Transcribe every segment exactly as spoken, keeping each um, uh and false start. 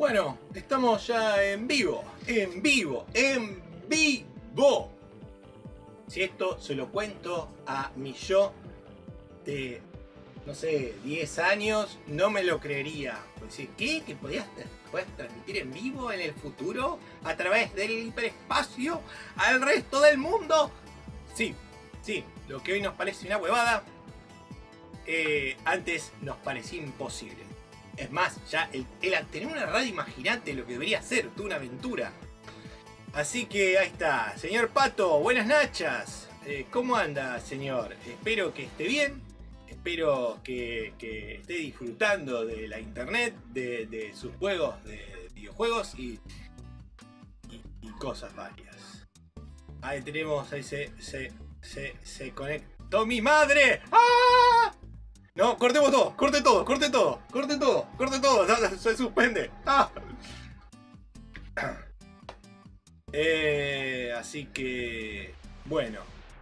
Bueno, estamos ya en vivo, en vivo, en vivo. Si esto se lo cuento a mi yo de, no sé, diez años, no me lo creería. Pues, ¿qué? ¿Que podías, podías transmitir en vivo en el futuro a través del hiperespacio al resto del mundo? Sí, sí, lo que hoy nos parece una huevada, eh, antes nos parecía imposible. Es más, ya el, el tener una radio, imagínate lo que debería ser, toda una aventura. Así que ahí está, señor Pato, buenas nachas. Eh, ¿Cómo anda, señor? Espero que esté bien, espero que, que esté disfrutando de la internet, de, de sus juegos, de videojuegos y, y, y cosas varias. Ahí tenemos, ahí se, se, se, se conectó mi madre. ¡Ah! No, cortemos todo, corte todo, corte todo, corte todo, corte todo, no, no, se suspende. ¡Ah! Eh, así que, bueno.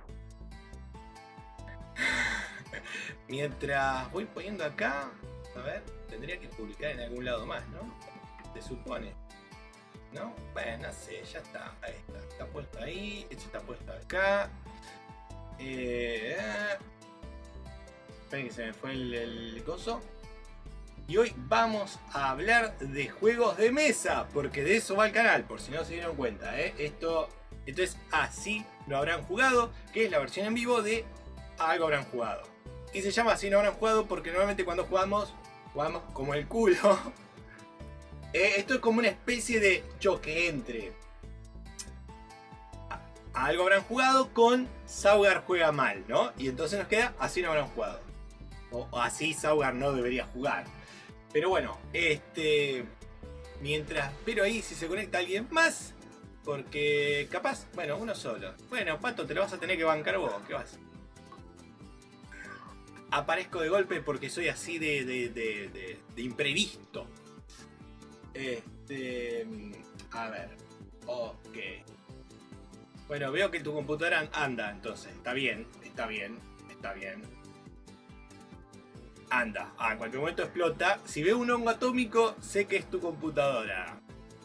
Mientras voy poniendo acá, a ver, tendría que publicar en algún lado más, ¿no? Se supone. ¿No? Bueno, no sé, ya está, ahí está, está puesto ahí, esto está puesto acá. Eh... Esperen que se me fue el, el coso. Y hoy vamos a hablar de juegos de mesa, porque de eso va el canal, por si no se dieron cuenta, ¿eh? Esto, esto es Así lo habrán jugado, que es la versión en vivo de Algo habrán jugado. Y se llama Así no habrán jugado porque normalmente cuando jugamos, jugamos como el culo. eh, esto es como una especie de choque entre Algo habrán jugado con Saugar juega mal, ¿no? Y entonces nos queda Así no habrán jugado. O, o así Saugar no debería jugar. Pero bueno, este... mientras... pero ahí si se conecta alguien más. Porque capaz... bueno, uno solo. Bueno, Pato, te lo vas a tener que bancar vos. ¿Qué vas? Aparezco de golpe porque soy así de, de, de, de, de imprevisto. Este... a ver. Ok. Bueno, veo que tu computadora anda, entonces. Está bien, está bien, está bien. Anda. Ah, en cualquier momento explota. Si veo un hongo atómico, sé que es tu computadora.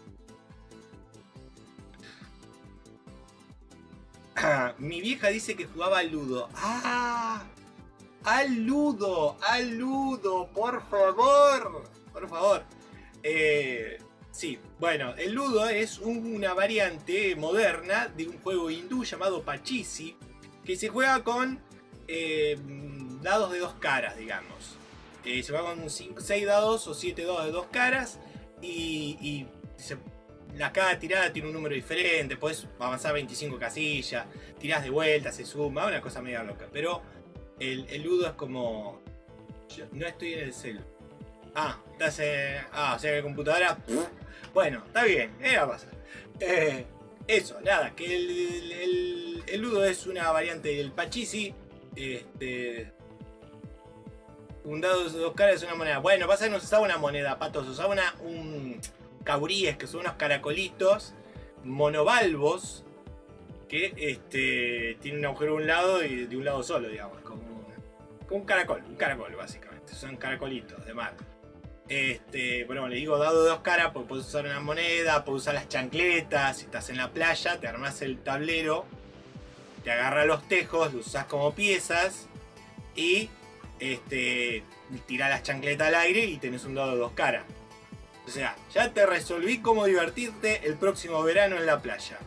Ah, mi vieja dice que jugaba al Ludo. ¡Ah! ¡Al Ludo! ¡Al Ludo! ¡Por favor! Por favor. Eh... Sí, bueno, el Ludo es una variante moderna de un juego hindú llamado Pachisi, que se juega con eh, dados de dos caras, digamos. Eh, se juega con seis dados o siete dados de dos caras y, y se, la, cada tirada tiene un número diferente, podés avanzar veinticinco casillas, tirás de vuelta, se suma, una cosa media loca. Pero el, el Ludo es como... yo no estoy en el celu. Ah, estás en... ah, o sea que la computadora... Pff, bueno, está bien, ¿qué va a pasar? Eh, eso, nada, que el, el, el Ludo es una variante del Pachisi. Este... un dado de dos caras es una moneda. Bueno, pasa que no se usaba una moneda, Pato, se usaba una, un cauríes, que son unos caracolitos monovalvos que este, tienen un agujero de un lado y de un lado solo, digamos, como, como un caracol, un caracol básicamente, son caracolitos de mar. Este, bueno, le digo dado de dos caras porque puedes usar una moneda, puedes usar las chancletas, si estás en la playa, te armás el tablero, te agarras los tejos, los usás como piezas y este, tirás las chancletas al aire y tenés un dado de dos caras. O sea, ya te resolví cómo divertirte el próximo verano en la playa.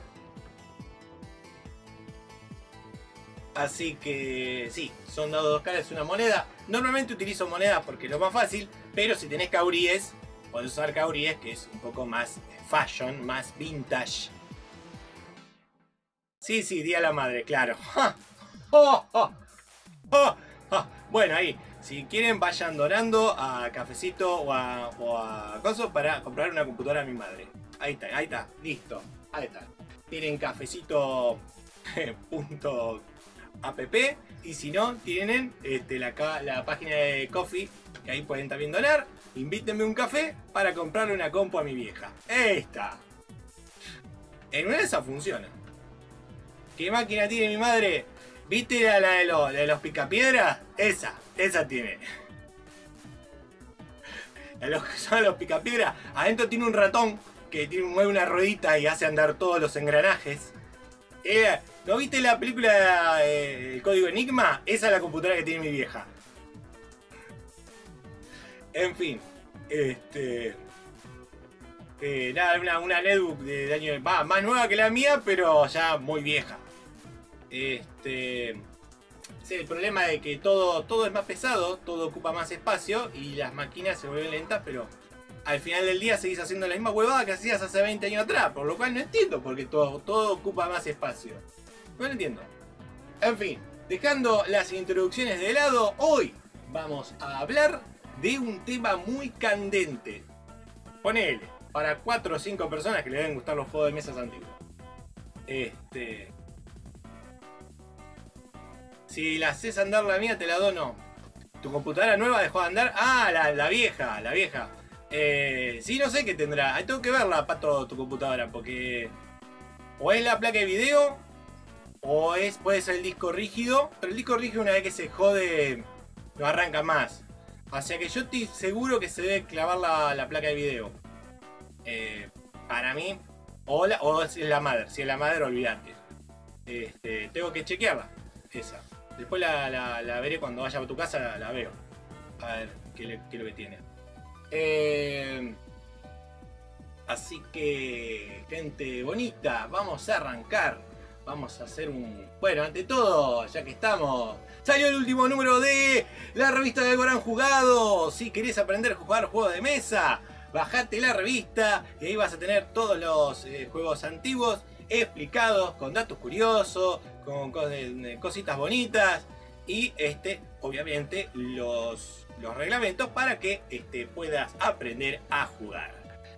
Así que sí, son dados de dos caras, es una moneda. Normalmente utilizo monedas porque es lo más fácil, pero si tenés cauríes, podés usar cauríes, que es un poco más fashion, más vintage. Sí, sí, Día de la Madre, claro. ¡Oh, oh, oh, oh! Bueno, ahí, si quieren vayan donando a Cafecito o a, o a Coso para comprar una computadora a mi madre. Ahí está, ahí está, listo, ahí está. Tienen cafecito punto app y si no, tienen este, la, la página de Coffee, que ahí pueden también donar. Invítenme un café para comprarle una compu a mi vieja. Ahí está. En una de esas funciona. ¿Qué máquina tiene mi madre? ¿Viste la, la, de, los, la de los picapiedras? Esa, esa tiene. los que son los picapiedra, adentro tiene un ratón que tiene, mueve una ruedita y hace andar todos los engranajes. Eh, ¿No viste la película eh, El Código Enigma? Esa es la computadora que tiene mi vieja. En fin, este... Eh, nada, una, una netbook de, de año... Va, más nueva que la mía, pero ya muy vieja. Este... Sí, el problema de que todo, todo es más pesado, todo ocupa más espacio y las máquinas se vuelven lentas, pero al final del día seguís haciendo la misma huevada que hacías hace veinte años atrás, por lo cual no entiendo porque todo, todo ocupa más espacio. No lo entiendo. En fin, dejando las introducciones de lado, hoy vamos a hablar de un tema muy candente. Ponele, para cuatro o cinco personas que le deben gustar los juegos de mesas antiguos. Este... Si la haces andar la mía, te la dono. ¿Tu computadora nueva dejó de andar? Ah, la, la vieja, la vieja. Eh, sí, no sé qué tendrá. Ahí tengo que verla, Pato, tu computadora, porque... O es la placa de video, o es, puede ser el disco rígido. Pero el disco rígido una vez que se jode, no arranca más. O sea que yo estoy seguro que se debe clavar la, la placa de video. Eh, para mí, o, la, o si es la madre. Si es la madre, olvídate. Este, tengo que chequearla, esa. Después la, la, la veré cuando vaya a tu casa, la, la veo. A ver qué, le, qué es lo que tiene. Eh, así que, gente bonita, vamos a arrancar. Vamos a hacer un... Bueno, ante todo, ya que estamos... Salió el último número de la revista de Algo Habrán Jugado. Si querés aprender a jugar juegos de mesa, bajate la revista y ahí vas a tener todos los eh, juegos antiguos explicados, con datos curiosos, con cos cositas bonitas y este, obviamente los, los reglamentos para que este, puedas aprender a jugar.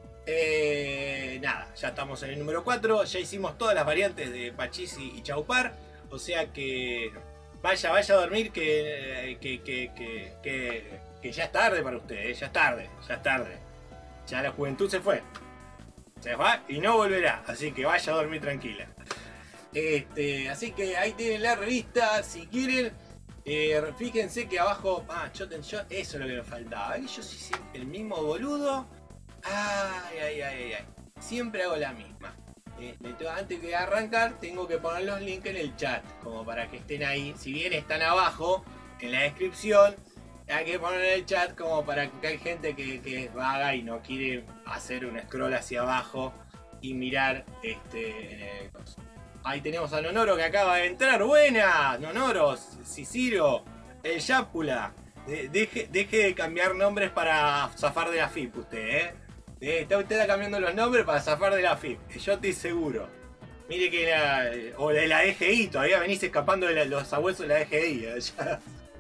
Eh, nada, ya estamos en el número cuatro, ya hicimos todas las variantes de Pachisi y Chaupar, o sea que vaya, vaya a dormir que, que, que, que, que, que ya es tarde para ustedes, ya es tarde, ya es tarde, ya la juventud se fue. Se va y no volverá, así que vaya a dormir tranquila. Este, así que ahí tienen la revista, si quieren. Eh, fíjense que abajo... Ah, yo, yo, eso es lo que me faltaba. Yo soy siempre el mismo boludo. Ay, ay, ay, ay. Siempre hago la misma. Eh, antes de arrancar tengo que poner los links en el chat, como para que estén ahí. Si bien están abajo, en la descripción, hay que poner en el chat como para que hay gente que, que es vaga y no quiere hacer un scroll hacia abajo y mirar este... Eh, ahí tenemos a Nonoro que acaba de entrar. ¡Buenas! Nonoro, Ciciro, el Yapula. De, deje, deje de cambiar nombres para zafar de la F I P usted, ¿eh? Está usted cambiando los nombres para zafar de la F I P. Yo estoy seguro. Mire que la... O de la D G I, todavía venís escapando de la, los abuesos de la D G I. ¿eh?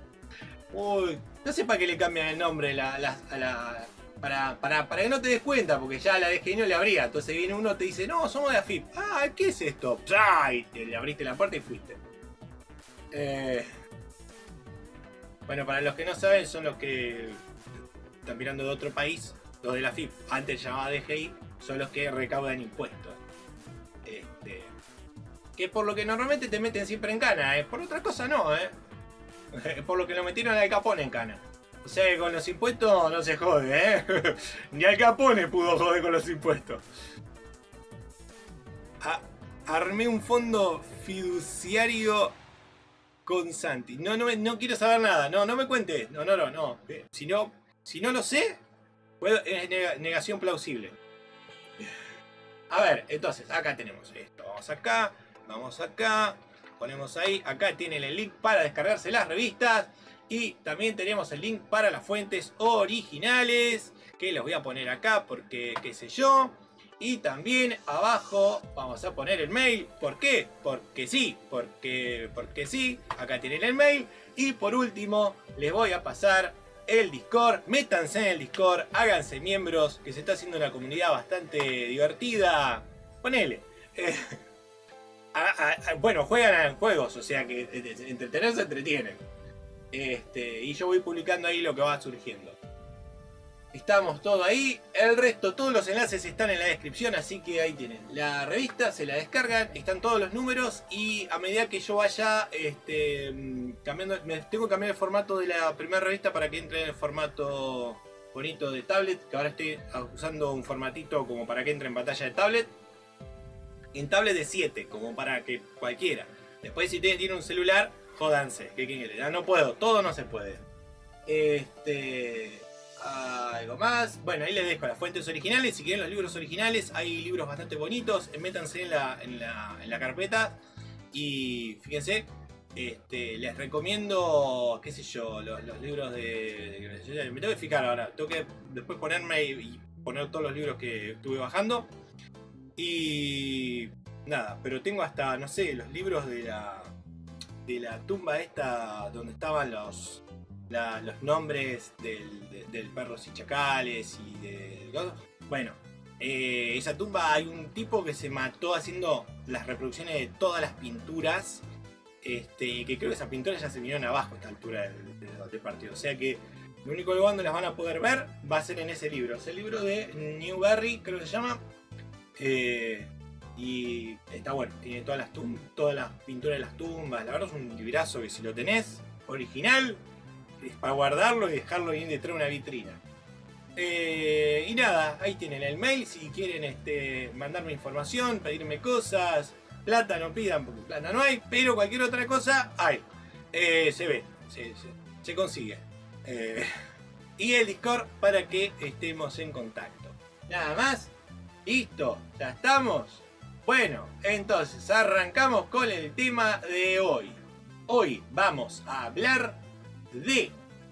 Uy, no sé para qué le cambian el nombre la, la, a la... Para, para, para que no te des cuenta, porque ya a la D G I no le abría. Entonces viene uno y te dice, no, somos de la F I P. Ah, ¿qué es esto? Y te le abriste la puerta y fuiste. Eh... Bueno, para los que no saben, son los que están mirando de otro país. Los de la F I P, antes llamada D G I, son los que recaudan impuestos. Este... Que por lo que normalmente te meten siempre en cana, ¿eh? Por otra cosa no, ¿eh? Por lo que lo metieron al Capone en cana. O sea que con los impuestos no se jode, ¿eh? Ni al Capone pudo joder con los impuestos. A armé un fondo fiduciario con Santi. No, no, no quiero saber nada. No, no me cuentes. No, no, no, no. Si no, si no lo sé, puedo, es negación plausible. A ver, entonces, acá tenemos esto. Vamos acá, vamos acá. Ponemos ahí. Acá tienen el link para descargarse las revistas. Y también tenemos el link para las fuentes originales, que los voy a poner acá porque qué sé yo. Y también abajo vamos a poner el mail. ¿Por qué? Porque sí, porque, porque sí. Acá tienen el mail. Y por último les voy a pasar el Discord. Métanse en el Discord, háganse miembros, que se está haciendo una comunidad bastante divertida. Ponele. Eh, a, a, bueno, juegan en juegos, o sea que entretenerse entretienen. Este, y yo voy publicando ahí lo que va surgiendo. Estamos todo ahí. El resto, todos los enlaces están en la descripción, así que ahí tienen. La revista, se la descargan, están todos los números. Y a medida que yo vaya este, cambiando, me tengo que cambiar el formato de la primera revista para que entre en el formato bonito de tablet, que ahora estoy usando un formatito como para que entre en pantalla de tablet. En tablet de siete, como para que cualquiera. Después si ustedes tienen un celular, jódanse. ¿Qué quieren que le diga? No puedo, todo no se puede. Este... Algo más. Bueno, ahí les dejo las fuentes originales. Si quieren los libros originales, hay libros bastante bonitos. Métanse en la, en la, en la carpeta. Y fíjense, este, les recomiendo, qué sé yo, los, los libros de, de... Me tengo que fijar ahora. Tengo que después ponerme y, y poner todos los libros que estuve bajando. Y nada, pero tengo hasta, no sé, los libros de la de la tumba esta donde estaban los la, los nombres del, de, del Perros y Chacales y de... Bueno, eh, esa tumba hay un tipo que se mató haciendo las reproducciones de todas las pinturas, este, que creo que esas pinturas ya se vinieron abajo a esta altura del, del, del partido. O sea que lo único lugar donde las van a poder ver va a ser en ese libro. Es el libro de Newberry, creo que se llama. Eh, y está bueno, tiene todas las, todas las pinturas de las tumbas. La verdad es un librazo que si lo tenés original es para guardarlo y dejarlo bien detrás de una vitrina. Eh, y nada, ahí tienen el mail si quieren este, mandarme información, pedirme cosas. Plata no pidan porque plata no hay, pero cualquier otra cosa hay. Eh, se ve, se, se, se consigue. Eh, y el Discord para que estemos en contacto. Nada más. Listo, ya estamos. Bueno, entonces arrancamos con el tema de hoy. Hoy vamos a hablar de...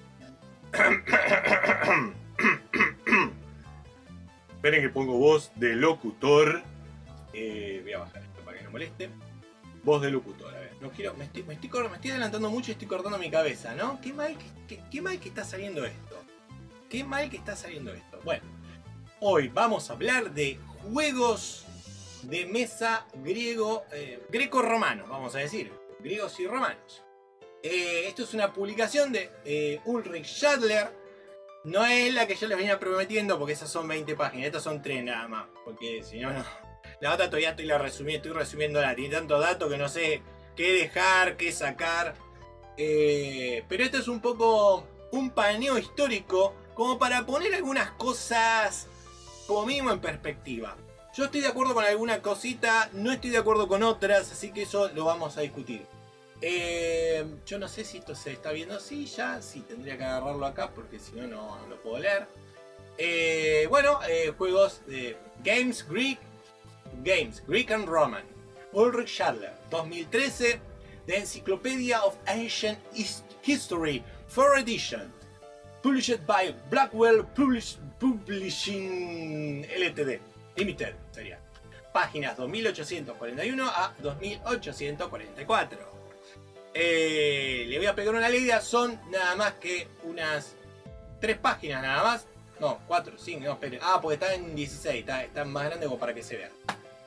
Esperen que pongo voz de locutor. Eh, voy a bajar esto para que no moleste. Voz de locutor, a ver. No quiero, me, estoy, me, estoy, me estoy adelantando mucho y estoy cortando mi cabeza, ¿no? Qué mal que, qué, qué mal que está saliendo esto. Qué mal que está saliendo esto. Bueno. Hoy vamos a hablar de juegos de mesa griego, eh, greco-romanos, vamos a decir, griegos y romanos. Eh, esto es una publicación de eh, Ulrich Stadler. No es la que yo les venía prometiendo porque esas son veinte páginas, estas son tres nada más, porque si no, no. La otra todavía estoy, la resumiendo, estoy resumiéndola, tiene tantos datos que no sé qué dejar, qué sacar. Eh, pero esto es un poco un paneo histórico como para poner algunas cosas como mínimo en perspectiva. Yo estoy de acuerdo con alguna cosita, no estoy de acuerdo con otras, así que eso lo vamos a discutir. Eh, yo no sé si esto se está viendo así ya, sí, tendría que agarrarlo acá porque si no, no lo puedo leer. Eh, bueno, eh, juegos de Games Greek, Games Greek and Roman. Ulrich Stadler, dos mil trece, The Encyclopedia of Ancient History, fourth edition. Published by Blackwell Publish, Publishing Ltd. Limited sería. Páginas dos mil ochocientos cuarenta y uno a dos mil ochocientos cuarenta y cuatro. Eh, le voy a pegar una leída, son nada más que unas tres páginas nada más. No, cuatro, cinco, no, esperen. Ah, porque está en dieciséis, está, está más grande como para que se vea.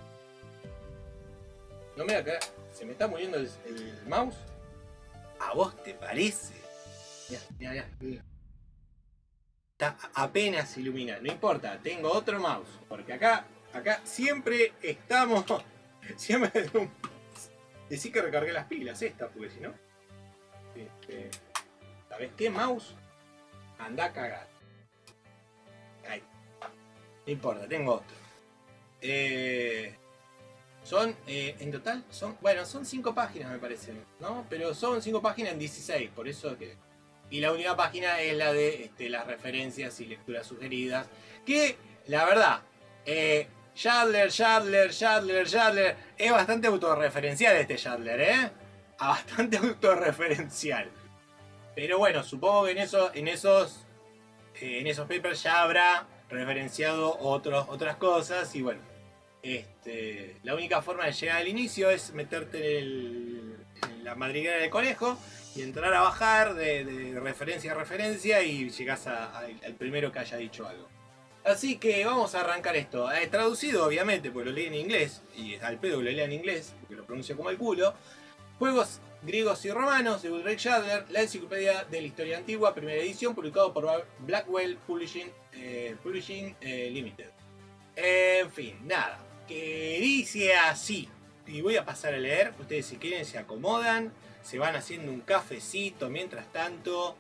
No me da acá, se me está muriendo el, el mouse. ¿A vos te parece? Ya, ya, ya. Está apenas ilumina, no importa, tengo otro mouse, porque acá, acá siempre estamos, siempre decir que recargué las pilas esta, porque si no, este, ¿sabes qué mouse? Anda a cagar. Ahí, no importa, tengo otro. Eh, son, eh, en total, son, bueno, son cinco páginas me parece, ¿no? Pero son cinco páginas en dieciséis, por eso que... Y la última página es la de este, las referencias y lecturas sugeridas. Que, la verdad, eh, Stadler, Stadler, Stadler, Stadler. Es bastante autorreferencial este Stadler, ¿eh? A bastante autorreferencial. Pero bueno, supongo que en, eso, en, esos, eh, en esos papers ya habrá referenciado otros, otras cosas. Y bueno, este, la única forma de llegar al inicio es meterte en, el, en la madriguera del conejo. Y entrar a bajar de, de referencia a referencia y llegás a, a, al primero que haya dicho algo. Así que vamos a arrancar esto. Eh, traducido obviamente, porque lo leí en inglés. Y al pedo que lo lea en inglés, porque lo pronuncio como el culo. Juegos griegos y romanos de Ulrich Stadler. La enciclopedia de la historia antigua, primera edición, publicado por Blackwell Publishing, eh, Publishing eh, Limited. En fin, nada. Que dice así. Y voy a pasar a leer. Ustedes si quieren se acomodan. Se van haciendo un cafecito mientras tanto.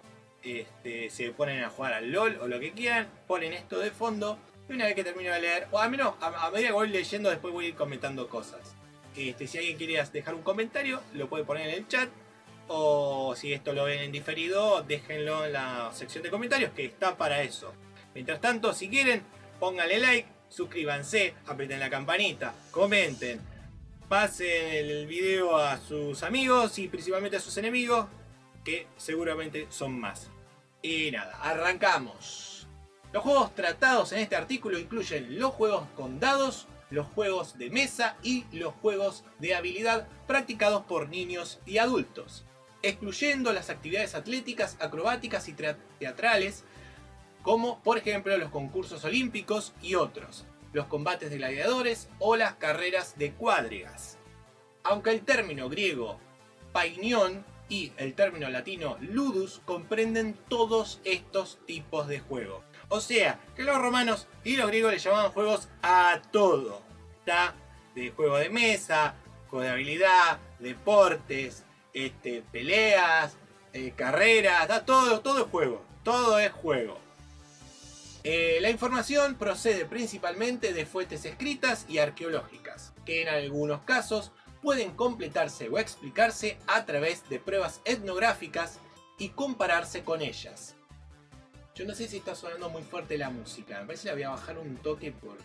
este, se ponen a jugar al LOL o lo que quieran, ponen esto de fondo y una vez que termino de leer, o al menos a, a medida que voy leyendo después voy a ir comentando cosas. Este, si alguien quiere dejar un comentario, lo puede poner en el chat. O si esto lo ven en diferido, déjenlo en la sección de comentarios, que está para eso. Mientras tanto, si quieren, pónganle like, suscríbanse, aprieten la campanita, comenten, pasen el video a sus amigos y principalmente a sus enemigos, que seguramente son más. Y nada, arrancamos. Los juegos tratados en este artículo incluyen los juegos con dados, los juegos de mesa y los juegos de habilidad practicados por niños y adultos, excluyendo las actividades atléticas, acrobáticas y teatrales, como por ejemplo los concursos olímpicos y otros, los combates de gladiadores o las carreras de cuadrigas. Aunque el término griego painion y el término latino ludus comprenden todos estos tipos de juegos. O sea, que los romanos y los griegos le llamaban juegos a todo. Está de juego de mesa, juego de habilidad, deportes, este, peleas, eh, carreras, da todo, todo es juego. Todo es juego. Eh, la información procede principalmente de fuentes escritas y arqueológicas, que en algunos casos pueden completarse o explicarse a través de pruebas etnográficas y compararse con ellas. Yo no sé si está sonando muy fuerte la música. Me parece que la voy a bajar un toque por...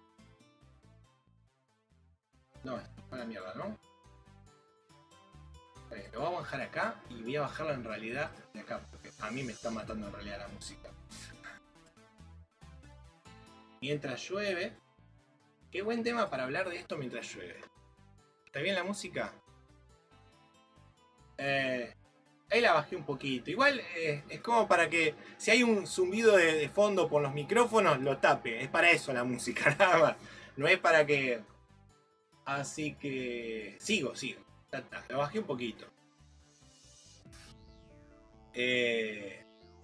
No, esto es la mierda, ¿no? Eh, lo vamos a dejar acá y voy a bajarlo en realidad de acá, porque a mí me está matando en realidad la música. Mientras llueve. Qué buen tema para hablar de esto mientras llueve. ¿Está bien la música? Eh... Ahí la bajé un poquito. Igual eh, es como para que si hay un zumbido de, de fondo por los micrófonos, lo tape. Es para eso la música, nada más. No es para que... Así que... Sigo, sigo. Ta, ta. La bajé un poquito. Eh...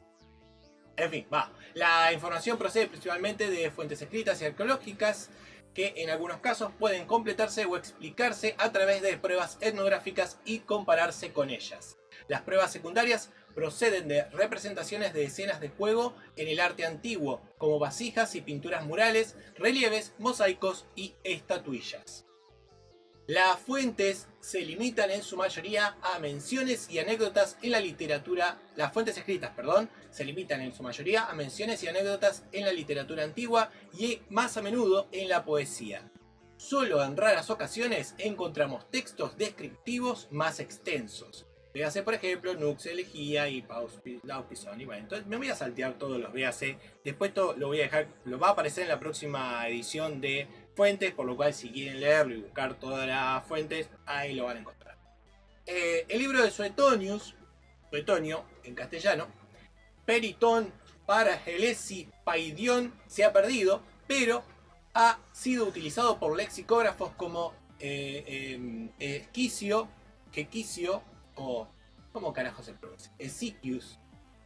En fin, va. La información procede principalmente de fuentes escritas y arqueológicas, que en algunos casos pueden completarse o explicarse a través de pruebas etnográficas y compararse con ellas. Las pruebas secundarias proceden de representaciones de escenas de juego en el arte antiguo, como vasijas y pinturas murales, relieves, mosaicos y estatuillas. Las fuentes se limitan en su mayoría a menciones y anécdotas en la literatura. Las fuentes escritas, perdón, se limitan en su mayoría a menciones y anécdotas en la literatura antigua y más a menudo en la poesía. Solo en raras ocasiones encontramos textos descriptivos más extensos. Véase, por ejemplo, Nux, Elegía y Laupison. Y bueno, entonces me voy a saltear todos los véase. Después esto lo voy a dejar, lo va a aparecer en la próxima edición de fuentes, por lo cual si quieren leerlo y buscar todas las fuentes, ahí lo van a encontrar. Eh, el libro de Suetonius, Suetonio en castellano, Periton Paragelesi Paidion, se ha perdido, pero ha sido utilizado por lexicógrafos como eh, eh, Esquicio, Quequicio, o ¿cómo carajo se pronuncia? Esicius.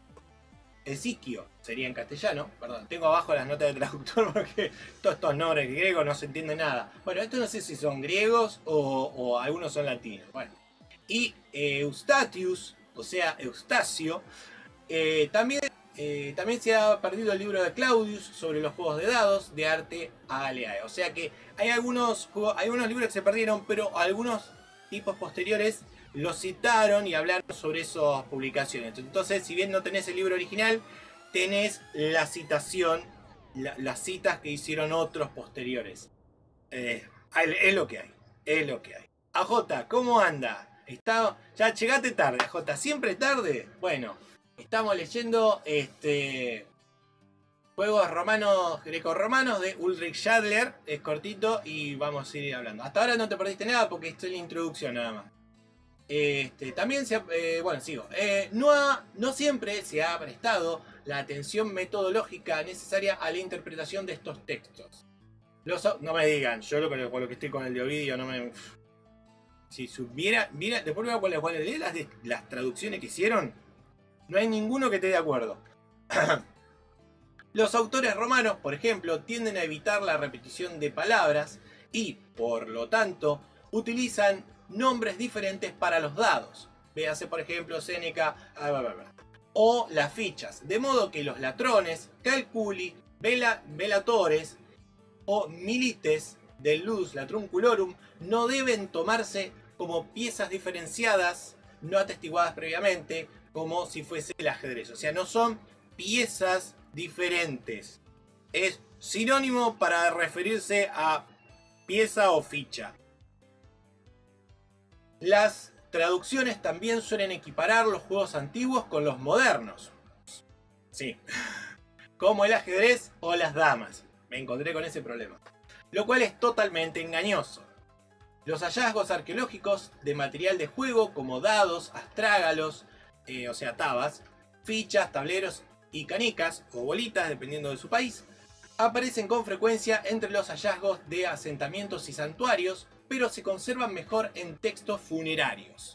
Esiquio sería en castellano. Perdón, tengo abajo las notas de traductor porque todos estos nombres griegos no se entiende nada. Bueno, esto no sé si son griegos o, o algunos son latinos. Bueno. Y eh, Eustatius, o sea, Eustacio, eh, también, eh, también se ha perdido el libro de Claudius sobre los juegos de dados de arte Aleae. O sea que hay algunos, hay algunos libros que se perdieron, pero algunos tipos posteriores los citaron y hablaron sobre esas publicaciones. Entonces, si bien no tenés el libro original, tenés la citación, la, las citas que hicieron otros posteriores. Eh, es lo que hay, es lo que hay. A J, ¿cómo anda? Está, ya llegaste tarde, A J, ¿siempre tarde? Bueno, estamos leyendo este juegos romanos, grecorromanos de Ulrich Schadler. Es cortito y vamos a ir hablando. Hasta ahora no te perdiste nada porque esto es la introducción nada más. Este, también se ha, eh, bueno, sigo. Eh, no, ha, no siempre se ha prestado la atención metodológica necesaria a la interpretación de estos textos. Los, no me digan, yo lo, por lo que estoy con el de Ovidio, no me... Si supiera, mira, después me voy a poner leer las, las traducciones que hicieron, no hay ninguno que esté de acuerdo. Los autores romanos, por ejemplo, tienden a evitar la repetición de palabras y, por lo tanto, utilizan nombres diferentes para los dados. Véase, por ejemplo, Séneca, bla, bla, bla. o las fichas, de modo que los latrones, calculi, vela, velatores o milites del ludus latrunculorum no deben tomarse como piezas diferenciadas, no atestiguadas previamente, como si fuese el ajedrez. O sea, no son piezas diferentes. Es sinónimo para referirse a pieza o ficha. Las traducciones también suelen equiparar los juegos antiguos con los modernos. Sí. Como el ajedrez o las damas. Me encontré con ese problema. Lo cual es totalmente engañoso. Los hallazgos arqueológicos de material de juego como dados, astrágalos, eh, o sea tabas, fichas, tableros y canicas o bolitas, dependiendo de su país, aparecen con frecuencia entre los hallazgos de asentamientos y santuarios, pero se conservan mejor en textos funerarios.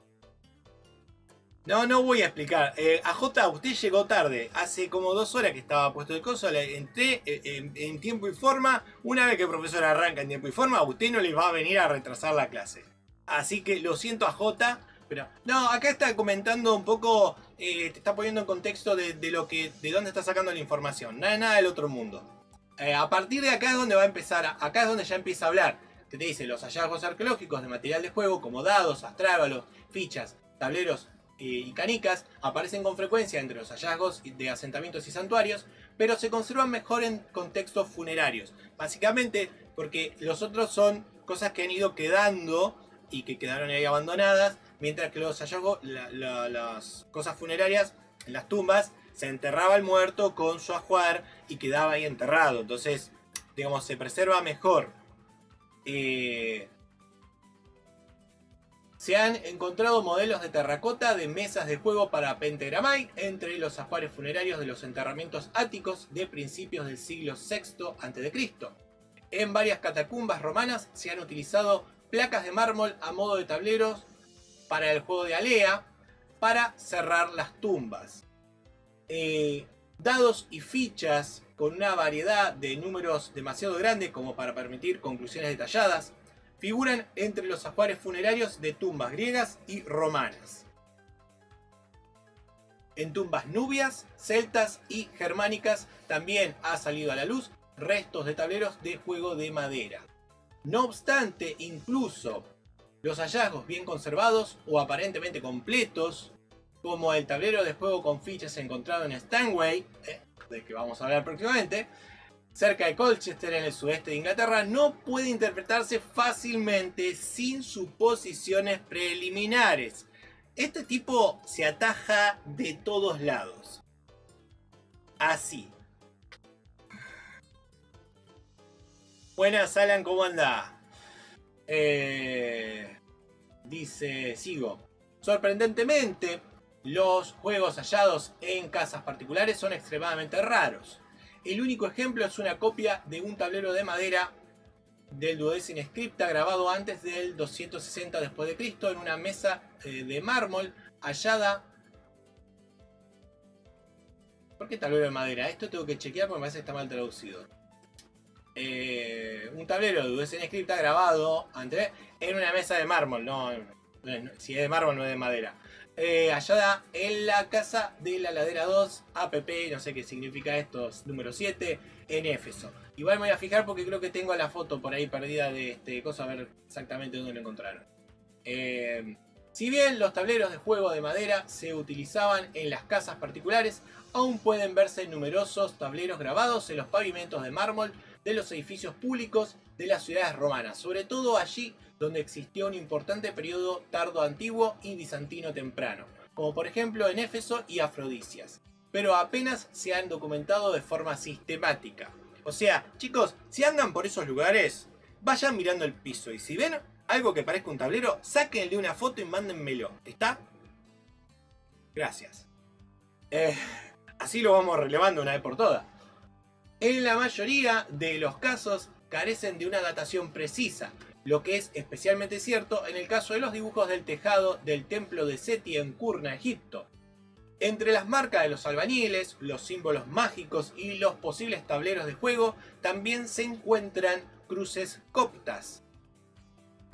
No, no voy a explicar. Eh, A J, usted llegó tarde. Hace como dos horas que estaba puesto el coso. Le entré eh, en, en tiempo y forma. Una vez que el profesor arranca en tiempo y forma, a usted no le va a venir a retrasar la clase. Así que lo siento, A J. Pero no, acá está comentando un poco. Eh, te está poniendo en contexto de, de lo que, de dónde está sacando la información. Nada, nada del otro mundo. Eh, a partir de acá es donde va a empezar. A, acá es donde ya empieza a hablar. Que te dice los hallazgos arqueológicos de material de juego como dados, astrágalos, fichas, tableros y canicas aparecen con frecuencia entre los hallazgos de asentamientos y santuarios, pero se conservan mejor en contextos funerarios. Básicamente porque los otros son cosas que han ido quedando y que quedaron ahí abandonadas, mientras que los hallazgos, la, la, las cosas funerarias, en las tumbas, se enterraba el muerto con su ajuar y quedaba ahí enterrado. Entonces, digamos, se preserva mejor. Eh, Se han encontrado modelos de terracota de mesas de juego para Pentagramai entre los ajuares funerarios de los enterramientos áticos de principios del siglo sexto antes de Cristo. En varias catacumbas romanas se han utilizado placas de mármol a modo de tableros para el juego de alea para cerrar las tumbas. Eh, dados y fichas con una variedad de números demasiado grande como para permitir conclusiones detalladas figuran entre los ajuares funerarios de tumbas griegas y romanas. En tumbas nubias, celtas y germánicas también ha salido a la luz restos de tableros de juego de madera. No obstante, incluso los hallazgos bien conservados o aparentemente completos, como el tablero de juego con fichas encontrado en Stanway, eh, del que vamos a hablar próximamente, cerca de Colchester en el sudeste de Inglaterra, no puede interpretarse fácilmente sin suposiciones preliminares. Este tipo se ataja de todos lados. Así. Buenas, Alan, ¿cómo anda? Eh, dice, sigo. Sorprendentemente, los juegos hallados en casas particulares son extremadamente raros. El único ejemplo es una copia de un tablero de madera del Duodecim Scripta grabado antes del doscientos sesenta después de Cristo en una mesa eh, de mármol hallada. ¿Por qué tablero de madera? Esto tengo que chequear porque me parece que está mal traducido. Eh, un tablero de Duodecim Scripta grabado antes en una mesa de mármol. No, no, si es de mármol no es de madera. Eh, hallada en la casa de la ladera dos, A P P, no sé qué significa esto, número siete, en Éfeso. Igual me voy a fijar porque creo que tengo la foto por ahí perdida de este cosa, a ver exactamente dónde lo encontraron. Eh, si bien los tableros de juego de madera se utilizaban en las casas particulares, aún pueden verse numerosos tableros grabados en los pavimentos de mármol de los edificios públicos de las ciudades romanas, sobre todo allí donde existió un importante periodo tardo antiguo y bizantino temprano, como por ejemplo en Éfeso y Afrodisias, pero apenas se han documentado de forma sistemática. O sea, chicos, si andan por esos lugares, vayan mirando el piso y si ven algo que parezca un tablero, sáquenle una foto y mándenmelo. ¿Está? Gracias. Eh, así lo vamos relevando una vez por todas. En la mayoría de los casos carecen de una datación precisa, lo que es especialmente cierto en el caso de los dibujos del tejado del templo de Seti en Kurna, Egipto. Entre las marcas de los albañiles, los símbolos mágicos y los posibles tableros de juego también se encuentran cruces coptas.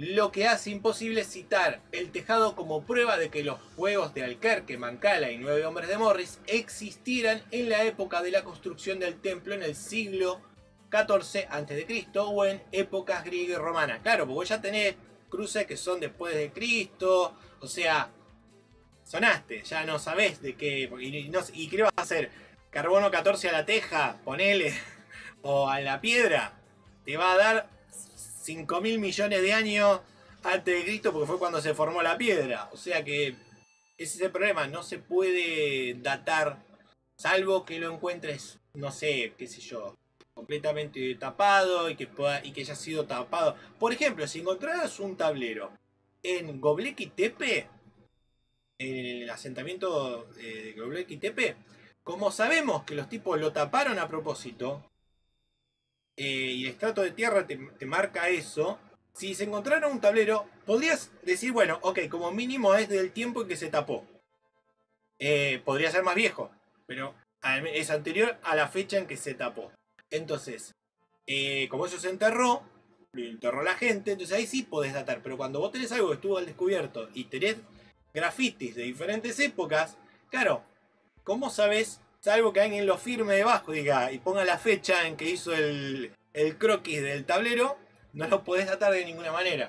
lo que hace imposible citar el tejado como prueba de que los juegos de Alquerque, Mancala y Nueve Hombres de Morris existieran en la época de la construcción del templo en el siglo catorce antes de Cristo o en épocas griega y romana. Claro, porque vos ya tenés cruces que son después de Cristo, o sea, sonaste, ya no sabés de qué, y, no, y qué le vas a hacer, carbono catorce a la teja, ponele, o a la piedra, te va a dar cinco mil millones de años antes de Cristo porque fue cuando se formó la piedra, o sea que ese es el problema, no se puede datar, salvo que lo encuentres, no sé, qué sé yo, completamente tapado y que, pueda, y que haya sido tapado. Por ejemplo, si encontraras un tablero en Göbekli Tepe, en el asentamiento de Göbekli Tepe, como sabemos que los tipos lo taparon a propósito, eh, y el estrato de tierra te, te marca eso, si se encontrara un tablero, podrías decir, bueno, ok, como mínimo es del tiempo en que se tapó. Eh, podría ser más viejo, pero es anterior a la fecha en que se tapó. Entonces, eh, como eso se enterró, lo enterró la gente, entonces ahí sí podés datar. Pero cuando vos tenés algo que estuvo al descubierto y tenés grafitis de diferentes épocas, claro, ¿cómo sabés? Salvo que alguien lo firme debajo diga, y ponga la fecha en que hizo el, el croquis del tablero, no lo podés datar de ninguna manera.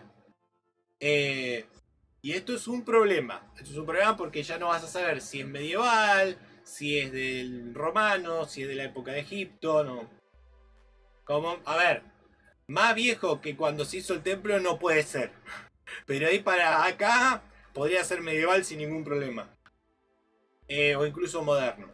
Eh, y esto es un problema. Esto es un problema porque ya no vas a saber si es medieval, si es del romano, si es de la época de Egipto, no. Como, a ver, más viejo que cuando se hizo el templo no puede ser. Pero ahí para acá podría ser medieval sin ningún problema. Eh, o incluso moderno.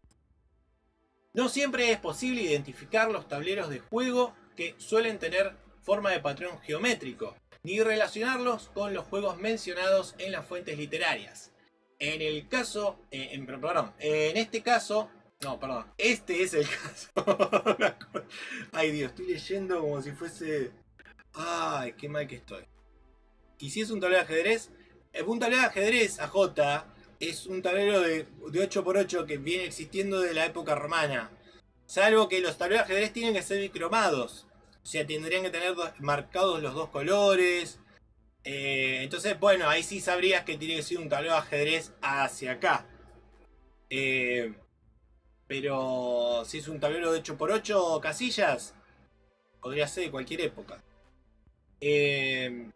No siempre es posible identificar los tableros de juego que suelen tener forma de patrón geométrico, ni relacionarlos con los juegos mencionados en las fuentes literarias. En el caso, eh, en, perdón, en este caso... No, perdón. Este es el caso. Ay, Dios, estoy leyendo como si fuese... Ay, qué mal que estoy. Y si es un tablero de ajedrez... Un tablero de ajedrez, A J, es un tablero de, de ocho por ocho que viene existiendo de la época romana. Salvo que los tableros de ajedrez tienen que ser bicromados. O sea, tendrían que tener dos, marcados los dos colores. Eh, entonces, bueno, ahí sí sabrías que tiene que ser un tablero de ajedrez hacia acá. Eh... Pero si es un tablero de ocho por ocho casillas, podría ser de cualquier época. Eh,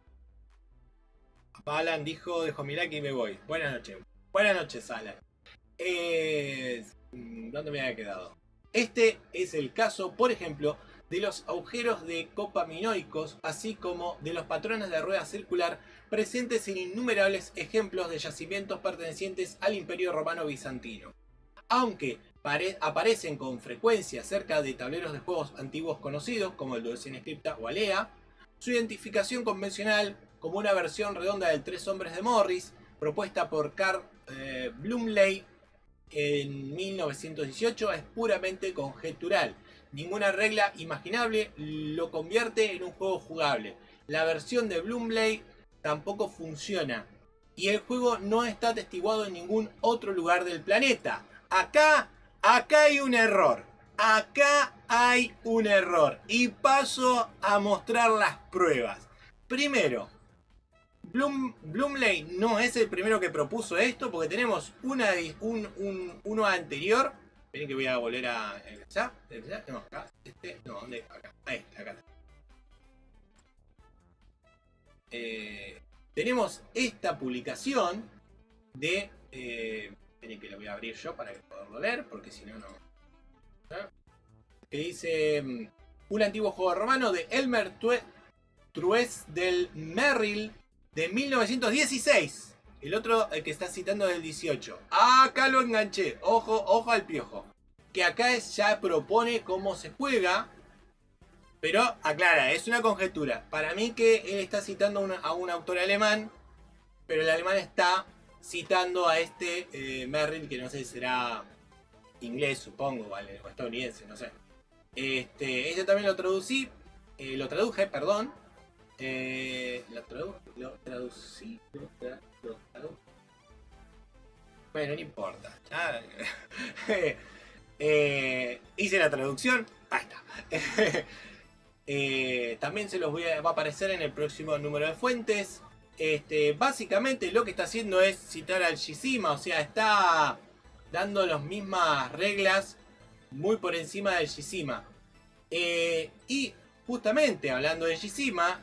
Alan dijo, dejo mi like y me voy. Buenas noches. Buenas noches, Alan. Eh, ¿Dónde me había quedado? Este es el caso, por ejemplo, de los agujeros de copa minoicos, así como de los patrones de rueda circular presentes en innumerables ejemplos de yacimientos pertenecientes al Imperio Romano Bizantino. Aunque aparecen con frecuencia cerca de tableros de juegos antiguos conocidos como el Dulce Scripta o Alea, su identificación convencional como una versión redonda del Tres Hombres de Morris, propuesta por Carl eh, Blumley en mil novecientos dieciocho, es puramente conjetural. Ninguna regla imaginable lo convierte en un juego jugable. La versión de Blumley tampoco funciona y el juego no está atestiguado en ningún otro lugar del planeta. Acá, acá hay un error. Acá hay un error. Y paso a mostrar las pruebas. Primero, Bloom, Blumley no es el primero que propuso esto, porque tenemos una, un, un, uno anterior. Esperen que voy a volver a... ¿Ya? No, acá. Este, no, ¿dónde? Acá. Ahí, acá. Eh, tenemos esta publicación de... Eh, que lo voy a abrir yo para poderlo leer, porque si no, no. ¿Ah? Que dice: un antiguo juego romano de Elmer Trues del Merrill de mil novecientos dieciséis. El otro, el que está citando, del dieciocho. Ah, acá lo enganché. Ojo, ojo al piojo. Que acá es, ya propone cómo se juega. Pero aclara, es una conjetura. Para mí que él está citando una, a un autor alemán. Pero el alemán está citando a este eh, Merrill, que no sé si será inglés, supongo, ¿vale? O estadounidense, no sé. Este, este también lo traducí, eh, lo traduje, perdón. Eh, lo, tradu lo traducí, lo, tra lo tradu Bueno, no importa. Ya, eh, hice la traducción, ahí está. Eh, también se los voy a, va a aparecer en el próximo número de fuentes. Este, básicamente lo que está haciendo es citar al Shizima, o sea, está dando las mismas reglas muy por encima del Shizima. Eh, y justamente hablando de Shizima,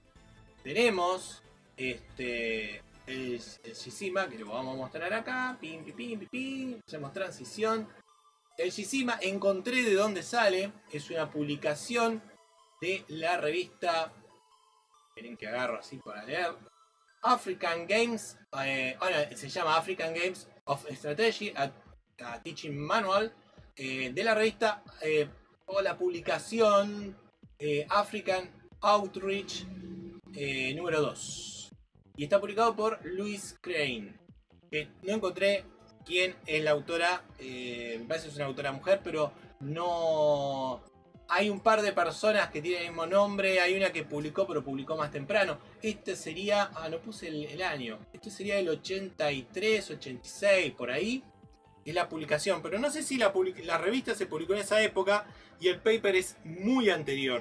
tenemos este, el, el Shizima, que lo vamos a mostrar acá. Pim, pim, pim, pim, pim. Hacemos transición. El Shizima, encontré de dónde sale. Es una publicación de la revista. Esperen que agarro así para leer. African Games. Eh, ahora se llama African Games of Strategy, a, a Teaching Manual. Eh, de la revista eh, o la publicación eh, African Outreach eh, número dos. Y está publicado por Louise Crane. Que no encontré quién es la autora. Eh, me parece que es una autora mujer, pero no. Hay un par de personas que tienen el mismo nombre. Hay una que publicó, pero publicó más temprano. Este sería. Ah, no puse el, el año. Este sería el ochenta y tres, ochenta y seis, por ahí. Es la publicación. Pero no sé si la, la revista se publicó en esa época y el paper es muy anterior.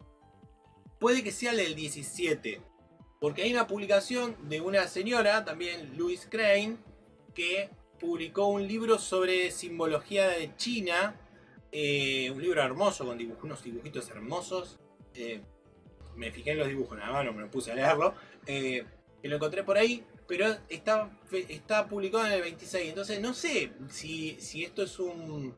Puede que sea el del diecisiete. Porque hay una publicación de una señora, también Louise Crane, que publicó un libro sobre simbología de China. Eh, un libro hermoso con dibujos, unos dibujitos hermosos. Eh, me fijé en los dibujos, nada más no me puse a leerlo. Eh, que lo encontré por ahí, pero está, está publicado en el veintiséis. Entonces no sé si, si esto es un,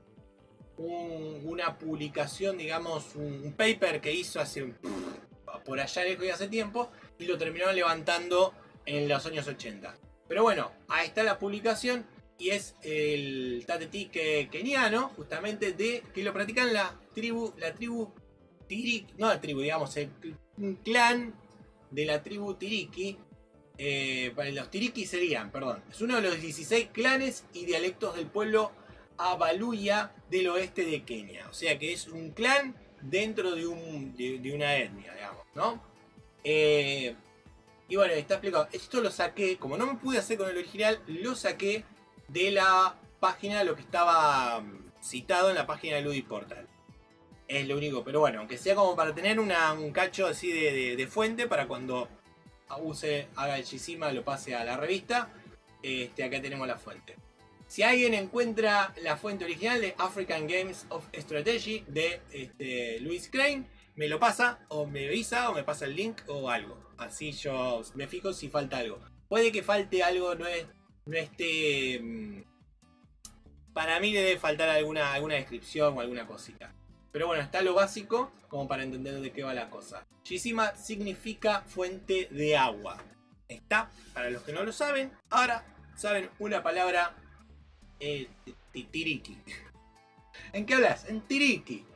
un, una publicación, digamos, un, un paper que hizo hace por allá lejos y hace tiempo y lo terminaron levantando en los años ochenta. Pero bueno, ahí está la publicación. Y es el Tate keniano, justamente, de que lo practican la tribu, la tribu Tiriki, no la tribu, digamos, el, un clan de la tribu Tiriki. Eh, los Tiriki serían, perdón, es uno de los dieciséis clanes y dialectos del pueblo Abaluya del oeste de Kenia. O sea que es un clan dentro de, un, de, de una etnia, digamos, ¿no? Eh, y bueno, está explicado. Esto lo saqué, como no me pude hacer con el original, lo saqué de la página, lo que estaba citado en la página de Ludiportal. Es lo único, pero bueno, aunque sea como para tener una, un cacho así de, de, de fuente para cuando use, haga el Shizima, lo pase a la revista. Este, acá tenemos la fuente. Si alguien encuentra la fuente original de African Games of Strategy de este, Louise Crane, me lo pasa, o me avisa, o me pasa el link o algo. Así yo me fijo si falta algo. Puede que falte algo, no es. No esté. Para mí le debe faltar alguna, alguna descripción o alguna cosita. Pero bueno, está lo básico como para entender de qué va la cosa. Shizima significa fuente de agua. Está, para los que no lo saben, ahora saben una palabra. Eh, tiriki. ¿En qué hablas? En tiriki.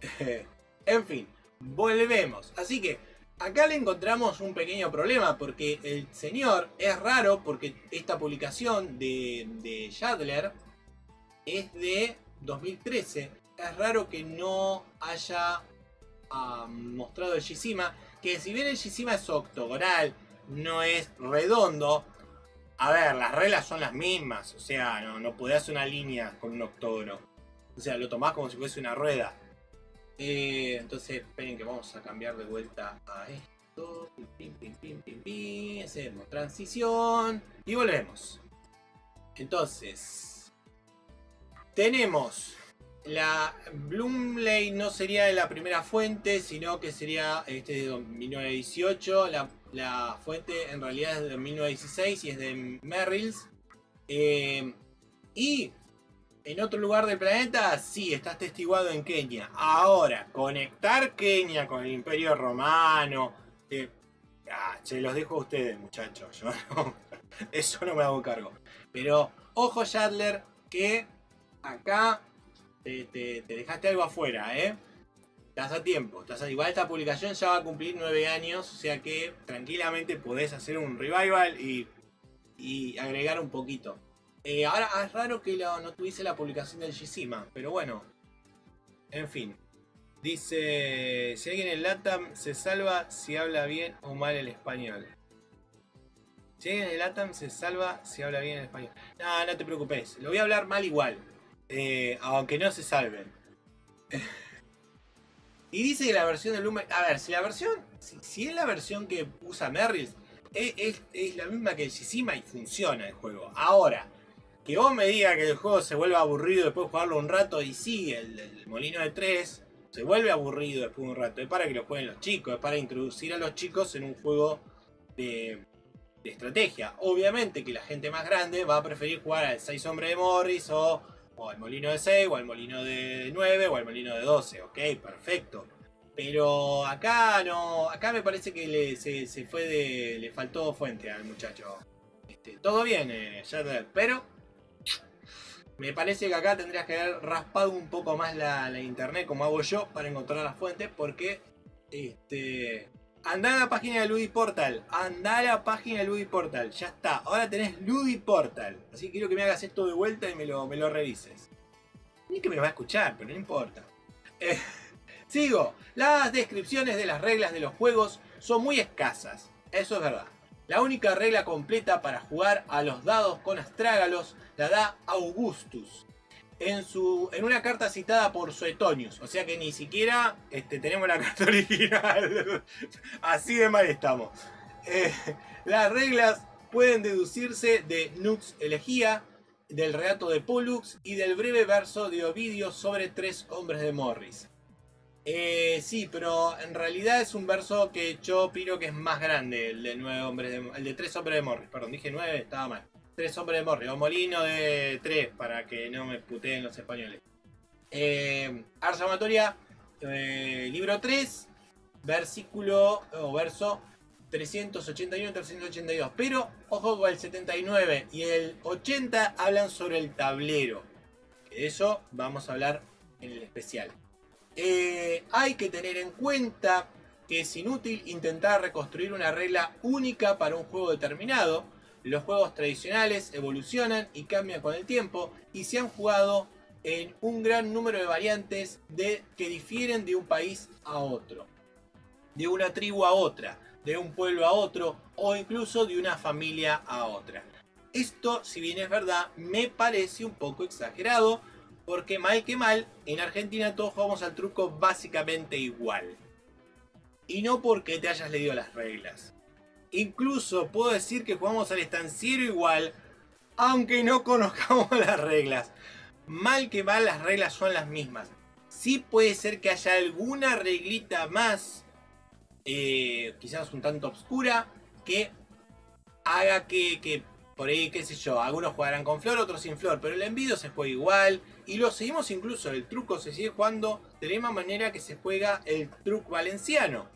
En fin, volvemos. Así que acá le encontramos un pequeño problema porque el señor es raro porque esta publicación de, de Shadler es de dos mil trece. Es raro que no haya uh, mostrado el Shizima, que si bien el Shizima es octogonal, no es redondo. A ver, las reglas son las mismas, o sea, no, no podés hacer una línea con un octógono. O sea, lo tomás como si fuese una rueda. Eh, entonces, esperen que vamos a cambiar de vuelta a esto. Pim, pim, pim, pim, pim. Hacemos transición y volvemos. Entonces, tenemos la Bloomley, no sería la primera fuente, sino que sería este de mil novecientos dieciocho. La, la fuente en realidad es de mil novecientos dieciséis y es de Merrills. Eh, y en otro lugar del planeta, sí, está testiguado en Kenia. Ahora, conectar Kenia con el Imperio Romano. Eh, ah, se los dejo a ustedes, muchachos. Yo no, eso no me hago cargo. Pero, ojo, Shadler, que acá te, te, te dejaste algo afuera, ¿eh? Estás a tiempo. Estás a, igual esta publicación ya va a cumplir nueve años. O sea que tranquilamente podés hacer un revival y, y agregar un poquito. Eh, ahora es raro que lo, no tuviese la publicación del Shizima, pero bueno. En fin. Dice, si alguien en LATAM se salva si habla bien o mal el español. Si alguien en LATAM se salva si habla bien el español. No, no te preocupes. Lo voy a hablar mal igual. Eh, aunque no se salven. Y dice que la versión de Lumen... A ver, si la versión... Si, si es la versión que usa Merrill, es, es, es la misma que el Shishima y funciona el juego. Ahora, que vos me digas que el juego se vuelva aburrido después de jugarlo un rato, y sí, el, el Molino de tres se vuelve aburrido después de un rato. Es para que lo jueguen los chicos, es para introducir a los chicos en un juego de, de estrategia. Obviamente que la gente más grande va a preferir jugar al seis hombres de Morris o... o al molino de seis, o al molino de nueve, o al molino de doce. Ok, perfecto. Pero acá no. Acá me parece que le, se, se fue de. Le faltó fuente al muchacho. Este, todo bien, eh, ya, pero. Me parece que acá tendrías que haber raspado un poco más la, la internet, como hago yo, para encontrar las fuentes. Porque. Este. Andá a la página de Ludiportal. Andá a la página de Ludiportal. Ya está. Ahora tenés Ludiportal. Así que quiero que me hagas esto de vuelta y me lo, me lo revises. Ni que me va a escuchar, pero no importa. Eh, sigo. Las descripciones de las reglas de los juegos son muy escasas. Eso es verdad. La única regla completa para jugar a los dados con astrágalos la da Augustus. En, su, en una carta citada por Suetonius. O sea que ni siquiera este, tenemos la carta original. Así de mal estamos. Eh, las reglas pueden deducirse de Nux Elegía, del relato de Pollux y del breve verso de Ovidio sobre tres hombres de Morris. Eh, sí, pero en realidad es un verso que yo opino que es más grande, el de nueve hombres de, el de tres hombres de Morris. Perdón, dije nueve, estaba mal. Tres hombres de Morris, o molino de tres, para que no me puteen los españoles. Eh, Ars Amatoria, eh, libro tres, versículo o verso trescientos ochenta y uno, trescientos ochenta y dos. Pero, ojo, con el setenta y nueve y el ochenta hablan sobre el tablero. De eso vamos a hablar en el especial. Eh, hay que tener en cuenta que es inútil intentar reconstruir una regla única para un juego determinado. Los juegos tradicionales evolucionan y cambian con el tiempo y se han jugado en un gran número de variantes de, que difieren de un país a otro, de una tribu a otra, de un pueblo a otro o incluso de una familia a otra. Esto, si bien es verdad, me parece un poco exagerado porque mal que mal, en Argentina todos jugamos al truco básicamente igual. Y no porque te hayas leído las reglas. Incluso puedo decir que jugamos al estanciero igual, aunque no conozcamos las reglas. Mal que mal, las reglas son las mismas. Sí puede ser que haya alguna reglita más, eh, quizás un tanto obscura, que haga que, que por ahí, qué sé yo, algunos jugarán con flor, otros sin flor, pero el envido se juega igual. Y lo seguimos incluso, el truco se sigue jugando de la misma manera que se juega el truco valenciano.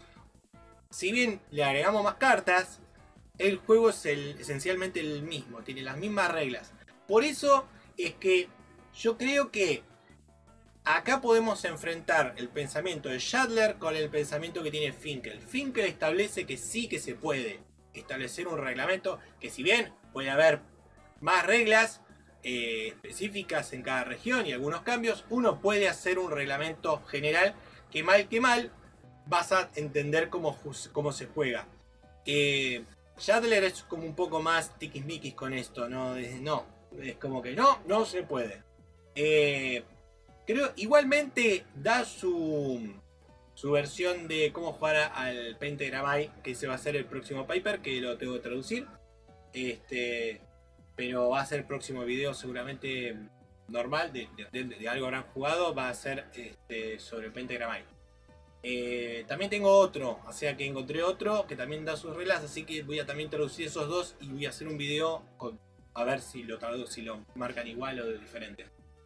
Si bien le agregamos más cartas, el juego es el, esencialmente el mismo, tiene las mismas reglas. Por eso es que yo creo que acá podemos enfrentar el pensamiento de Shadler con el pensamiento que tiene Finkel. Finkel establece que sí que se puede establecer un reglamento, que si bien puede haber más reglas eh, específicas en cada región y algunos cambios, uno puede hacer un reglamento general que mal que mal vas a entender cómo, cómo se juega. Eh, Shadler es como un poco más tiquismiquis con esto, ¿no? Es, no, es como que no, no se puede. Eh, creo, igualmente da su, su versión de cómo jugar al Pentagramai, que se va a hacer el próximo paper, que lo tengo que traducir. Este, pero va a ser el próximo video seguramente normal, de, de, de, de algo habrán jugado, va a ser este, sobre el Pentagramai. Eh, también tengo otro, o sea que encontré otro que también da sus reglas, así que voy a también traducir esos dos y voy a hacer un video con, a ver si lo si lo marcan igual o de diferente.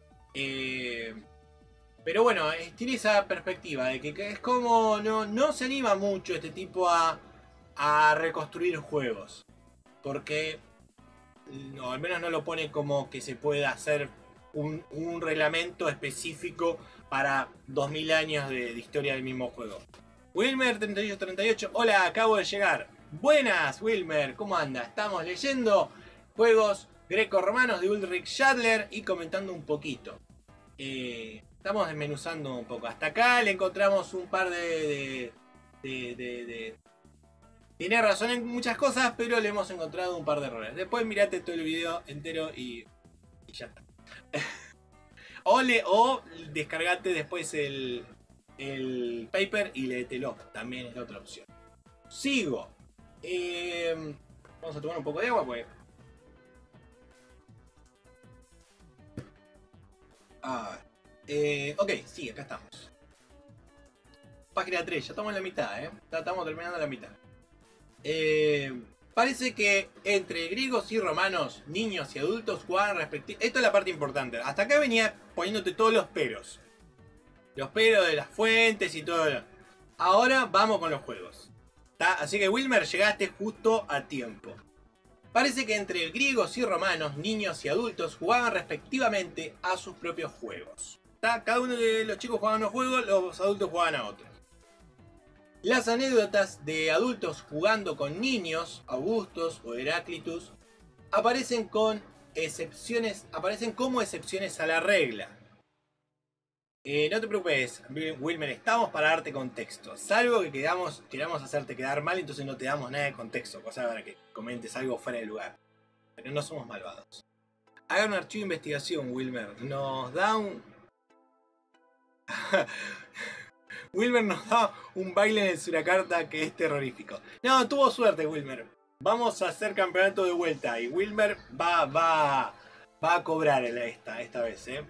Eh, pero bueno, eh, tiene esa perspectiva de que, que es como no, no se anima mucho este tipo a, a reconstruir juegos, porque no, al menos no lo pone como que se pueda hacer un, un reglamento específico para dos mil años de, de historia del mismo juego. Wilmer treinta y ocho treinta y ocho, hola, acabo de llegar. Buenas, Wilmer, ¿cómo anda? Estamos leyendo juegos greco-romanos de Ulrich Shadler y comentando un poquito. Eh, estamos desmenuzando un poco. Hasta acá le encontramos un par de... de, de, de, de... Tiene razón en muchas cosas, pero le hemos encontrado un par de errores. Después mirate todo el video entero y, y ya está. O, le, o descargate después el, el paper y léetelo. También es la otra opción. Sigo. Eh, vamos a tomar un poco de agua, pues. Ah, eh, ok, sí, acá estamos. Página tres, ya estamos en la mitad, ¿eh? Ya estamos terminando la mitad. Eh, parece que entre griegos y romanos, niños y adultos jugaban respectivamente... Esta es la parte importante. Hasta acá venía poniéndote todos los peros. Los peros de las fuentes y todo. Ahora vamos con los juegos. ¿Tá? Así que Wilmer, llegaste justo a tiempo. Parece que entre griegos y romanos, niños y adultos jugaban respectivamente a sus propios juegos. ¿Tá? Cada uno de los chicos jugaban a un juego, los adultos jugaban a otros. Las anécdotas de adultos jugando con niños, Augustos o Heráclitus, aparecen con excepciones, aparecen como excepciones a la regla. Eh, no te preocupes, Wilmer, estamos para darte contexto. Salvo que queramos, queramos hacerte quedar mal, entonces no te damos nada de contexto, cosa para que comentes algo fuera de lugar. Pero no somos malvados. Haga un archivo de investigación, Wilmer. Nos da un... Wilmer nos da un baile en el Surakarta que es terrorífico. No, tuvo suerte, Wilmer. Vamos a hacer campeonato de vuelta y Wilmer va, va, va a cobrar esta, esta vez, ¿eh?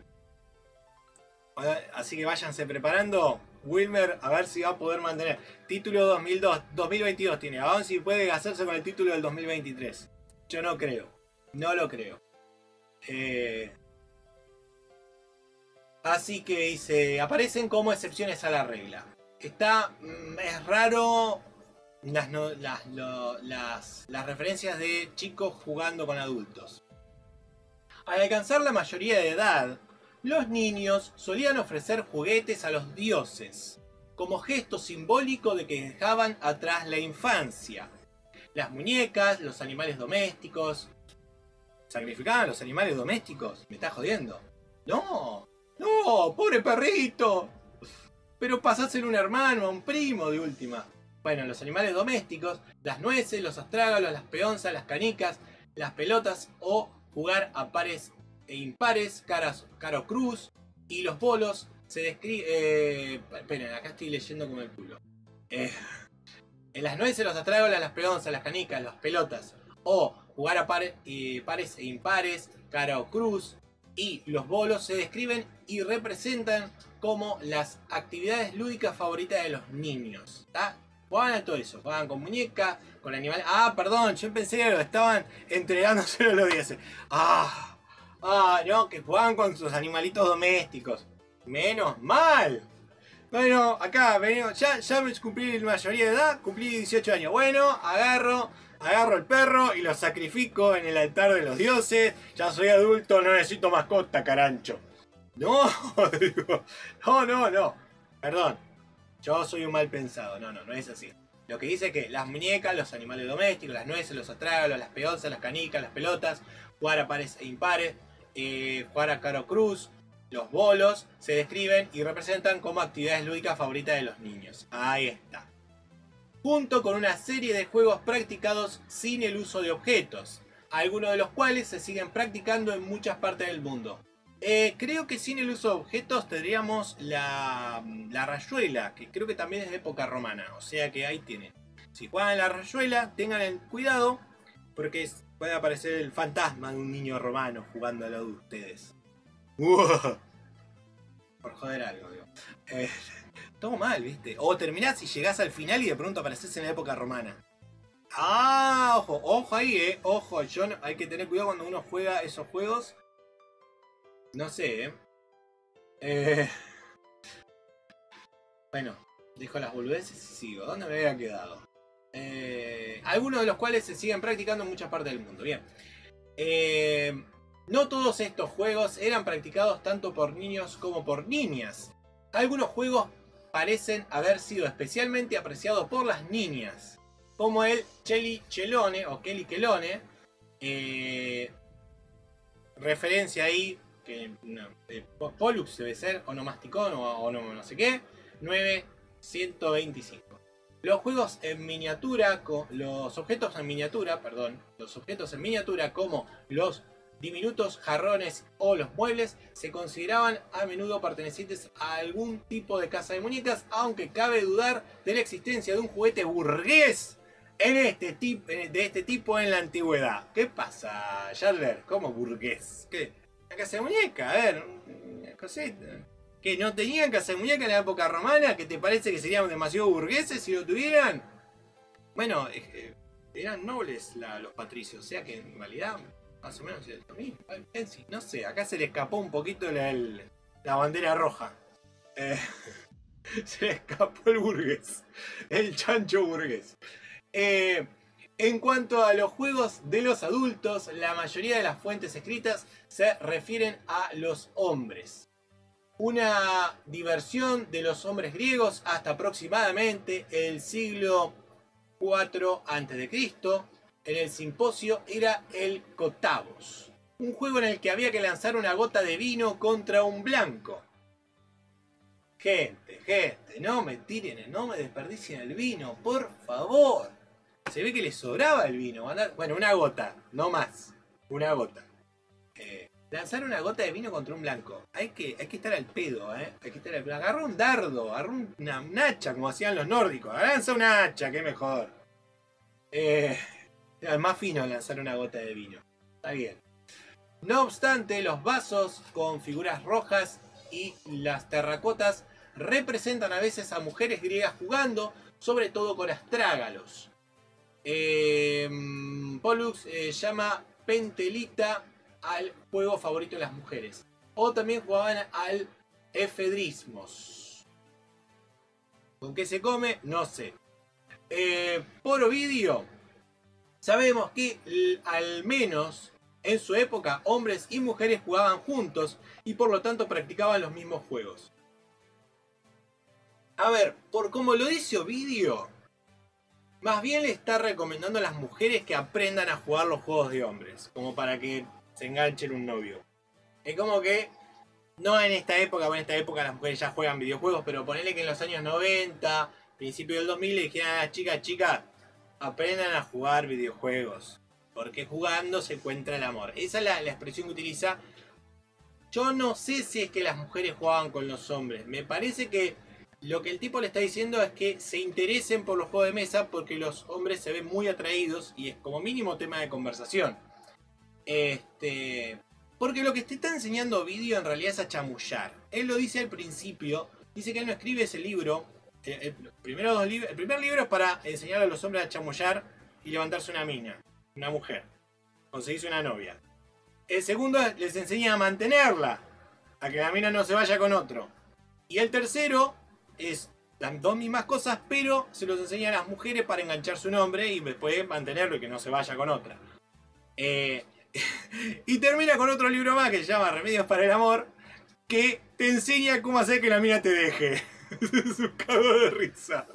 Así que váyanse preparando. Wilmer, a ver si va a poder mantener. Título dos mil dos, dos mil veintidós tiene. A ver si puede hacerse con el título del dos mil veintitrés. Yo no creo. No lo creo. Eh... Así que dice, aparecen como excepciones a la regla. Está, es raro las, no, las, lo, las, las referencias de chicos jugando con adultos. Al alcanzar la mayoría de edad, los niños solían ofrecer juguetes a los dioses, como gesto simbólico de que dejaban atrás la infancia. Las muñecas, los animales domésticos... ¿Sacrificaban a los animales domésticos? ¿Me estás jodiendo? ¡No! ¡No! ¡Pobre perrito! Pero pasáselo a un hermano, a un primo de última. Bueno, los animales domésticos, las nueces, los astrágalos, las peonzas, las canicas, las pelotas o jugar a pares e impares, caras, caro cruz y los bolos se describe... Eh, esperen, acá estoy leyendo como el culo. Eh, en las nueces, los astrágalos, las peonzas, las canicas, las pelotas o jugar a pares, eh, pares e impares, cara o cruz y los bolos se describen y representan como las actividades lúdicas favoritas de los niños. ¿Está? Jugaban a todo eso, jugaban con muñeca, con animales. Ah, perdón, yo pensé que lo estaban entregándose a los dioses. Ah... Ah, no, que jugaban con sus animalitos domésticos. Menos mal. Bueno, acá venimos. Ya, ya me cumplí la mayoría de edad. Cumplí dieciocho años. Bueno, agarro, agarro el perro y lo sacrifico en el altar de los dioses. Ya soy adulto, no necesito mascota, carancho. No, digo, no, no, no. Perdón. Yo soy un mal pensado. No, no, no es así. Lo que dice es que las muñecas, los animales domésticos, las nueces, los astrágalos, las peonzas, las canicas, las pelotas, jugar a pares e impares, eh, jugar a caro cruz, los bolos, se describen y representan como actividades lúdicas favoritas de los niños. Ahí está. Junto con una serie de juegos practicados sin el uso de objetos, algunos de los cuales se siguen practicando en muchas partes del mundo. Eh, creo que sin el uso de objetos tendríamos la, la rayuela, que creo que también es de época romana, o sea que ahí tienen. Si juegan a la rayuela, tengan el cuidado, porque puede aparecer el fantasma de un niño romano jugando a lo de ustedes. ¡Uah! Por joder algo, digo. Eh, todo mal, ¿viste? O terminás y llegás al final y de pronto apareces en la época romana. ¡Ah! Ojo, ojo ahí, eh. Ojo, yo no, hay que tener cuidado cuando uno juega esos juegos. No sé, ¿eh? eh... Bueno, dejo las boludeces y sigo. ¿Dónde me había quedado? Eh... Algunos de los cuales se siguen practicando en muchas partes del mundo. Bien. Eh... No todos estos juegos eran practicados tanto por niños como por niñas. Algunos juegos parecen haber sido especialmente apreciados por las niñas. Como el Cheli Chelone o Kelly Kelone. Eh... Referencia ahí... que no, eh, Pollux debe ser, onomasticón o, o no, no sé qué, nueve ciento veinticinco. Los juegos en miniatura, los objetos en miniatura, perdón, los objetos en miniatura como los diminutos jarrones o los muebles se consideraban a menudo pertenecientes a algún tipo de casa de muñecas, aunque cabe dudar de la existencia de un juguete burgués en este tipo, de este tipo en la antigüedad. ¿Qué pasa, Yadler? ¿Cómo burgués? ¿Qué? ¿Una casa de muñeca? A ver, una cosita. ¿Que no tenían casa de muñeca en la época romana? ¿Que te parece que serían demasiado burgueses si lo tuvieran? Bueno, eh, eran nobles la, los patricios, o sea que en realidad más o menos es lo mismo. No sé, acá se le escapó un poquito la, el, la bandera roja. Eh, se le escapó el burgués, el chancho burgués. Eh, en cuanto a los juegos de los adultos, la mayoría de las fuentes escritas se refieren a los hombres. Una diversión de los hombres griegos hasta aproximadamente el siglo cuatro antes de Cristo en el simposio era el Cotavos, un juego en el que había que lanzar una gota de vino contra un blanco. Gente, gente, no me tiren, no me desperdicien el vino, por favor. Se ve que les sobraba el vino. Bueno, una gota, no más. Una gota. Eh, lanzar una gota de vino contra un blanco. Hay que, hay que estar al pedo, ¿eh? Hay que estar al pedo. Agarra un dardo, agarra una, una hacha, como hacían los nórdicos. Lanza una hacha, que mejor. Eh, es más fino lanzar una gota de vino. Está bien. No obstante, los vasos con figuras rojas y las terracotas representan a veces a mujeres griegas jugando, sobre todo con astrágalos. Eh, Pollux eh, llama pentelita al juego favorito de las mujeres. O también jugaban al efedrismos. ¿Con qué se come? No sé. Eh, por Ovidio, sabemos que al menos en su época hombres y mujeres jugaban juntos y por lo tanto practicaban los mismos juegos. A ver, por como lo dice Ovidio, más bien le está recomendando a las mujeres que aprendan a jugar los juegos de hombres, como para que se enganchen un novio. Es como que, no en esta época, bueno, en esta época las mujeres ya juegan videojuegos, pero ponele que en los años noventa, principio del dos mil, le dijeran a las chicas, chicas, aprendan a jugar videojuegos, porque jugando se encuentra el amor. Esa es la, la expresión que utiliza. Yo no sé si es que las mujeres jugaban con los hombres, me parece que lo que el tipo le está diciendo es que se interesen por los juegos de mesa porque los hombres se ven muy atraídos y es como mínimo tema de conversación. Este, porque lo que te está enseñando Ovidio en realidad es a chamullar. Él lo dice al principio, dice que él no escribe ese libro. El, el, primero dos libros, el primer libro es para enseñar a los hombres a chamullar y levantarse una mina, una mujer, conseguirse una novia. El segundo les enseña a mantenerla, a que la mina no se vaya con otro. Y el tercero es las dos mismas cosas, pero se los enseña a las mujeres para engancharse un hombre y después mantenerlo y que no se vaya con otra. Eh, y termina con otro libro más que se llama Remedios para el Amor, que te enseña cómo hacer que la mina te deje. Es un cago de risa.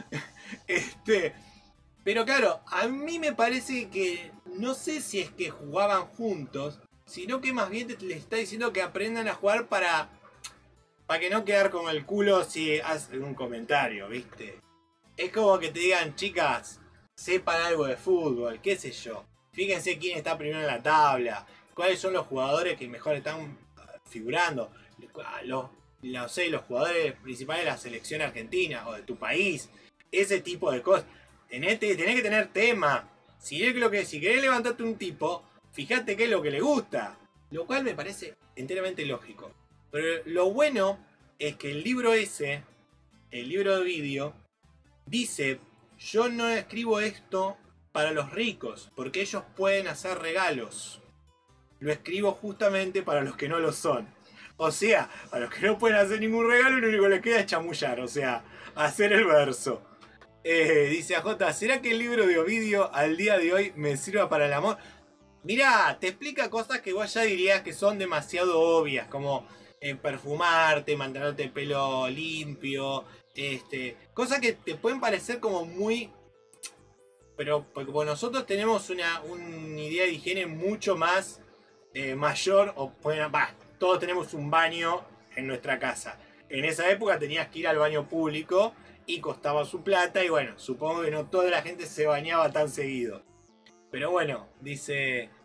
Este, pero claro, a mí me parece que no sé si es que jugaban juntos, sino que más bien te, les está diciendo que aprendan a jugar para... Para que no quedar con el culo si hacen un comentario, ¿viste? Es como que te digan, chicas, sepan algo de fútbol, qué sé yo. Fíjense quién está primero en la tabla, cuáles son los jugadores que mejor están figurando. Los, no sé, los jugadores principales de la selección argentina o de tu país. Ese tipo de cosas. Tenés, tenés que tener tema. Si, es lo que, si querés levantarte un tipo, fíjate qué es lo que le gusta. Lo cual me parece enteramente lógico. Pero lo bueno es que el libro ese, el libro de Ovidio, dice, yo no escribo esto para los ricos, porque ellos pueden hacer regalos. Lo escribo justamente para los que no lo son. O sea, a los que no pueden hacer ningún regalo, lo único que les queda es chamullar, o sea, hacer el verso. Eh, dice A J, ¿será que el libro de Ovidio al día de hoy me sirva para el amor? Mirá, te explica cosas que vos ya dirías que son demasiado obvias, como... Eh, perfumarte, mantenerte el pelo limpio, este, cosas que te pueden parecer como muy, pero porque nosotros tenemos una, una idea de higiene mucho más eh, mayor, o bueno, bah, todos tenemos un baño en nuestra casa. En esa época tenías que ir al baño público y costaba su plata, y bueno, supongo que no toda la gente se bañaba tan seguido. Pero bueno, dice,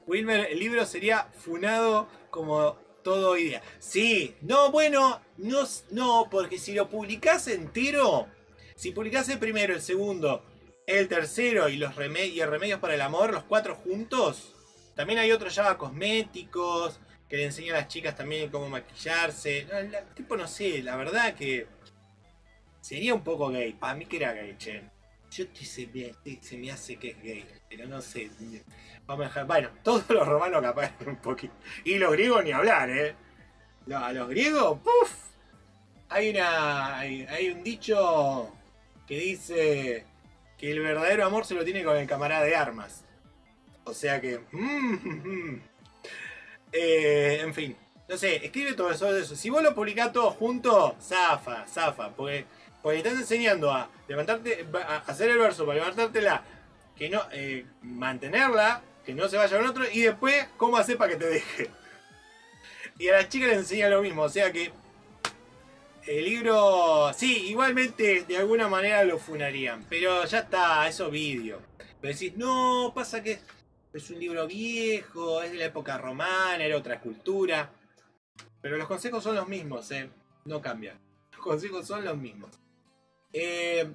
Wilmer, el libro sería funado como todo hoy día. Sí, no, bueno, no, no, porque si lo publicás entero, si publicás el primero, el segundo, el tercero y los remedios, y el Remedios para el Amor, los cuatro juntos, también hay otro ya cosméticos, que le enseña a las chicas también cómo maquillarse. No, el tipo, no sé, la verdad que sería un poco gay. Para mí que era gay, che. Yo te, se, me, se me hace que es gay, pero no sé. Vamos a dejar. Bueno, todos los romanos capaz un poquito. Y los griegos ni hablar, ¿eh? No, a los griegos, ¡puf! Hay, una, hay, hay un dicho que dice que el verdadero amor se lo tiene con el camarada de armas. O sea que... Mm, mm, eh, en fin. No sé, escribe todo eso, eso. Si vos lo publicás todo junto, zafa, zafa. Porque, porque estás enseñando a levantarte, a hacer el verso para levantártela, que no, eh, mantenerla, que no se vaya con otro, y después, ¿cómo hacer para que te deje? Y a las chicas les enseña lo mismo, o sea que el libro, sí, igualmente de alguna manera lo funarían, pero ya está, eso vídeo. Pero decís, no, pasa que es un libro viejo, es de la época romana, era otra cultura. Pero los consejos son los mismos, eh, no cambian. Los consejos son los mismos. Eh,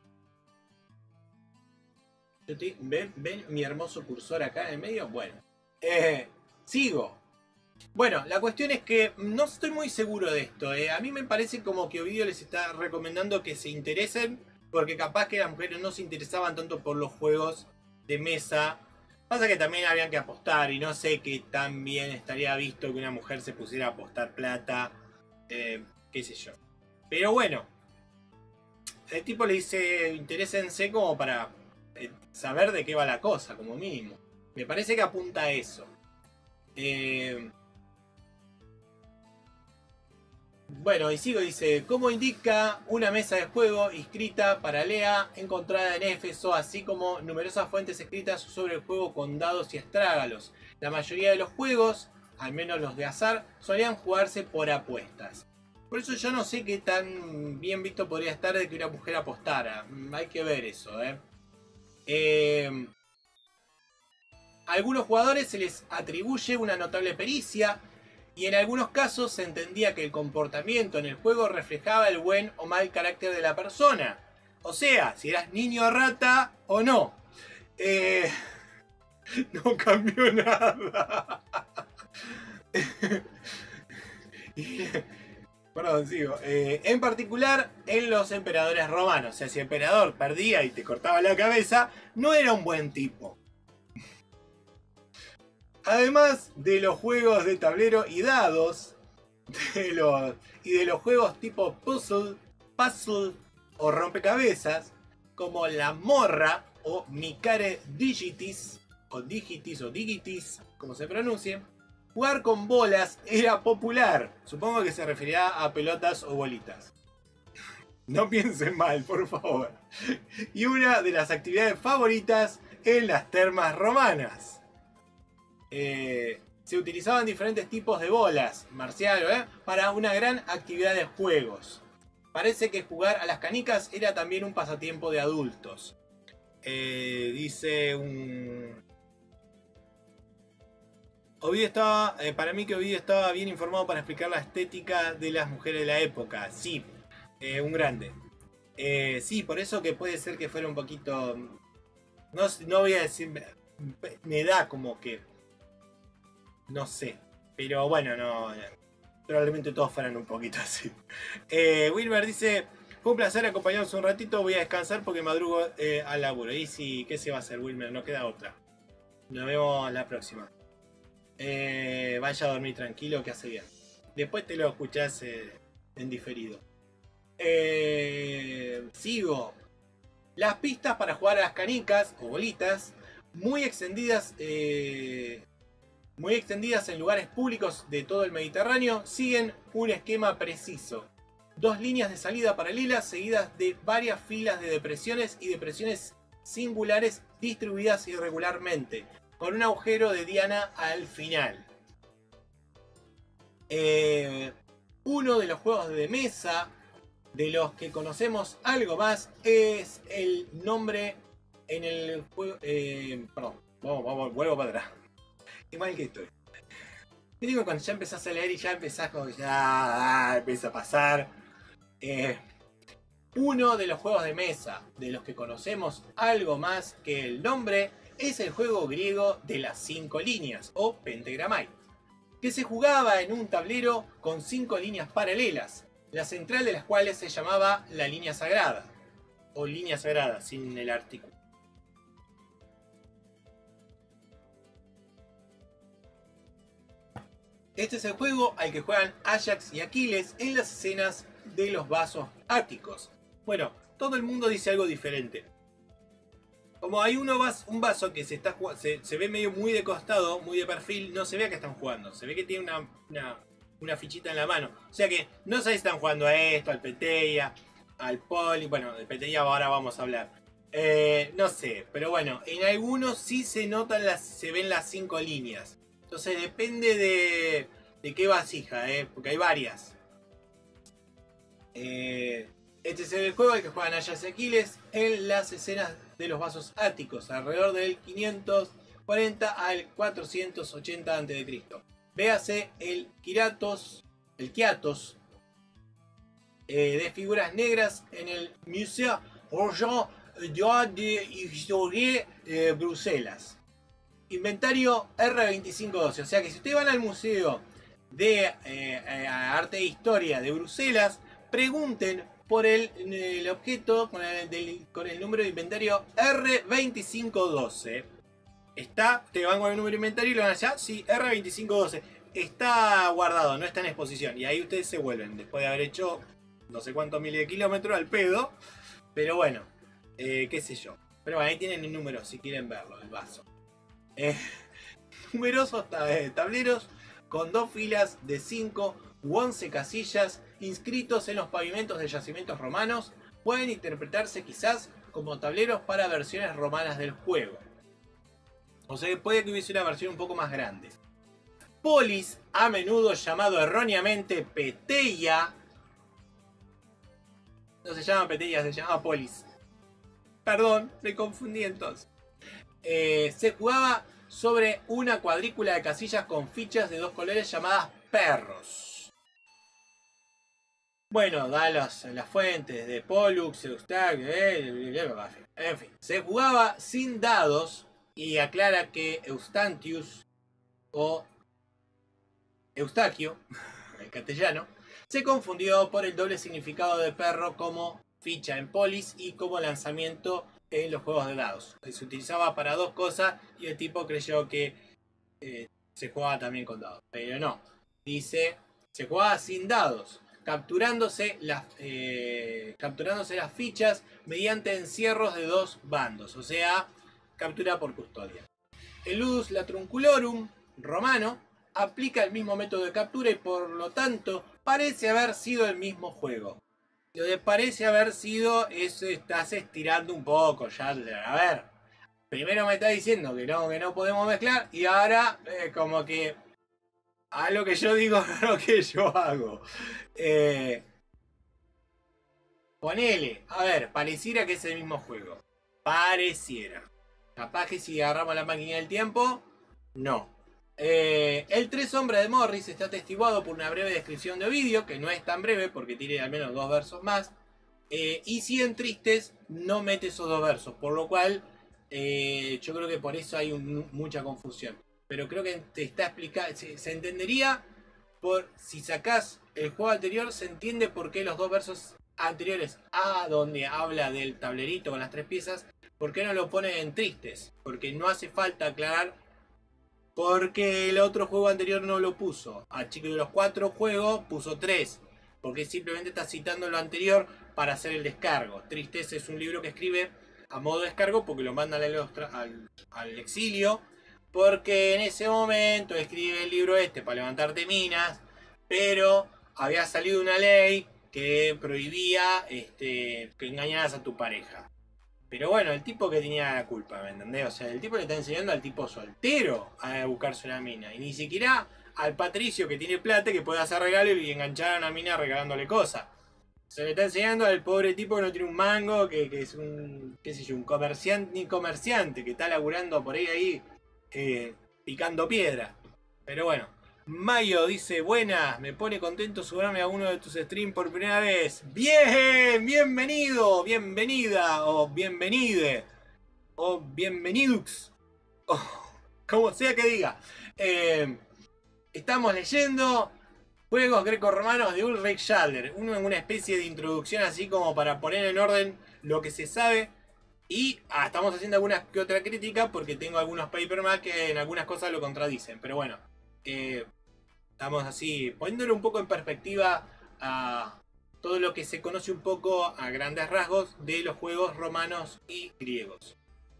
¿ven, ¿Ven mi hermoso cursor acá en el medio? Bueno, eh, sigo. Bueno, la cuestión es que no estoy muy seguro de esto. Eh. A mí me parece como que Ovidio les está recomendando que se interesen, porque capaz que las mujeres no se interesaban tanto por los juegos de mesa. Pasa que también habían que apostar y no sé qué tan bien estaría visto que una mujer se pusiera a apostar plata, eh, qué sé yo. Pero bueno, el tipo le dice, interésense como para eh, saber de qué va la cosa, como mínimo. Me parece que apunta a eso. Eh... Bueno, y sigo, dice, como indica una mesa de juego inscrita para Lea, encontrada en Éfeso, así como numerosas fuentes escritas sobre el juego con dados y estrágalos. La mayoría de los juegos, al menos los de azar, solían jugarse por apuestas. Por eso yo no sé qué tan bien visto podría estar de que una mujer apostara. Hay que ver eso, ¿eh? Eh... A algunos jugadores se les atribuye una notable pericia, y en algunos casos se entendía que el comportamiento en el juego reflejaba el buen o mal carácter de la persona. O sea, si eras niño rata o no. Eh, no cambió nada. Perdón, sigo. Eh, en particular en los emperadores romanos. O sea, si el emperador perdía y te cortaba la cabeza, no era un buen tipo. Además de los juegos de tablero y dados, de los, y de los juegos tipo puzzle, puzzle o rompecabezas, como la morra o Micare Digitis, o Digitis o Digitis, como se pronuncie, jugar con bolas era popular. Supongo que se referirá a pelotas o bolitas. No piensen mal, por favor. Y una de las actividades favoritas en las termas romanas. Eh, se utilizaban diferentes tipos de bolas, marcial, ¿eh? para una gran actividad de juegos. Parece que jugar a las canicas era también un pasatiempo de adultos. Eh, dice un... Ovidio estaba, eh, para mí que Ovidio estaba bien informado para explicar la estética de las mujeres de la época. Sí, eh, un grande. Eh, sí, por eso que puede ser que fuera un poquito... No, no voy a decir... Me da como que... No sé, pero bueno, no, probablemente todos fueran un poquito así. Eh, Wilmer dice, fue un placer acompañarnos un ratito, voy a descansar porque madrugo eh, al laburo. Y si, ¿qué se va a hacer, Wilmer? No queda otra. Nos vemos la próxima. Eh, vaya a dormir tranquilo, que hace bien. Después te lo escuchás eh, en diferido. Eh, sigo. Las pistas para jugar a las canicas o bolitas, muy extendidas... Eh, muy extendidas en lugares públicos de todo el Mediterráneo, siguen un esquema preciso. Dos líneas de salida paralelas seguidas de varias filas de depresiones y depresiones singulares distribuidas irregularmente, con un agujero de diana al final. Eh, uno de los juegos de mesa de los que conocemos algo más es el nombre en el juego... Eh, perdón, vamos, vamos, vuelvo para atrás. Igual que estoy. Te digo, cuando ya empezás a leer y ya empezás como ya ah, empieza a pasar. Eh, uno de los juegos de mesa de los que conocemos algo más que el nombre es el juego griego de las cinco líneas o Pentagramai, que se jugaba en un tablero con cinco líneas paralelas, la central de las cuales se llamaba la línea sagrada o línea sagrada sin el artículo. Este es el juego al que juegan Ajax y Aquiles en las escenas de los vasos áticos. Bueno, todo el mundo dice algo diferente. Como hay uno vas, un vaso que se, está, se, se ve medio muy de costado, muy de perfil, no se ve a qué están jugando. Se ve que tiene una, una, una fichita en la mano. O sea que no sé si están jugando a esto, al Peteia, al Poli. Bueno, del Peteia ahora vamos a hablar. Eh, no sé, pero bueno, en algunos sí se notan las, se ven las cinco líneas. Entonces depende de, de qué vasija, ¿eh? Porque hay varias. Eh, este es el juego al que juegan Ajax y Aquiles en las escenas de los vasos áticos, alrededor del quinientos cuarenta al cuatrocientos ochenta antes de Cristo. Véase el Kiratos, el Kiatos eh, de figuras negras en el Musée Roger de Historie de Bruselas. Inventario R veinticinco doce, o sea que si ustedes van al Museo de eh, eh, Arte e Historia de Bruselas, pregunten por el, el objeto con el, del, con el número de inventario R veinticinco doce. Está, te van con el número de inventario y lo van allá, sí, R veinticinco doce. Está guardado, no está en exposición. Y ahí ustedes se vuelven, después de haber hecho no sé cuántos miles de kilómetros al pedo. Pero bueno, eh, qué sé yo. Pero bueno, ahí tienen el número si quieren verlo, el vaso. Eh, numerosos tableros con dos filas de cinco u once casillas inscritos en los pavimentos de yacimientos romanos pueden interpretarse quizás como tableros para versiones romanas del juego. O sea que puede que hubiese una versión un poco más grande. Polis, a menudo llamado erróneamente Peteia. No se llama Peteia, se llama Polis. Perdón, me confundí entonces. Eh, se jugaba sobre una cuadrícula de casillas con fichas de dos colores llamadas perros. Bueno, da las, las fuentes de Pollux, Eustaquio, eh, en fin. Se jugaba sin dados y aclara que Eustantius o Eustaquio, en castellano, se confundió por el doble significado de perro como ficha en Polis y como lanzamiento en los juegos de dados. Se utilizaba para dos cosas y el tipo creyó que eh, se jugaba también con dados. Pero no. Dice, se jugaba sin dados, capturándose las, eh, capturándose las fichas mediante encierros de dos bandos. O sea, captura por custodia. El Ludus Latrunculorum romano aplica el mismo método de captura y por lo tanto parece haber sido el mismo juego. Lo de parece haber sido, eso estás estirando un poco ya. A ver, primero me está diciendo que no, que no podemos mezclar y ahora eh, como que a lo que yo digo, a lo que yo hago. Eh, ponele, a ver, pareciera que es el mismo juego. Pareciera. Capaz que si agarramos la máquina del tiempo, no. Eh, el Tres Sombras de Morris está atestiguado por una breve descripción de Ovidio, que no es tan breve porque tiene al menos dos versos más. Eh, y Cien Tristes no mete esos dos versos, por lo cual eh, yo creo que por eso hay un, mucha confusión. Pero creo que te está explicando, se, se entendería por si sacás el juego anterior, se entiende por qué los dos versos anteriores a donde habla del tablerito con las tres piezas, por qué no lo pone en tristes, porque no hace falta aclarar. Porque el otro juego anterior no lo puso. A Chico de los cuatro juegos puso tres. Porque simplemente está citando lo anterior para hacer el descargo. Tristeza es un libro que escribe a modo de descargo porque lo mandan al, al, al exilio. Porque en ese momento escribe el libro este para levantarte minas. Pero había salido una ley que prohibía este, que engañaras a tu pareja. Pero bueno, el tipo que tenía la culpa, ¿me entendés? O sea, el tipo le está enseñando al tipo soltero a buscarse una mina. Y ni siquiera al Patricio que tiene plata que puede hacer regalo y enganchar a una mina regalándole cosas. Se le está enseñando al pobre tipo que no tiene un mango, que, que es un, qué sé yo, un comerciante, ni comerciante, que está laburando por ahí ahí, eh, picando piedra. Pero bueno. Mayo dice, buenas, me pone contento sumarme a uno de tus streams por primera vez. Bien, bienvenido, bienvenida, o bienvenide, o bienvenidux, o como sea que diga. Eh, estamos leyendo Juegos Greco-Romanos de Ulrich Schadler, uno en una especie de introducción así como para poner en orden lo que se sabe. Y ah, estamos haciendo alguna que otra crítica porque tengo algunos paperback que en algunas cosas lo contradicen, pero bueno. Eh, estamos así poniéndolo un poco en perspectiva a todo lo que se conoce un poco a grandes rasgos de los juegos romanos y griegos.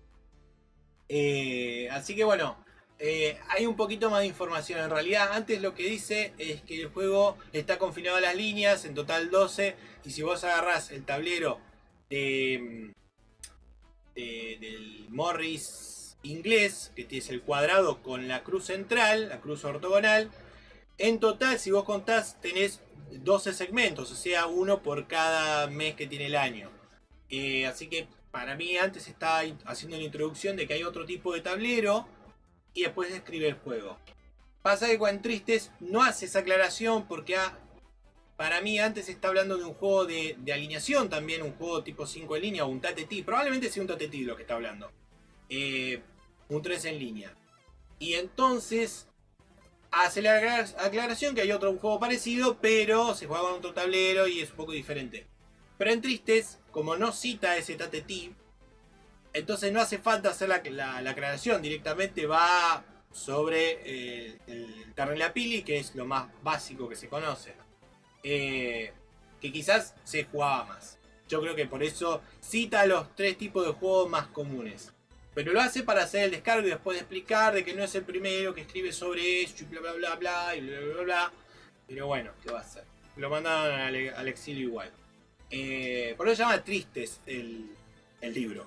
Eh, así que bueno, eh, hay un poquito más de información. En realidad antes lo que dice es que el juego está confinado a las líneas, en total doce, y si vos agarrás el tablero de, de, del Morris inglés, que es el cuadrado con la cruz central, la cruz ortogonal, en total, si vos contás, tenés doce segmentos, o sea, uno por cada mes que tiene el año. Eh, así que para mí antes estaba haciendo una introducción de que hay otro tipo de tablero y después describe el juego. Pasa que con Tristes no hace esa aclaración porque ah, para mí antes está hablando de un juego de, de alineación también, un juego tipo cinco en línea o un Tate-Ti. Probablemente sea un Tate-Ti lo que está hablando. Eh, un tres en línea. Y entonces hace la aclaración que hay otro juego parecido, pero se juega con otro tablero y es un poco diferente. Pero en Tristes, como no cita ese Tate-Ti, entonces no hace falta hacer la, la, la aclaración. Directamente va sobre eh, el Terrelapili, que es lo más básico que se conoce. Eh, que quizás se jugaba más. Yo creo que por eso cita los tres tipos de juegos más comunes. Pero lo hace para hacer el descargo y después de explicar de que no es el primero que escribe sobre eso y bla bla bla bla y bla bla bla bla. Pero bueno, ¿qué va a hacer? Lo mandaron al, al exilio igual. Eh, por eso se llama Tristes el, el libro.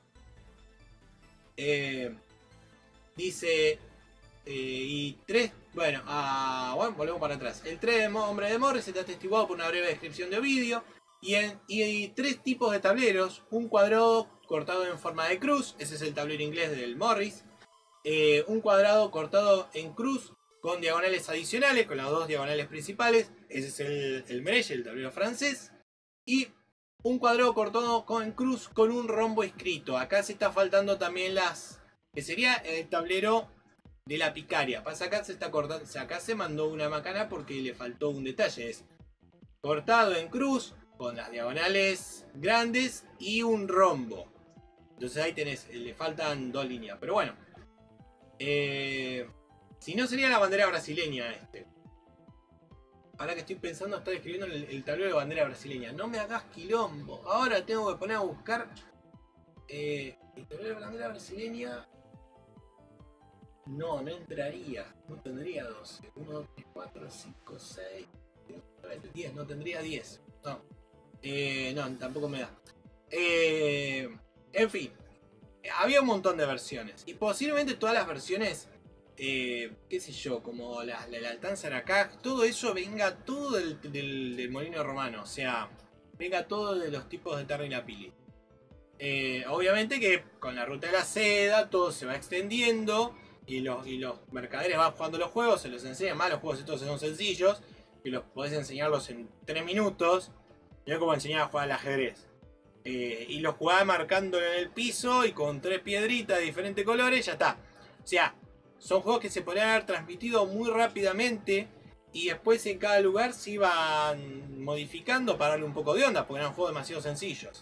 Eh, dice... Eh, y tres... Bueno, ah, bueno, volvemos para atrás. El tres de Hombre de Morris está atestiguado por una breve descripción de Ovidio. Y, en, y hay tres tipos de tableros. Un cuadrado cortado en forma de cruz, ese es el tablero inglés del Morris. Eh, un cuadrado cortado en cruz con diagonales adicionales, con las dos diagonales principales, ese es el, el Merelle, el tablero francés. Y un cuadrado cortado con cruz con un rombo escrito. Acá se está faltando también las... que sería el tablero de la picaria. Pasa acá se está cortando, acá se mandó una macana porque le faltó un detalle. Es cortado en cruz con las diagonales grandes y un rombo. Entonces ahí tenés, le faltan dos líneas. Pero bueno. Eh, si no sería la bandera brasileña este. Ahora que estoy pensando, estoy escribiendo el, el tablero de bandera brasileña. No me hagas quilombo. Ahora tengo que poner a buscar eh, el tablero de bandera brasileña. No, no entraría. No tendría doce. uno, dos, tres, cuatro, cinco, seis, siete, diez. No tendría diez. No. Eh, no, tampoco me da. Eh, en fin. Había un montón de versiones. Y posiblemente todas las versiones, eh, qué sé yo, como la, la, la Altanzar acá, todo eso venga todo del, del, del Molino Romano. O sea, venga todo de los tipos de Terrelapili. Eh, obviamente que con la ruta de la seda todo se va extendiendo. Y los, y los mercaderes van jugando los juegos, se los enseñan más, los juegos estos son sencillos. Y los podés enseñarlos en tres minutos. Y es como enseñar a jugar al ajedrez. Eh, y los jugás marcándolo en el piso y con tres piedritas de diferentes colores, ya está. O sea, son juegos que se podrían haber transmitido muy rápidamente y después en cada lugar se iban modificando para darle un poco de onda, porque eran juegos demasiado sencillos.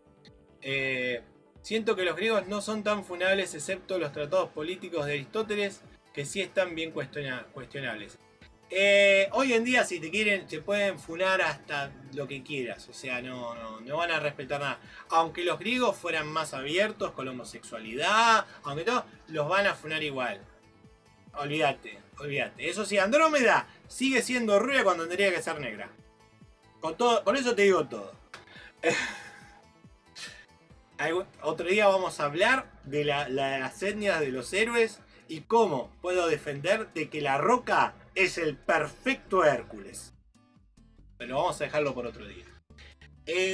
Eh, siento que los griegos no son tan funables excepto los tratados políticos de Aristóteles, que sí están bien cuestiona cuestionables. Eh, hoy en día si te quieren te pueden funar hasta lo que quieras, o sea, no, no, no van a respetar nada. Aunque los griegos fueran más abiertos con la homosexualidad, aunque todo, los van a funar igual. Olvídate, olvídate. Eso sí, Andrómeda sigue siendo rubia cuando tendría que ser negra. Con, todo, con eso te digo todo. Otro día vamos a hablar de la, la, las etnias de los héroes y cómo puedo defender de que la Roca es el perfecto Hércules. Pero vamos a dejarlo por otro día.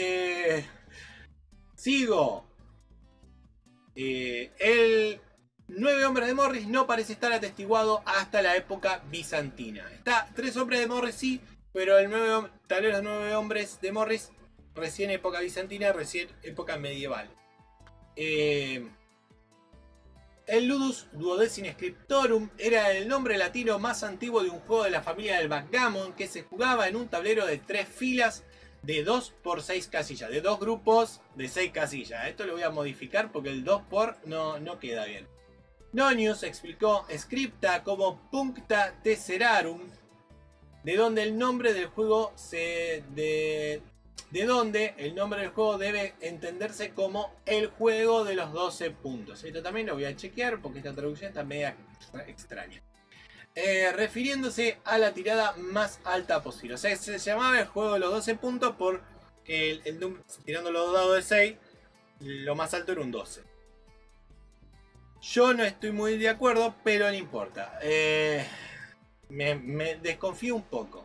Eh, sigo. Eh, el nueve hombres de Morris no parece estar atestiguado hasta la época bizantina. Está tres hombres de Morris sí, pero el nueve, tablero de nueve hombres de Morris recién época bizantina, recién época medieval. Eh, el Ludus Duodecim Scriptorum era el nombre latino más antiguo de un juego de la familia del backgammon que se jugaba en un tablero de tres filas de dos por seis casillas, de dos grupos de seis casillas. Esto lo voy a modificar porque el dos por no, no queda bien. Nonius explicó Scripta como Puncta Tesserarum, de donde el nombre del juego se de, de donde el nombre del juego debe entenderse como el juego de los doce puntos. Esto también lo voy a chequear porque esta traducción está media extraña. Eh, refiriéndose a la tirada más alta posible. O sea, se llamaba el juego de los doce puntos porque el, el, tirando los dados de seis, lo más alto era un doce. Yo no estoy muy de acuerdo, pero no importa. Eh, me, me desconfío un poco.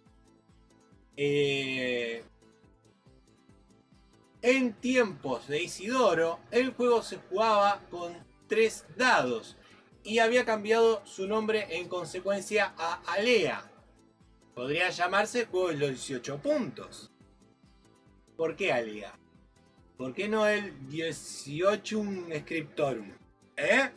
Eh, en tiempos de Isidoro, el juego se jugaba con tres dados. Y había cambiado su nombre en consecuencia a Alea. Podría llamarse juego de los dieciocho puntos. ¿Por qué Alea? ¿Por qué no el dieciocho Scriptorum? ¿Eh?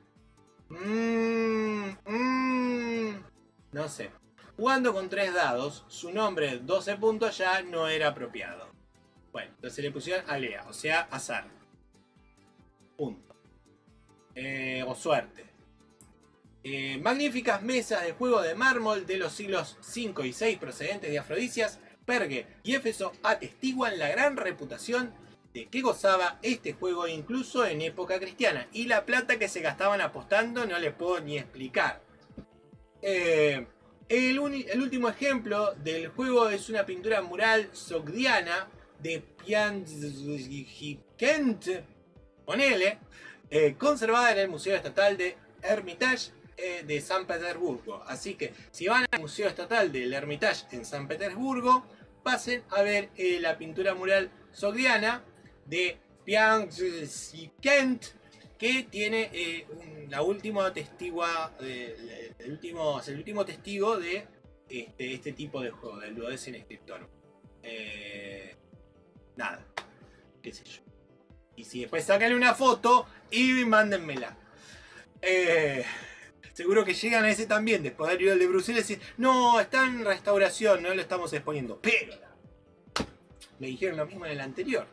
Mm, mm, no sé. Jugando con tres dados, su nombre doce puntos ya no era apropiado. Bueno, entonces le pusieron Alea, o sea, azar. Punto. Eh, o suerte. Eh, magníficas mesas de juego de mármol de los siglos cinco y seis procedentes de Afrodisias, Pergue y Éfeso atestiguan la gran reputación de que gozaba este juego incluso en época cristiana. Y la plata que se gastaban apostando no les puedo ni explicar. Eh, el, el último ejemplo del juego es una pintura mural sogdiana de Pianzikent, ponele, eh, conservada en el Museo Estatal de Hermitage de San Petersburgo. Así que si van al Museo Estatal del Hermitage en San Petersburgo, pasen a ver eh, la pintura mural sogdiana de Pianzikent, que tiene eh, un, la última testigua, eh, el, último, el último testigo de este, este tipo de juego, del Duodecim Scriptorum. Eh, nada, qué sé yo. Y si después sáquenle una foto y mándenmela. Eh, Seguro que llegan a ese también, después del nivel de Bruselas, y dicen, no, está en restauración, no lo estamos exponiendo. Pero me dijeron lo mismo en el anterior.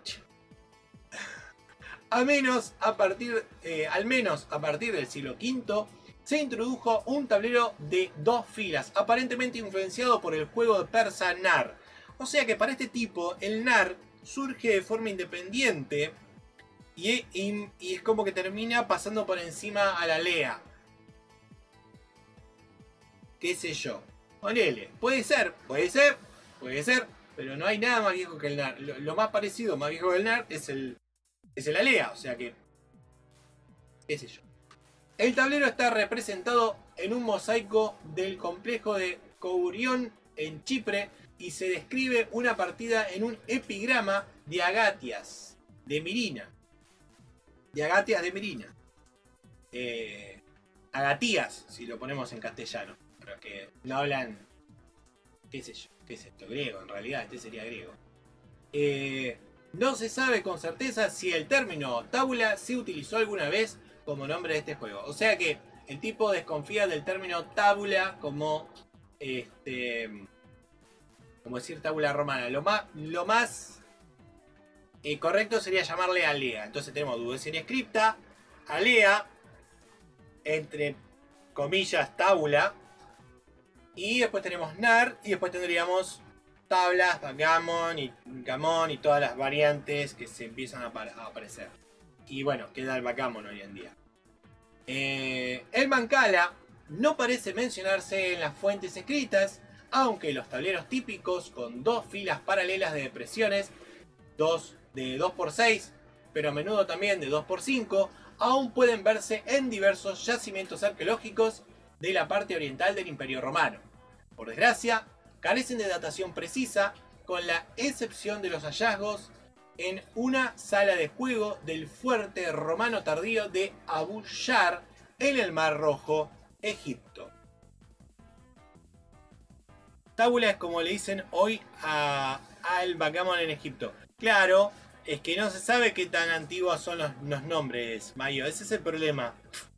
A menos a partir, eh, al menos a partir del siglo quinto, se introdujo un tablero de dos filas, aparentemente influenciado por el juego de persa Nar. O sea que para este tipo, el Nar surge de forma independiente y, y, y es como que termina pasando por encima a la Lea. Qué sé yo. Ponele. Puede ser, puede ser, puede ser. Pero no hay nada más viejo que el Nar. Lo, lo más parecido, más viejo que el Nar es el, es el Alea. O sea que, qué sé yo. El tablero está representado en un mosaico del complejo de Kourion en Chipre. Y se describe una partida en un epigrama de Agatias de Mirina. De Agatias de Mirina. Eh, Agatías, si lo ponemos en castellano. Pero que no hablan, qué sé yo, qué es esto, griego en realidad, este sería griego. Eh, no se sabe con certeza si el término tábula se utilizó alguna vez como nombre de este juego. O sea que el tipo desconfía del término tábula como, este, como decir tábula romana. Lo más, lo más eh, correcto sería llamarle Alea. Entonces tenemos Duodecim Scripta, Alea, entre comillas tábula. Y después tenemos Nar, y después tendríamos tablas, backgammon y gammon y todas las variantes que se empiezan a, a aparecer. Y bueno, queda el backgammon hoy en día. Eh, el Mancala no parece mencionarse en las fuentes escritas, aunque los tableros típicos con dos filas paralelas de depresiones, dos de dos por seis, pero a menudo también de dos por cinco, aún pueden verse en diversos yacimientos arqueológicos de la parte oriental del Imperio Romano. Por desgracia, carecen de datación precisa, con la excepción de los hallazgos en una sala de juego del fuerte romano tardío de Abu Yar en el Mar Rojo, Egipto. Tábula es como le dicen hoy a, al backgammon en Egipto. Claro, es que no se sabe qué tan antiguos son los, los nombres, Mayo. Ese es el problema.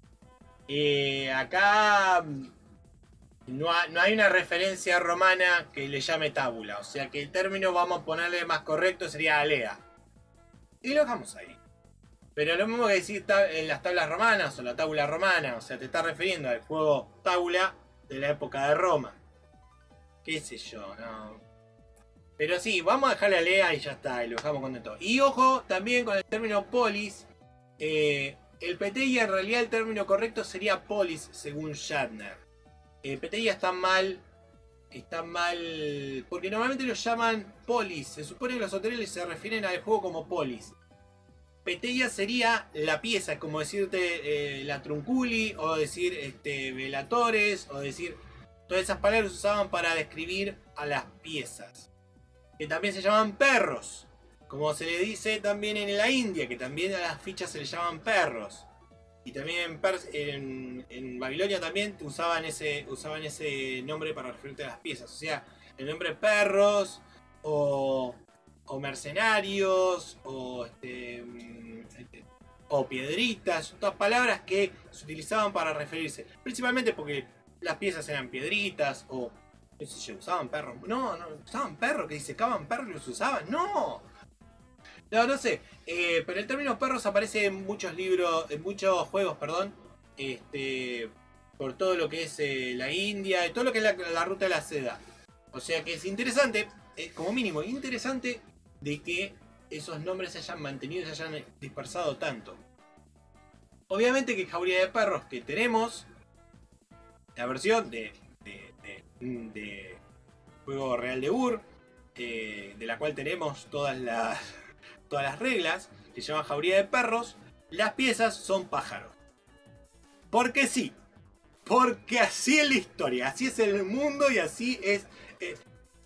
Eh, acá no, ha, no hay una referencia romana que le llame tábula. O sea que el término, vamos a ponerle más correcto, sería alea. Y lo dejamos ahí. Pero lo mismo que decir en las tablas romanas o la tábula romana. O sea, te está refiriendo al juego tábula de la época de Roma. Qué sé yo, no. Pero sí, vamos a dejarle a Lea y ya está, y lo dejamos contento. Y ojo, también con el término polis. Eh, el Peteia, en realidad el término correcto sería polis, según Shatner. Eh, Peteia está mal. Está mal. Porque normalmente lo llaman polis. Se supone que los hoteles se refieren al juego como polis. Peteia sería la pieza, es como decirte eh, la trunculi, o decir este, velatores, o decir. Todas esas palabras se usaban para describir a las piezas. Que también se llaman perros. Como se le dice también en la India, que también a las fichas se le llaman perros. Y también en, en, en Babilonia también usaban ese, usaban ese nombre para referirte a las piezas. O sea, el nombre perros, o, o mercenarios, o, este, o piedritas. Todas palabras que se utilizaban para referirse. Principalmente porque las piezas eran piedritas o, qué sé yo, usaban perros. No, no, usaban perros, que disecaban perros y los usaban. No, no, no sé. Eh, pero el término perros aparece en muchos libros, en muchos juegos, perdón. Este, por todo lo que es eh, la India, y todo lo que es la, la ruta de la seda. O sea que es interesante, eh, como mínimo, interesante de que esos nombres se hayan mantenido y se hayan dispersado tanto. Obviamente que Jauría de Perros que tenemos. La versión de, de, de, de juego real de Ur, eh, de la cual tenemos todas las, todas las reglas, que se llama Jauría de Perros, las piezas son pájaros. Porque sí, porque así es la historia, así es el mundo y así es... Eh.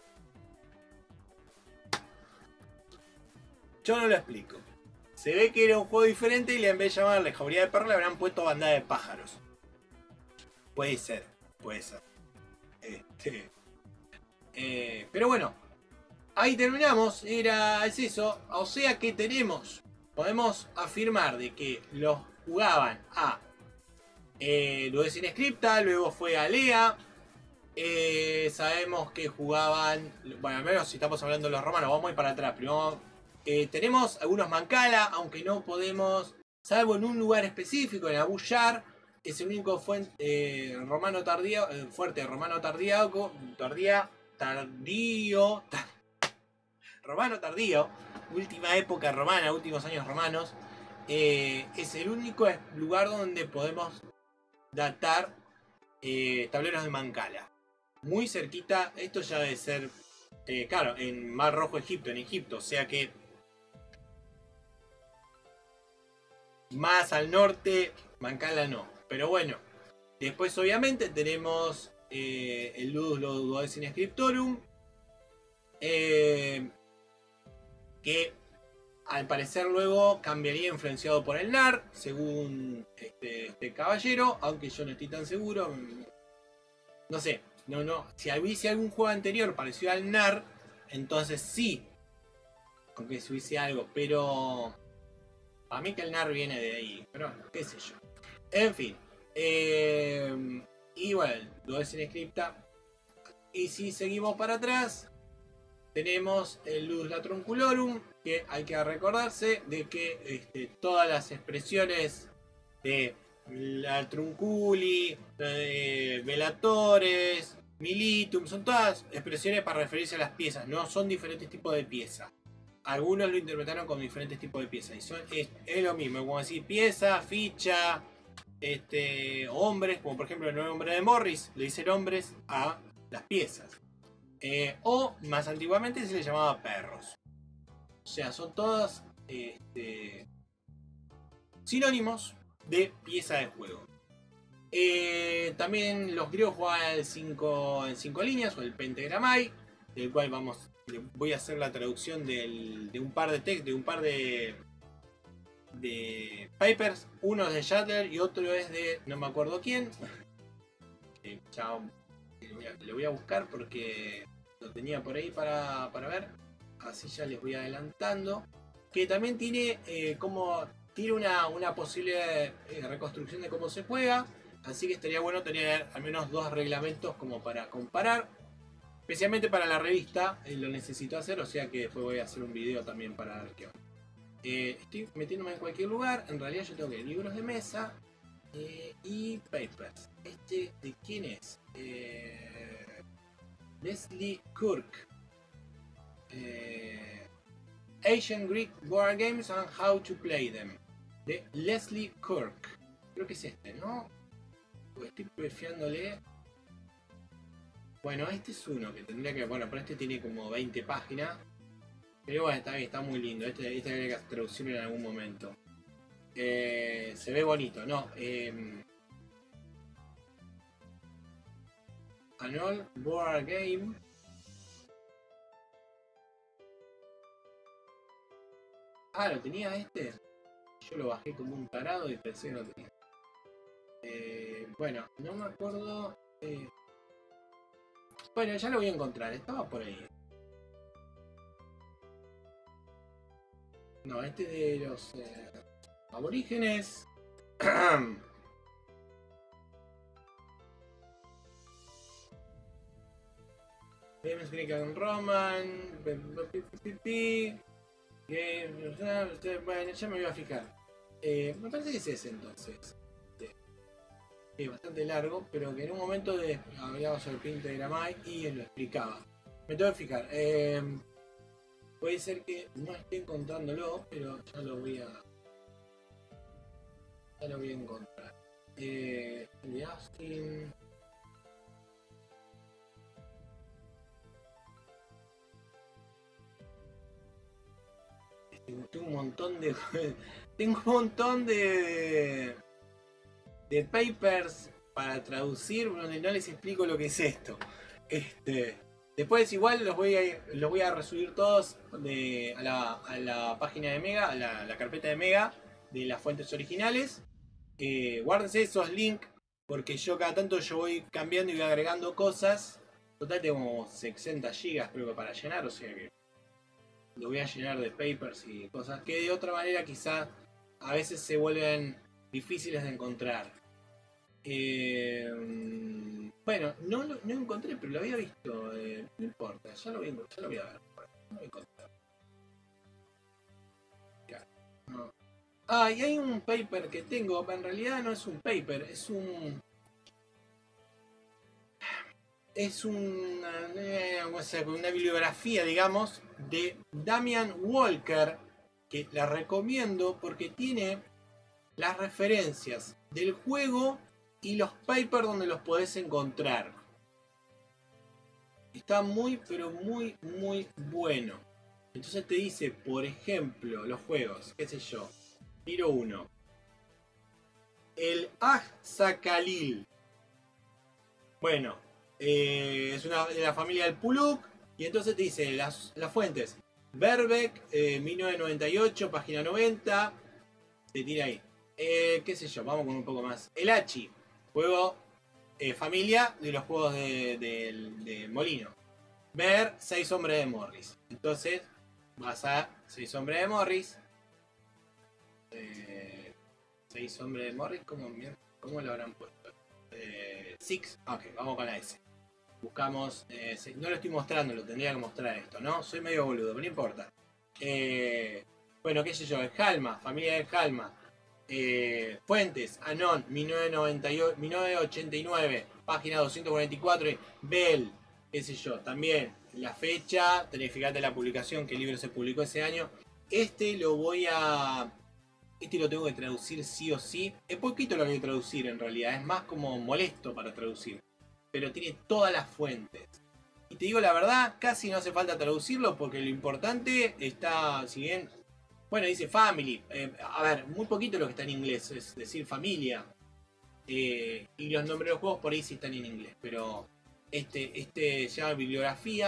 Yo no lo explico. Se ve que era un juego diferente y en vez de llamarle Jauría de Perros le habrán puesto bandada de pájaros. Puede ser, puede ser. Este, eh, pero bueno, ahí terminamos. Era, es eso. O sea que tenemos, podemos afirmar de que los jugaban a eh, Duodecim Scripta, luego fue a Lea. Eh, sabemos que jugaban, bueno, al menos si estamos hablando de los romanos, vamos a ir para atrás. Primero, eh, tenemos algunos Mancala, aunque no podemos, salvo en un lugar específico, en Abu Yar. Es el único fuente, eh, romano tardío, eh, fuerte romano tardíaco, tardía, tardío, tar, romano tardío, última época romana, últimos años romanos. Eh, es el único lugar donde podemos datar eh, tableros de Mancala. Muy cerquita, esto ya debe ser, eh, claro, en Mar Rojo, Egipto, en Egipto, o sea que más al norte, Mancala no. Pero bueno, después obviamente tenemos eh, el Ludus Duodecim Scriptorum, eh, que al parecer luego cambiaría influenciado por el N A R, según este, este caballero, aunque yo no estoy tan seguro. No sé, no, no. Si hubiese algún juego anterior parecido al N A R, entonces sí, aunque se hubiese algo, pero a mí que el N A R viene de ahí, pero qué sé yo. En fin, eh, y bueno, Duodecim Scripta. Y si seguimos para atrás, tenemos el Ludus Latrunculorum, que hay que recordarse de que este, todas las expresiones de la Trunculi, de velatores, militum, son todas expresiones para referirse a las piezas, no son diferentes tipos de piezas. Algunos lo interpretaron con diferentes tipos de piezas. Y son, es, es lo mismo, como decir pieza, ficha, este, hombres, como por ejemplo el nuevo hombre de Morris, le dicen hombres a las piezas. Eh, o más antiguamente se les llamaba perros. O sea, son todos este, sinónimos de pieza de juego. Eh, también los griegos jugaban el cinco, en cinco líneas, o el pentagramai, del cual vamos voy a hacer la traducción del, de un par de textos, de un par de, de papers. Uno es de Shatter y otro es de no me acuerdo quién. Eh, ya, le voy a buscar porque lo tenía por ahí para, para ver. Así ya les voy adelantando. Que también tiene eh, como tiene una, una posible eh, reconstrucción de cómo se juega. Así que estaría bueno tener al menos dos reglamentos como para comparar. Especialmente para la revista, eh, lo necesito hacer, o sea que después voy a hacer un video también para ver qué onda. Eh, estoy metiéndome en cualquier lugar, en realidad yo tengo que libros de mesa eh, y papers. ¿Este de quién es? Eh, Leslie Kirk. Eh, Ancient Greek Board Games and How to Play Them. De Leslie Kirk. Creo que es este, ¿no? Porque estoy prefiándole. Bueno, este es uno que tendría que... Bueno, pero este tiene como veinte páginas. Pero bueno, está bien, está muy lindo. Este, este habría que traducirlo en algún momento. Eh, se ve bonito, ¿no? Eh, Annual Board Game. Ah, ¿lo tenía este? Yo lo bajé como un tarado y pensé que no lo tenía. Eh, bueno, no me acuerdo... Eh, Bueno, ya lo voy a encontrar, estaba por ahí. No, este de los eh, aborígenes. James Greek and Roman. Bueno, ya me voy a fijar. Eh, me parece que es ese entonces. Es bastante largo, pero que en un momento de, hablaba sobre Pinte de Gramay y lo explicaba. Me tengo que fijar. Eh, puede ser que no esté encontrándolo, pero ya lo voy a. Ya lo voy a encontrar. Eh, de Austin. Tengo un montón de. Tengo un montón de. de papers para traducir donde no les explico lo que es esto. Este, después igual los voy a, los voy a resubir todos de, a, la, a la página de Mega, a la, la carpeta de Mega de las fuentes originales. Eh, guárdense esos links porque yo cada tanto yo voy cambiando y voy agregando cosas. Total tengo como sesenta gigas creo que para llenar, o sea que lo voy a llenar de papers y cosas que de otra manera quizá a veces se vuelven difíciles de encontrar. Eh, bueno, no lo no encontré, pero lo había visto. Eh, no importa, ya lo, voy, ya lo voy a ver. No lo voy a encontrar. No. Ah, y hay un paper que tengo, en realidad no es un paper, es un... Es una, una bibliografía, digamos, de Damian Walker, que la recomiendo porque tiene las referencias del juego y los papers donde los podés encontrar. Está muy, pero muy, muy bueno. Entonces te dice, por ejemplo, los juegos, qué sé yo. Tiro uno. El Ahzakalil. Bueno, eh, es una de la familia del Puluk. Y entonces te dice las, las fuentes. Verbeck, eh, mil novecientos noventa y ocho, página noventa. Te tira ahí. Eh, qué sé yo, vamos con un poco más. El Hachi. Juego eh, familia de los juegos de, de, de Molino. Ver seis hombres de Morris. Entonces vas a seis hombres de Morris. Eh, seis hombres de Morris. ¿Cómo, cómo lo habrán puesto? Eh, Six. Ok, vamos con la S. Buscamos. Eh, no lo estoy mostrando, lo tendría que mostrar esto, ¿no? Soy medio boludo, pero no importa. Eh, bueno, qué sé yo, el Halma, familia de Halma. Eh, fuentes, Anon, mil novecientos ochenta y nueve, página doscientos cuarenta y cuatro, Bell, qué sé yo, también la fecha, tenés que fijarte la publicación, que el libro se publicó ese año. Este lo voy a... Este lo tengo que traducir sí o sí. Es poquito lo que hay que traducir en realidad, es más como molesto para traducir. Pero tiene todas las fuentes. Y te digo la verdad, casi no hace falta traducirlo porque lo importante está, si bien... Bueno, dice family. Eh, a ver, muy poquito lo que está en inglés, es decir, familia. Eh, y los nombres de los juegos por ahí sí están en inglés. Pero este, este se llama bibliografía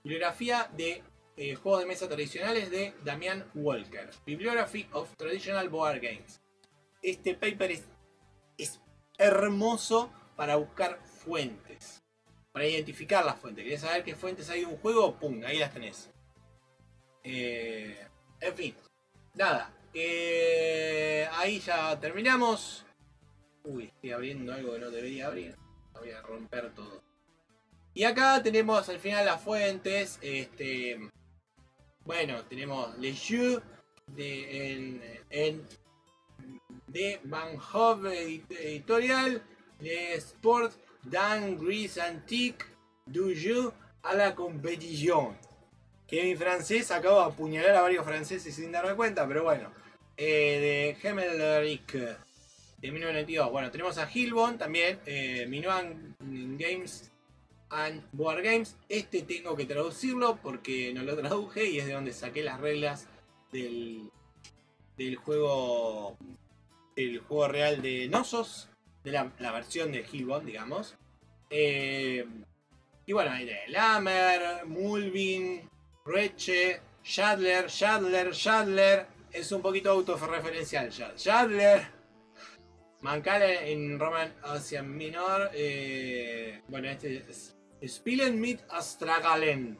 Bibliografía de eh, juegos de mesa tradicionales de Damian Walker. Bibliography of Traditional Board Games. Este paper es, es hermoso para buscar fuentes. Para identificar las fuentes. ¿Querés saber qué fuentes hay de un juego? ¡Pum! Ahí las tenés. Eh, en fin. Nada. Eh, ahí ya terminamos. Uy, estoy abriendo algo que no debería abrir. Voy a romper todo. Y acá tenemos al final las fuentes. Este, bueno, tenemos Les Jeux de, en, en, de Van Hove Editorial, Les Sports d'un Gris Antique du Jeu à la Compétition. Que mi francés acabo de apuñalar a varios franceses sin darme cuenta, pero bueno. Eh, de Hemmelrich de mil novecientos noventa y dos. Bueno, tenemos a Hilbon también. Eh, Minoan Games and Board Games. Este tengo que traducirlo porque no lo traduje y es de donde saqué las reglas del, del juego del juego real de Knossos, de la, la versión de Hilbon, digamos. Eh, y bueno, hay de Lammer, Mulvin, Reche, Shadler, Shadler, Shadler. Es un poquito autorreferencial ya. Shadler. Mancala en Roman Asian Minor. Eh, bueno, este es Spielen mit Astragalen.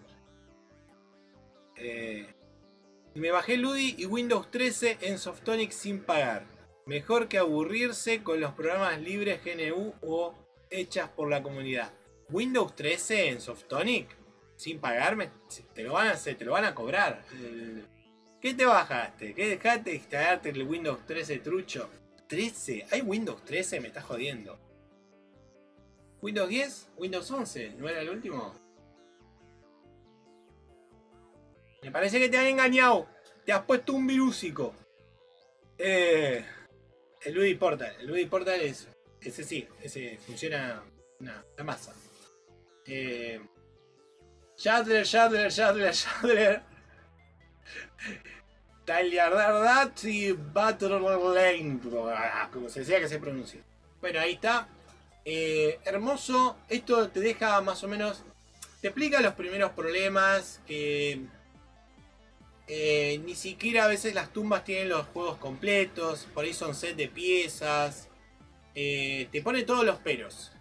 Eh, me bajé Ludi y Windows trece en Softonic sin pagar. Mejor que aburrirse con los programas libres G N U o hechas por la comunidad. Windows trece en Softonic sin pagarme, te lo van a hacer, te lo van a cobrar. ¿Qué te bajaste? ¿Qué dejaste de instalarte el Windows trece trucho? ¿trece? ¿Hay Windows trece? Me estás jodiendo. ¿Windows diez? ¿Windows once? ¿No era el último? Me parece que te han engañado. Te has puesto un virúsico. Eh, el Ludi Portal. El Ludi Portal es... Ese sí, ese funciona una, una masa. Eh, Shadler, Shadler, Shadler, Shadler. Tagliardazzi Battle como se decía que se pronuncia. Bueno, ahí está. Eh, hermoso. Esto te deja más o menos. Te explica los primeros problemas. Que eh, ni siquiera a veces las tumbas tienen los juegos completos. Por ahí son set de piezas. Eh, te pone todos los peros.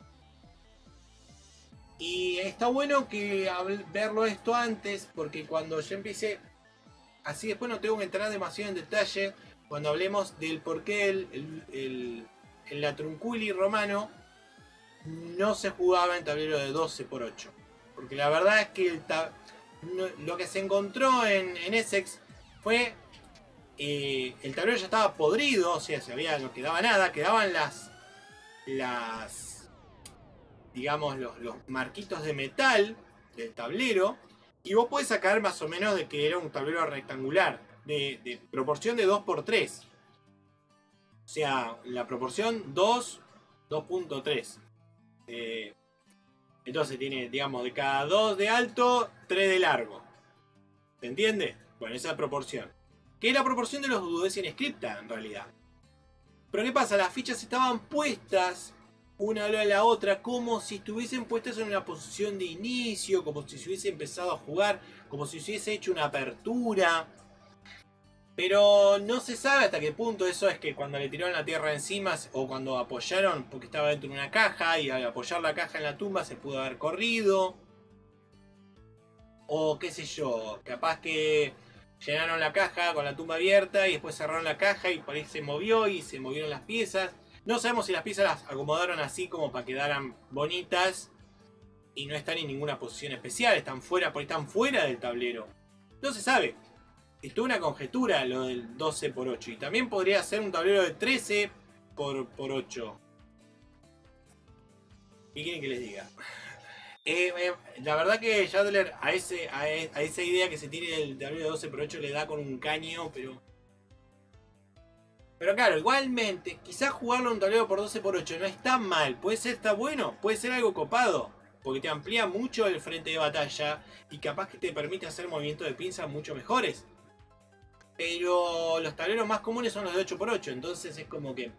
Y está bueno que verlo esto antes. Porque cuando yo empecé. Así después no tengo que entrar demasiado en detalle cuando hablemos del por qué el, el, el, el Latrunculi romano no se jugaba en tablero de doce por ocho. Porque la verdad es que el no, lo que se encontró en, en Essex fue eh, el tablero ya estaba podrido, o sea, se había, no quedaba nada, quedaban las, las digamos, los, los marquitos de metal del tablero. Y vos podés sacar más o menos de que era un tablero rectangular, de, de proporción de dos por tres. O sea, la proporción dos, dos punto tres. Eh, entonces tiene, digamos, de cada dos de alto, tres de largo. ¿Se entiende? Bueno, esa proporción. Que es la proporción de los duodecim scripta, en realidad. Pero ¿qué pasa? Las fichas estaban puestas una a la otra, como si estuviesen puestas en una posición de inicio, como si se hubiese empezado a jugar, como si se hubiese hecho una apertura. Pero no se sabe hasta qué punto eso es que cuando le tiraron la tierra encima o cuando apoyaron, porque estaba dentro de una caja y al apoyar la caja en la tumba se pudo haber corrido. O qué sé yo, capaz que llenaron la caja con la tumba abierta y después cerraron la caja y por ahí se movió y se movieron las piezas. No sabemos si las piezas las acomodaron así como para que quedaran bonitas y no están en ninguna posición especial, están fuera, porque están fuera del tablero. No se sabe. Es toda una conjetura lo del doce por ocho. Y también podría ser un tablero de trece por ocho. ¿Qué quieren que les diga? Eh, eh, la verdad que Shadler a, ese, a, e, a esa idea que se tiene del tablero de doce por ocho le da con un caño, pero... Pero claro, igualmente, quizás jugarlo en un tablero por doce por ocho no está mal. Puede ser, está bueno, puede ser algo copado. Porque te amplía mucho el frente de batalla y capaz que te permite hacer movimientos de pinza mucho mejores. Pero los tableros más comunes son los de ocho por ocho, entonces es como que...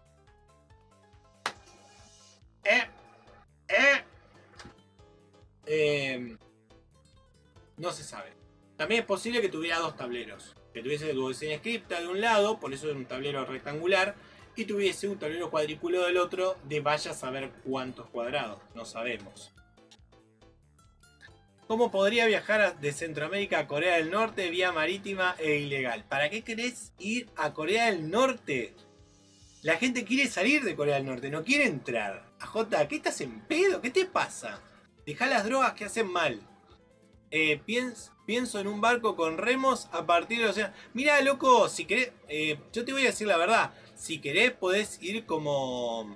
Eh, eh, Eh, no se sabe. También es posible que tuviera dos tableros. Que tuviese tu diseño scripta de un lado, por eso es un tablero rectangular, y tuviese un tablero cuadrículo del otro, de vaya a saber cuántos cuadrados. No sabemos. ¿Cómo podría viajar de Centroamérica a Corea del Norte vía marítima e ilegal? ¿Para qué querés ir a Corea del Norte? La gente quiere salir de Corea del Norte, no quiere entrar. A J, ¿qué estás en pedo? ¿Qué te pasa? Dejá las drogas que hacen mal. Eh, pienso, pienso en un barco con remos a partir del océano. Mira, loco, si querés, eh, yo te voy a decir la verdad. Si querés, podés ir como,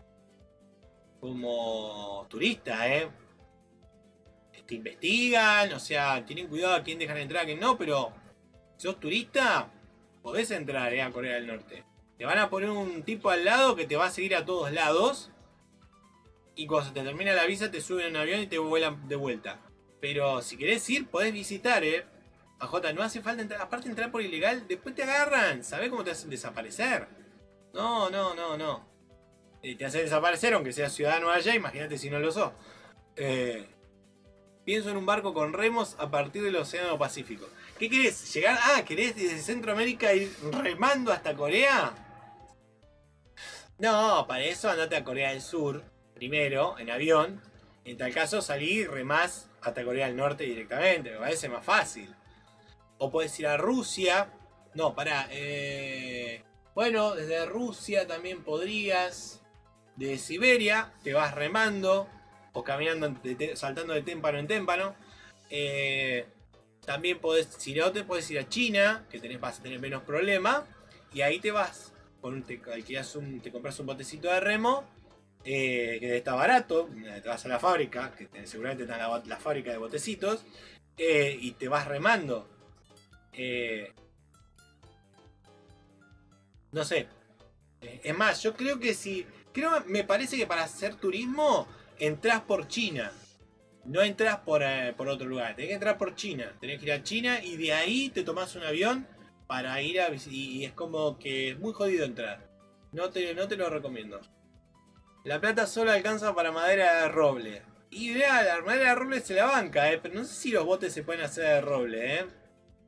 como turista, ¿eh? Te investigan, o sea, tienen cuidado a quién dejan entrar, a quién no, pero si sos turista, podés entrar, ¿eh? A Corea del Norte. Te van a poner un tipo al lado que te va a seguir a todos lados. Y cuando se te termina la visa, te suben a un avión y te vuelan de vuelta. Pero si querés ir, podés visitar, eh. A J, no hace falta entrar. Aparte, entrar por ilegal, después te agarran. ¿Sabés cómo te hacen desaparecer? No, no, no, no. Eh, te hacen desaparecer, aunque seas ciudadano allá. Imagínate si no lo sos. Eh, pienso en un barco con remos a partir del Océano Pacífico. ¿Qué querés? ¿Llegar? Ah, ¿querés desde Centroamérica ir remando hasta Corea? No, para eso andate a Corea del Sur. Primero, en avión. En tal caso, salí y remás hasta Corea del Norte directamente. Me parece más fácil. O puedes ir a Rusia. No, pará. Eh... Bueno, desde Rusia también podrías. De Siberia, te vas remando. O caminando, de saltando de témpano en témpano. Eh... También podés, si no, te podés ir a China, que tenés, vas a tener menos problema. Y ahí te vas. Con un, te, un, te compras un botecito de remo. Eh, que está barato, te vas a la fábrica, que te, seguramente está la, la fábrica de botecitos, eh, y te vas remando. Eh, no sé. Eh, es más, yo creo que si... Creo, me parece que para hacer turismo, entras por China. No entras por, eh, por otro lugar. Tenés que entrar por China. Tenés que ir a China y de ahí te tomás un avión para ir a... Y, y es como que es muy jodido entrar. No te, no te lo recomiendo. La plata solo alcanza para madera de roble. Y mirá, la madera de roble se la banca, eh. Pero no sé si los botes se pueden hacer de roble, eh.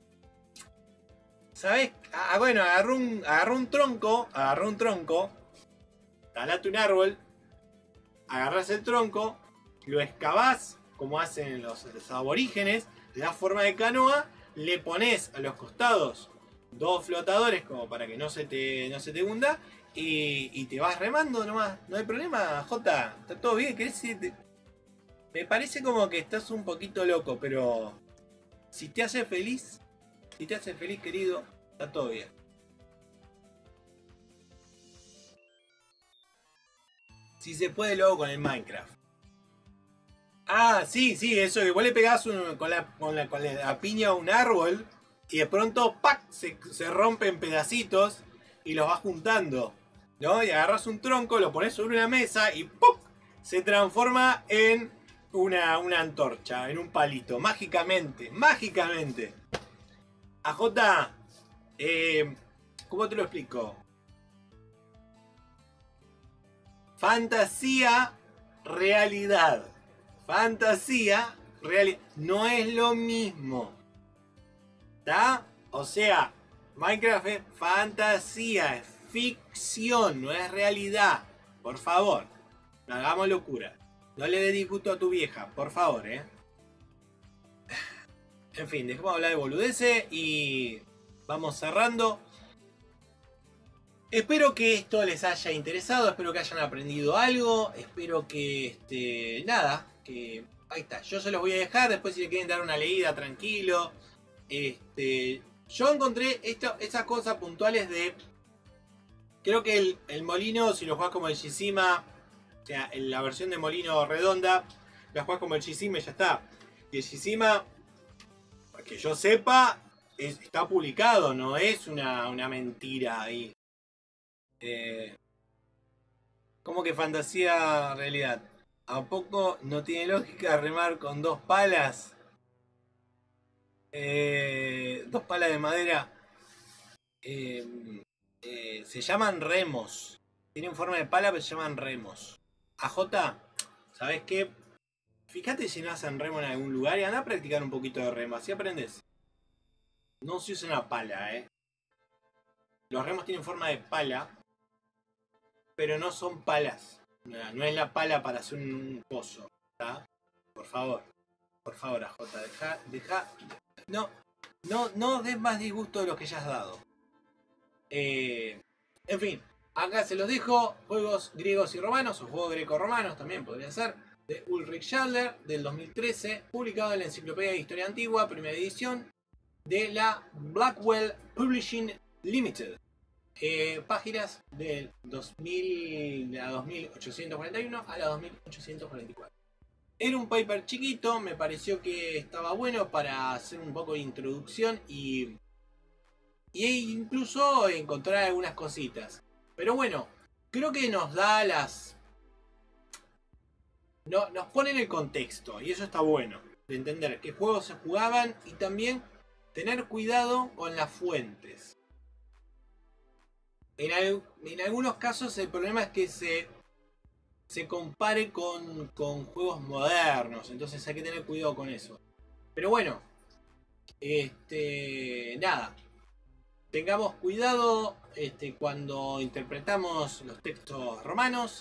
¿Sabés? Ah, bueno, agarró un, agarró un tronco. Agarró un tronco. Talate un árbol. Agarrás el tronco. Lo excavás, como hacen los, los aborígenes. Le das forma de canoa. Le pones a los costados dos flotadores, como para que no se te, no se te hunda. Y, y te vas remando nomás, no hay problema, Jota, está todo bien, ¿querés irte? Me parece como que estás un poquito loco, pero si te hace feliz, si te hace feliz, querido, está todo bien. Si se puede, luego con el Minecraft. Ah, sí, sí, eso, que vos le pegás un, con, la, con, la, con la piña a un árbol y de pronto, ¡pac!, se, se rompe en pedacitos y los vas juntando. ¿No? Y agarras un tronco, lo pones sobre una mesa y ¡pum! Se transforma en una, una antorcha, en un palito. Mágicamente, mágicamente. A J, eh, ¿cómo te lo explico? Fantasía, realidad. Fantasía, realidad. No es lo mismo. ¿Está? O sea, Minecraft es fantasía, es ficción, no es realidad. Por favor, no hagamos locura. No le des disgusto a tu vieja, por favor, eh. En fin, dejemos de hablar de boludeces y vamos cerrando. Espero que esto les haya interesado, espero que hayan aprendido algo, espero que, este, nada, que ahí está. Yo se los voy a dejar, después si le quieren dar una leída, tranquilo. Este, yo encontré esto, esas cosas puntuales de... Creo que el, el molino, si lo jugás como el Shishima, o sea, en la versión de molino redonda, lo jugás como el Shishima y ya está. Y el Shishima, que yo sepa, es, está publicado, no es una, una mentira ahí. Eh, ¿Cómo que fantasía realidad? ¿A poco no tiene lógica remar con dos palas? Eh, dos palas de madera. Eh, eh, se llaman remos. Tienen forma de pala, pero se llaman remos. A J, ¿sabes qué? fíjate si no hacen remo en algún lugar y anda a practicar un poquito de remo, así aprendes. No se usa una pala, eh. Los remos tienen forma de pala, pero no son palas. No es la pala para hacer un pozo, ¿está? Por favor, por favor, A J, deja, deja. No, no, no des más disgusto de lo que ya has dado. Eh, en fin, acá se los dejo. Juegos griegos y romanos, o juegos greco-romanos también podría ser. De Ulrich Schadler, del dos mil trece, publicado en la Enciclopedia de Historia Antigua, primera edición, de la Blackwell Publishing Limited. Eh, páginas del dos mil, de la dos mil ochocientos cuarenta y uno a la dos mil ochocientos cuarenta y cuatro. Era un paper chiquito, me pareció que estaba bueno para hacer un poco de introducción y, y incluso encontrar algunas cositas. Pero bueno, creo que nos da las... No, nos pone en el contexto y eso está bueno, de entender qué juegos se jugaban y también tener cuidado con las fuentes. En, al, en algunos casos el problema es que se, se compare con, con juegos modernos, entonces hay que tener cuidado con eso. Pero bueno, este, nada, tengamos cuidado este, cuando interpretamos los textos romanos.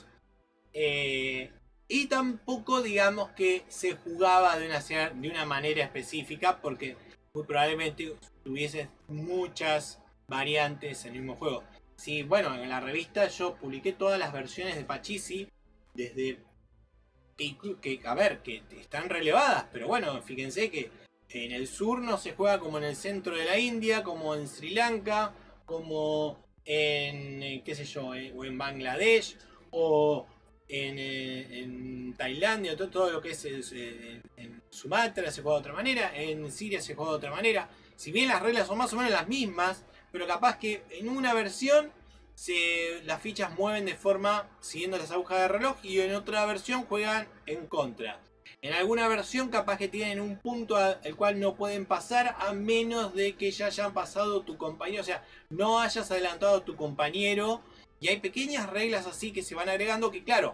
Eh, y tampoco digamos que se jugaba de una, de una manera específica, porque muy probablemente tuviese muchas variantes en el mismo juego. Sí, bueno, en la revista yo publiqué todas las versiones de Pachisi, desde que, que, a ver, que están relevadas, pero bueno, fíjense que en el sur no se juega como en el centro de la India, como en Sri Lanka, como en, qué sé yo, o en Bangladesh, o en, en Tailandia, todo, todo lo que es en, en Sumatra se juega de otra manera, en Siria se juega de otra manera. Si bien las reglas son más o menos las mismas, pero capaz que en una versión se, las fichas mueven de forma siguiendo las agujas de reloj y en otra versión juegan en contra. En alguna versión capaz que tienen un punto al cual no pueden pasar a menos de que ya hayan pasado tu compañero, o sea, no hayas adelantado a tu compañero. Y hay pequeñas reglas así que se van agregando que, claro,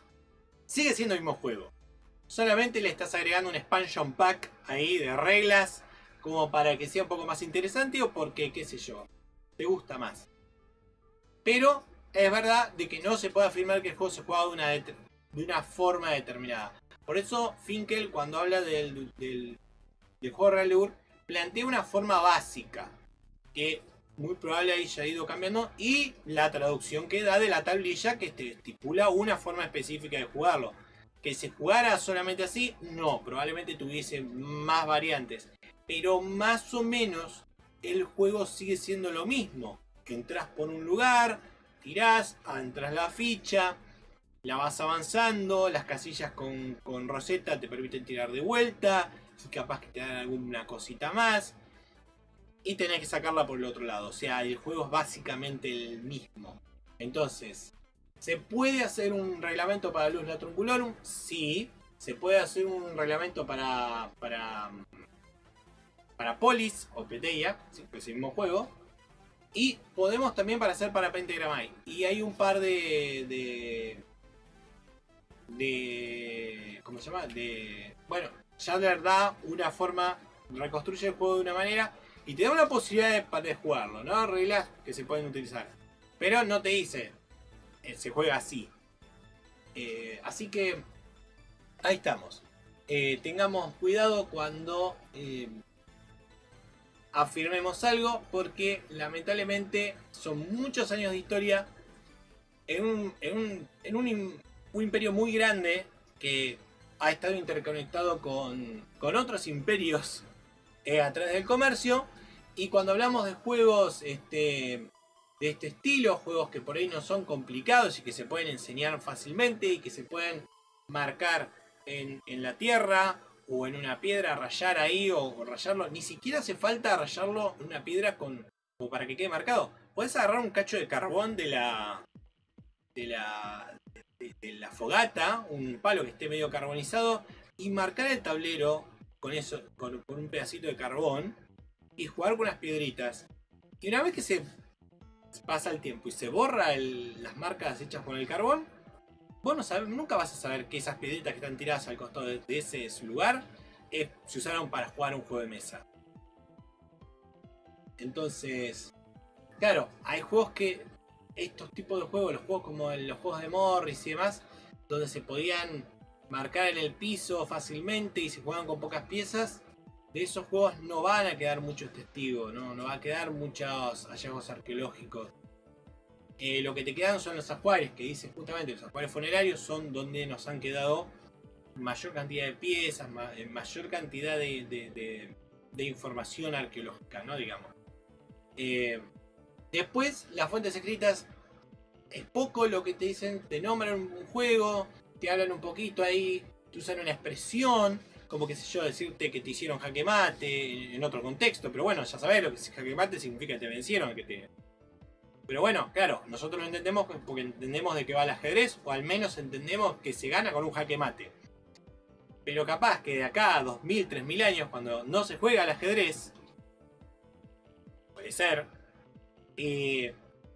sigue siendo el mismo juego. Solamente le estás agregando un expansion pack ahí de reglas como para que sea un poco más interesante o porque, qué sé yo, te gusta más. Pero es verdad de que no se puede afirmar que el juego se juega de una, de una forma determinada. Por eso Finkel, cuando habla del, del, del juego Real de Ur, plantea una forma básica que muy probable haya ido cambiando, y la traducción que da de la tablilla que te estipula una forma específica de jugarlo. Que se jugara solamente así, no, probablemente tuviese más variantes, pero más o menos el juego sigue siendo lo mismo. Que entras por un lugar, tirás, entras la ficha, la vas avanzando, las casillas con, con roseta te permiten tirar de vuelta, y capaz que te dan alguna cosita más. Y tenés que sacarla por el otro lado. O sea, el juego es básicamente el mismo. Entonces, ¿se puede hacer un reglamento para Luz Latrunculorum? Sí. Se puede hacer un reglamento para... Para, para Polis o Peteia, ¿sí? Que es el mismo juego. Y podemos también para hacer para Pentagramai. Y hay un par de... De... de ¿cómo se llama? De... Bueno, Schadler da una forma... Reconstruye el juego de una manera... Y te da una posibilidad de, de jugarlo, ¿no? Reglas que se pueden utilizar. Pero no te dice, eh, se juega así. Eh, así que, ahí estamos. Eh, tengamos cuidado cuando eh, afirmemos algo, porque lamentablemente son muchos años de historia en un, en un, en un, un imperio muy grande que ha estado interconectado con, con otros imperios eh, a través del comercio. Y cuando hablamos de juegos este, de este estilo, juegos que por ahí no son complicados y que se pueden enseñar fácilmente y que se pueden marcar en, en la tierra o en una piedra, rayar ahí o, o rayarlo, ni siquiera hace falta rayarlo en una piedra con, como para que quede marcado. Podés agarrar un cacho de carbón de la, de la, de, de la fogata, un palo que esté medio carbonizado, y marcar el tablero con, eso, con, con un pedacito de carbón. Y jugar con las piedritas. Y una vez que se pasa el tiempo y se borra el, las marcas hechas con el carbón, vos no sabés, nunca vas a saber que esas piedritas que están tiradas al costado de, de ese su lugar eh, se usaron para jugar un juego de mesa. Entonces, claro, hay juegos que, estos tipos de juegos, los juegos como el, los juegos de Morris y demás, donde se podían marcar en el piso fácilmente y se jugaban con pocas piezas, de esos juegos no van a quedar muchos testigos, no, no va a quedar muchos hallazgos arqueológicos. Eh, lo que te quedan son los ajuares, que dice justamente los ajuares funerarios son donde nos han quedado mayor cantidad de piezas, ma mayor cantidad de, de, de, de información arqueológica, ¿no? Digamos. Eh, después, las fuentes escritas es poco lo que te dicen, te nombran un juego, te hablan un poquito ahí, te usan una expresión, como que sé yo, decirte que te hicieron jaque mate en otro contexto, pero bueno, ya sabés lo que es jaque mate, significa que te vencieron, que te... Pero bueno, claro, nosotros lo entendemos porque entendemos de qué va el ajedrez, o al menos entendemos que se gana con un jaque mate. Pero capaz que de acá a dos mil, tres mil años, cuando no se juega al ajedrez, puede ser, eh,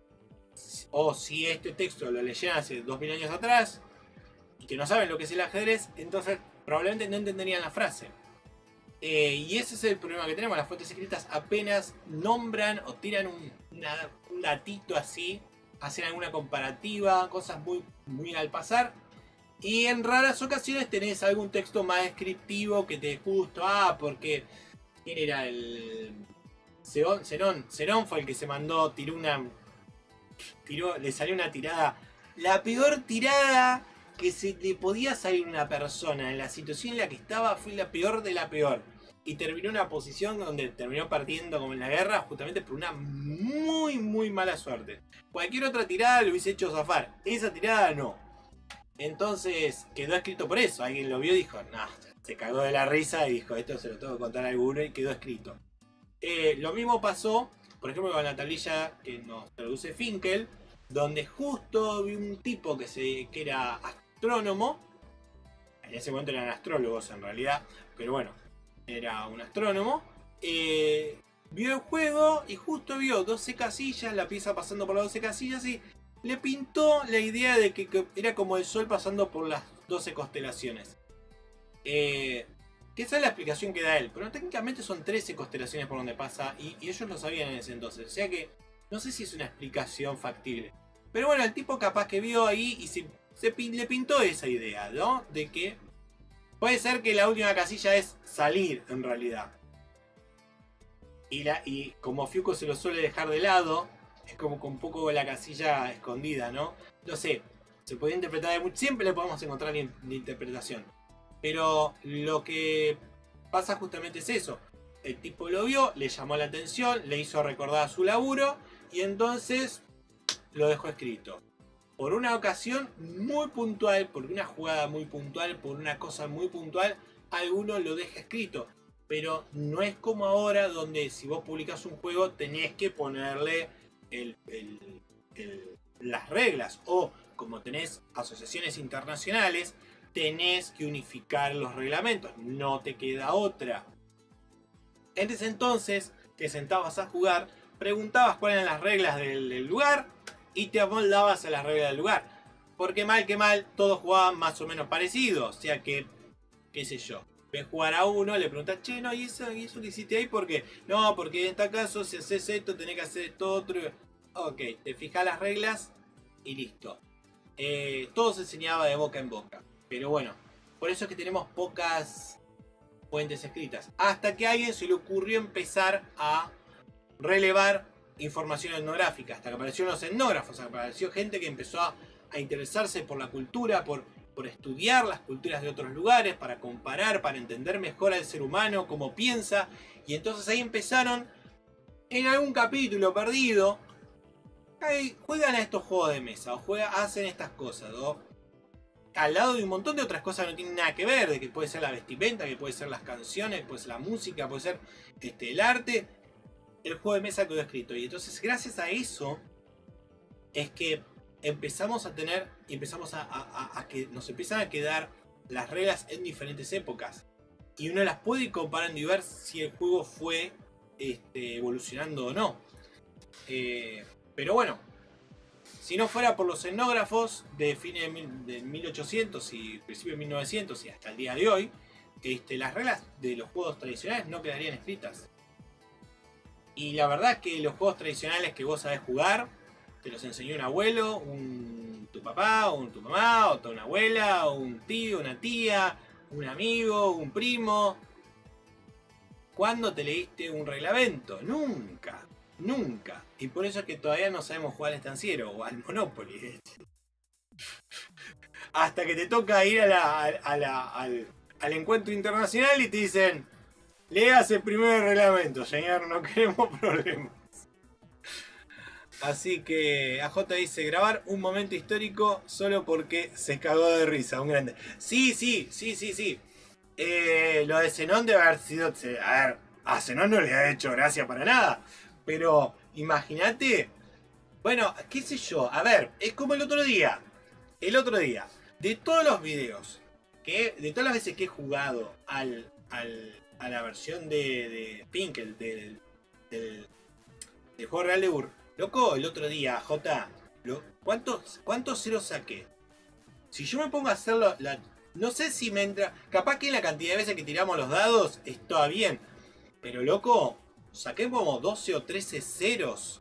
o si este texto lo leyeron hace dos mil años atrás, y que no saben lo que es el ajedrez, entonces probablemente no entenderían la frase. Eh, y ese es el problema que tenemos. Las fuentes escritas apenas nombran o tiran un, una, un datito así, hacen alguna comparativa, cosas muy, muy al pasar. Y en raras ocasiones tenés algún texto más descriptivo que te justo, ah, porque ¿quién era el Zenón? Zenón, Zenón fue el que se mandó, tiró una, tiró, le salió una tirada, la peor tirada que se le podía salir a una persona en la situación en la que estaba, fue la peor de la peor. Y terminó en una posición donde terminó perdiendo como en la guerra, justamente por una muy muy mala suerte. Cualquier otra tirada lo hubiese hecho zafar, esa tirada no. Entonces quedó escrito por eso, alguien lo vio y dijo, no, se cagó de la risa y dijo, esto se lo tengo que contar a alguno, y quedó escrito. Eh, lo mismo pasó, por ejemplo, con la tablilla que nos traduce Finkel, donde justo vi un tipo que, se, que era astrónomo, en ese momento eran astrólogos en realidad, pero bueno, era un astrónomo, eh, vio el juego y justo vio doce casillas, la pieza pasando por las doce casillas y le pintó la idea de que, que era como el sol pasando por las doce constelaciones. Eh, que esa es la explicación que da él, pero técnicamente son trece constelaciones por donde pasa y, y ellos lo sabían en ese entonces, o sea que no sé si es una explicación factible. Pero bueno, el tipo capaz que vio ahí y se, se le pintó esa idea, ¿no? De que puede ser que la última casilla es salir, en realidad. Y, la, y como Fiuco se lo suele dejar de lado, es como con un poco la casilla escondida, ¿no? No sé, se puede interpretar de mucho, siempre le podemos encontrar la interpretación. Pero lo que pasa justamente es eso. El tipo lo vio, le llamó la atención, le hizo recordar su laburo y entonces lo dejó escrito. Por una ocasión muy puntual, por una jugada muy puntual, por una cosa muy puntual, alguno lo deja escrito. Pero no es como ahora donde si vos publicás un juego tenés que ponerle el, el, el, las reglas. O como tenés asociaciones internacionales, tenés que unificar los reglamentos. No te queda otra. En ese entonces te sentabas a jugar, preguntabas cuáles eran las reglas del, del lugar y te amoldabas a las reglas del lugar. Porque mal que mal, todos jugaban más o menos parecido. O sea que, qué sé yo, ves jugar a uno, le preguntas, che, no, ¿y eso, ¿y eso que hiciste ahí? ¿Por qué? No, porque en este caso, si haces esto, tenés que hacer esto otro. Ok, te fijas las reglas y listo. Eh, todo se enseñaba de boca en boca. Pero bueno, por eso es que tenemos pocas fuentes escritas. Hasta que a alguien se le ocurrió empezar a relevar información etnográfica. Hasta que aparecieron los etnógrafos. Apareció gente que empezó a, a interesarse por la cultura, por, por estudiar las culturas de otros lugares, para comparar, para entender mejor al ser humano, cómo piensa. Y entonces ahí empezaron, en algún capítulo perdido, ahí juegan a estos juegos de mesa, o juegan, hacen estas cosas, ¿no? Al lado de un montón de otras cosas que no tienen nada que ver, de que puede ser la vestimenta, que puede ser las canciones, puede ser la música, puede ser este, el arte. El juego de mesa quedó escrito. Y entonces gracias a eso es que empezamos a tener, empezamos a, a, a que nos empiezan a quedar las reglas en diferentes épocas. Y uno las puede ir comparando y ver si el juego fue este, evolucionando o no. Eh, pero bueno, Si no fuera por los etnógrafos de fines de mil ochocientos y principios de mil novecientos y hasta el día de hoy, este, las reglas de los juegos tradicionales no quedarían escritas. Y la verdad es que los juegos tradicionales que vos sabés jugar, te los enseñó un abuelo, un, tu papá, un, tu mamá, o tu abuela, o un tío, una tía, un amigo, un primo. ¿Cuándo te leíste un reglamento? Nunca, nunca. Y por eso es que todavía no sabemos jugar al estanciero o al Monopoly. Hasta que te toca ir a la, a la, al, al encuentro internacional y te dicen: leas el primer reglamento, señor, no queremos problemas. Así que A J dice: grabar un momento histórico solo porque se cagó de risa, un grande. Sí, sí, sí, sí, sí. Eh, lo de Zenón debe haber sido... A ver, a Zenón no le ha hecho gracia para nada. Pero imagínate... Bueno, qué sé yo. A ver, es como el otro día. El otro día. De todos los videos, que de todas las veces que he jugado al, al, a la versión de, de Pinkel, del, del, del juego real de Ur. Loco, el otro día, J, lo, ¿cuántos, ¿cuántos ceros saqué? Si yo me pongo a hacerlo... La, no sé si me entra... Capaz que en la cantidad de veces que tiramos los dados está bien. Pero loco, saqué como doce o trece ceros.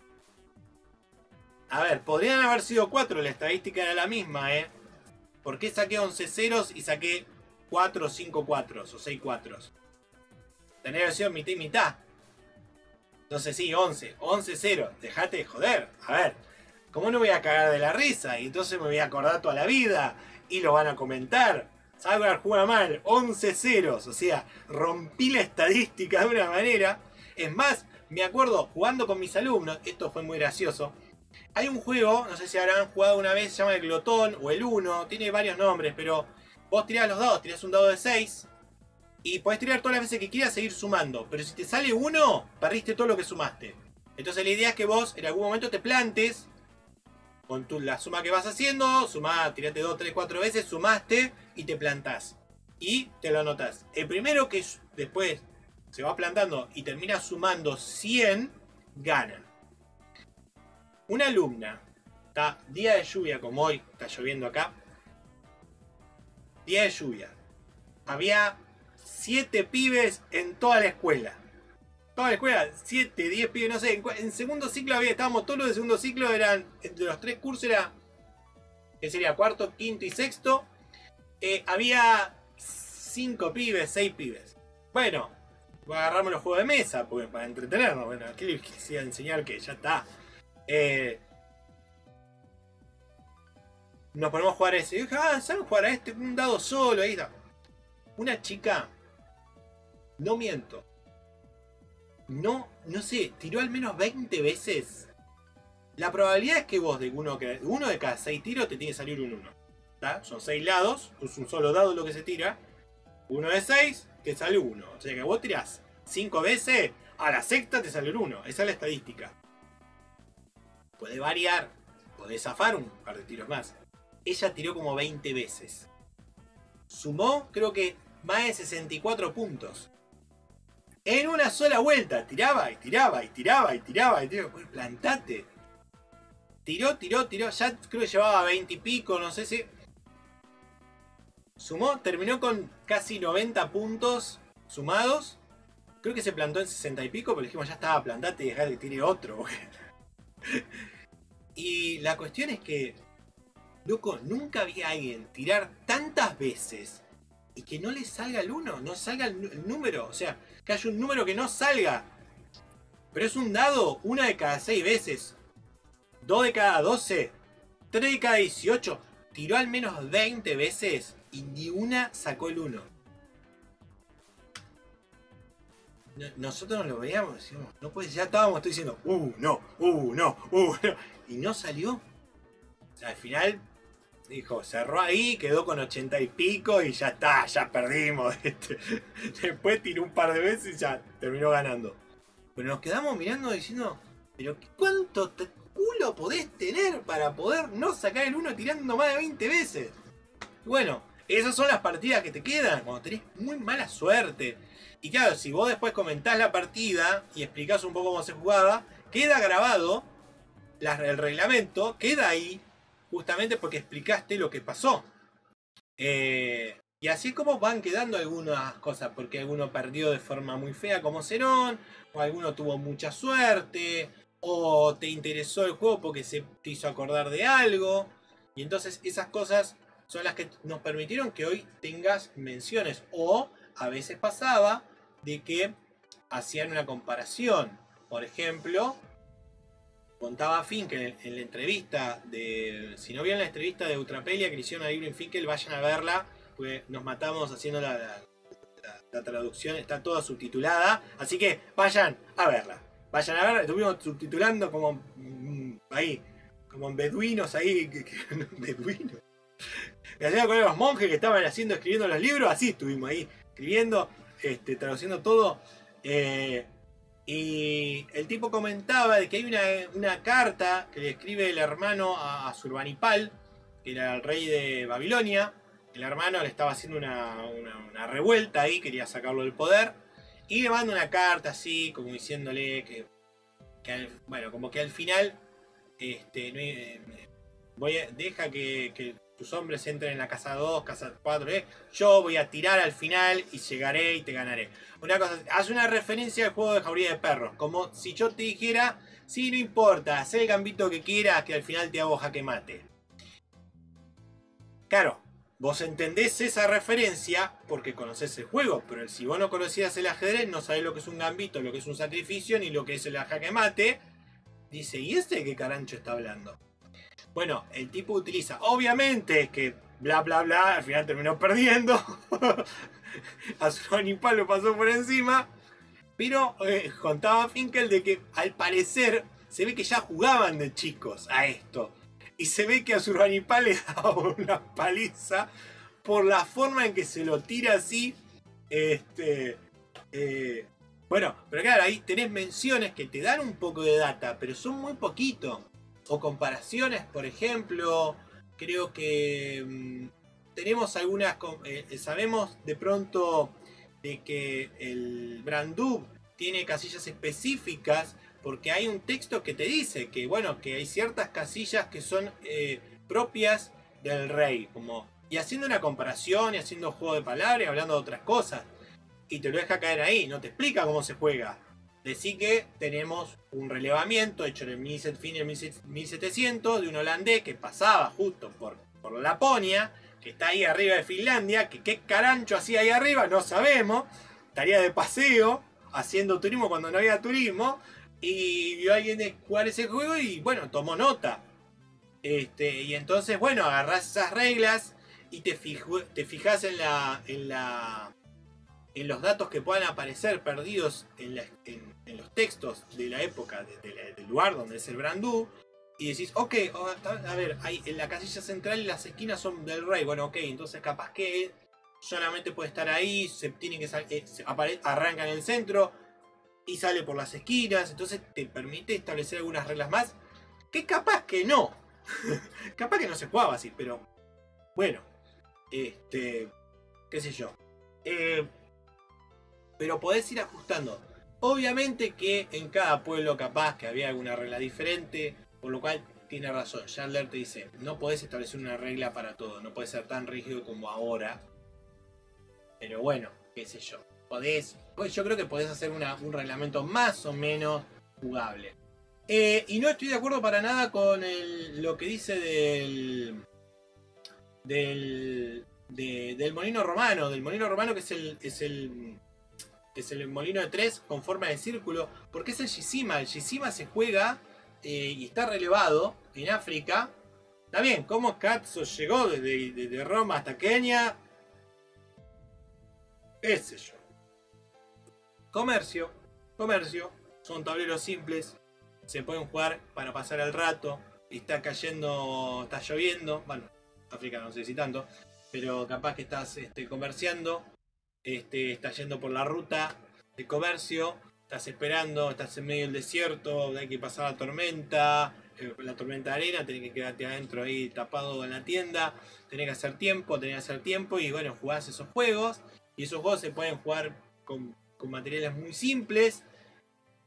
A ver, podrían haber sido cuatro. La estadística era la misma, ¿eh? ¿Por qué saqué once ceros y saqué cuatro o cinco cuatros o seis cuatros? Tendría que haber sido mitad y mitad. Entonces sí, once. once ceros. Dejate de joder. A ver, ¿cómo no voy a cagar de la risa? Y entonces me voy a acordar toda la vida. Y lo van a comentar. Salvar juega mal, once ceros, o sea, rompí la estadística de una manera. Es más, me acuerdo jugando con mis alumnos, esto fue muy gracioso. Hay un juego, no sé si habrán jugado una vez, se llama el Glotón o el Uno, tiene varios nombres, pero vos tirás los dados, tirás un dado de seis y podés tirar todas las veces que quieras, seguir sumando. Pero si te sale uno, perdiste todo lo que sumaste. Entonces la idea es que vos en algún momento te plantes con tu, la suma que vas haciendo, sumá, tirate dos, tres, cuatro veces, sumaste y te plantás. Y te lo anotás. El primero que después se va plantando y termina sumando cien, gana. Una alumna, está día de lluvia como hoy, está lloviendo acá. Día de lluvia. Había siete pibes en toda la escuela. Toda la escuela, siete, diez pibes, no sé. En, en segundo ciclo había, estábamos todos los de segundo ciclo, eran, entre los tres cursos era, que sería cuarto, quinto y sexto. Eh, había cinco pibes, seis pibes. Bueno, voy a agarrarme los juegos de mesa, porque para entretenernos. Bueno, aquí les quisiera enseñar que ya está. Eh, nos ponemos a jugar ese. Y dije, ah, ¿saben jugar a este? Un dado solo, ahí está. Una chica, no miento. No, no sé, tiró al menos veinte veces. La probabilidad es que vos de uno, que, uno de cada seis tiros te tiene que salir un uno. ¿Tá? Son seis lados, es un solo dado lo que se tira. Uno de seis, te sale uno. O sea que vos tirás cinco veces, a la sexta te sale un uno. Esa es la estadística. Puede variar, podés zafar un par de tiros más. Ella tiró como veinte veces. Sumó, creo que, más de sesenta y cuatro puntos. En una sola vuelta, tiraba y tiraba y tiraba y tiraba y tiraba. Pues plantate. Tiró, tiró, tiró. Ya creo que llevaba veinte y pico, no sé si. Sumó, terminó con casi noventa puntos sumados. Creo que se plantó en sesenta y pico, pero dijimos ya estaba, plantate y dejá que tire otro. Y la cuestión es que, loco, nunca vi a alguien tirar tantas veces y que no le salga el uno, no salga el, el número. O sea, que haya un número que no salga. Pero es un dado una de cada seis veces. dos de cada doce. tres de cada dieciocho. Tiró al menos veinte veces y ni una sacó el uno. Nosotros nos lo veíamos y decíamos, no puede, ya estábamos estoy diciendo, uh, no, uh, no, uh, no. Y no salió. O sea, al final dijo, cerró ahí, quedó con ochenta y pico y ya está, ya perdimos. Después tiró un par de veces y ya terminó ganando. Pero nos quedamos mirando diciendo, pero ¿cuánto culo podés tener para poder no sacar el uno tirando más de veinte veces? Y bueno, esas son las partidas que te quedan cuando tenés muy mala suerte. Y claro, si vos después comentás la partida y explicás un poco cómo se jugaba, queda grabado la, el reglamento queda ahí justamente porque explicaste lo que pasó. Eh, y así es como van quedando algunas cosas, porque alguno perdió de forma muy fea como Cerón, o alguno tuvo mucha suerte, o te interesó el juego porque se te hizo acordar de algo. Y entonces esas cosas son las que nos permitieron que hoy tengas menciones. O a veces pasaba de que hacían una comparación. Por ejemplo, contaba Finkel en la entrevista de... Si no vieron la entrevista de Ultrapelia que le hicieron a Irving Finkel, vayan a verla, porque nos matamos haciendo la, la, la, la traducción, está toda subtitulada. Así que vayan a verla. Vayan a verla, estuvimos subtitulando como mmm, ahí, como beduinos ahí. Beduinos. Me hacía con los monjes que estaban haciendo, escribiendo los libros, así estuvimos ahí, escribiendo, este, traduciendo todo. Eh, y el tipo comentaba de que hay una, una carta que le escribe el hermano a, a Surbanipal, que era el rey de Babilonia. El hermano le estaba haciendo una, una, una revuelta ahí, quería sacarlo del poder. Y le manda una carta así, como diciéndole que, que al, bueno, como que al final, este, voy a, deja que, que tus hombres entren en la casa dos, casa cuatro, ¿eh? Yo voy a tirar al final y llegaré y te ganaré. Una cosa, hace una referencia al juego de Jauría de Perros, como si yo te dijera, sí, no importa, haz el gambito que quieras, que al final te hago jaque mate. Claro, vos entendés esa referencia porque conocés el juego, pero si vos no conocías el ajedrez, no sabés lo que es un gambito, lo que es un sacrificio, ni lo que es el jaque mate. Dice, ¿y este de qué carancho está hablando? Bueno, el tipo utiliza, obviamente que bla bla bla, al final terminó perdiendo. A su animal lo pasó por encima. Pero eh, contaba Finkel de que al parecer se ve que ya jugaban de chicos a esto. Y se ve que a Surbanipal le daba una paliza por la forma en que se lo tira así. Este, eh, bueno, pero claro, ahí tenés menciones que te dan un poco de data, pero son muy poquito. O comparaciones, por ejemplo, creo que mmm, tenemos algunas, eh, sabemos de pronto de que el Brandub tiene casillas específicas porque hay un texto que te dice que, bueno, que hay ciertas casillas que son eh, propias del rey, como, y haciendo una comparación y haciendo juego de palabras y hablando de otras cosas, y te lo deja caer ahí, no te explica cómo se juega. Decí que tenemos un relevamiento hecho en el fin de mil setecientos de un holandés que pasaba justo por, por Laponia, que está ahí arriba de Finlandia, que qué carancho hacía ahí arriba, no sabemos, estaría de paseo, haciendo turismo cuando no había turismo, y vio a alguien jugar ese juego y bueno, tomó nota. Este, y entonces, bueno, agarrás esas reglas y te, fijo, te fijas en la... En la en los datos que puedan aparecer perdidos en, la, en, en los textos de la época, de, de la, del lugar donde es el Brandú, y decís, ok, a ver, hay, en la casilla central las esquinas son del rey, bueno, ok, entonces capaz que solamente puede estar ahí, se tiene que eh, se apare, arranca en el centro y sale por las esquinas, entonces te permite establecer algunas reglas más, que capaz que no, capaz que no se jugaba así, pero bueno, este, qué sé yo. Eh, Pero podés ir ajustando. Obviamente que en cada pueblo capaz que había alguna regla diferente. Por lo cual tiene razón. Chandler te dice, no podés establecer una regla para todo. No puede ser tan rígido como ahora. Pero bueno, qué sé yo. Podés, pues yo creo que podés hacer una, un reglamento más o menos jugable. Eh, y no estoy de acuerdo para nada con el, lo que dice del... Del... De, del molino romano. Del molino romano que es el... Es el es el molino de tres con forma de círculo, porque es el Shishima. El Shishima se juega eh, y está relevado en África. También, ¿cómo Katsu llegó desde, desde Roma hasta Kenia? ¿Qué sé yo? Comercio, comercio, son tableros simples, se pueden jugar para pasar el rato. Está cayendo, está lloviendo, bueno, África no sé si tanto, pero capaz que estás este, comerciando. Este, estás yendo por la ruta de comercio, estás esperando, estás en medio del desierto, hay que pasar la tormenta, eh, la tormenta de arena, tenés que quedarte adentro ahí tapado en la tienda, tenés que hacer tiempo, tenés que hacer tiempo y bueno, jugás esos juegos y esos juegos se pueden jugar con, con materiales muy simples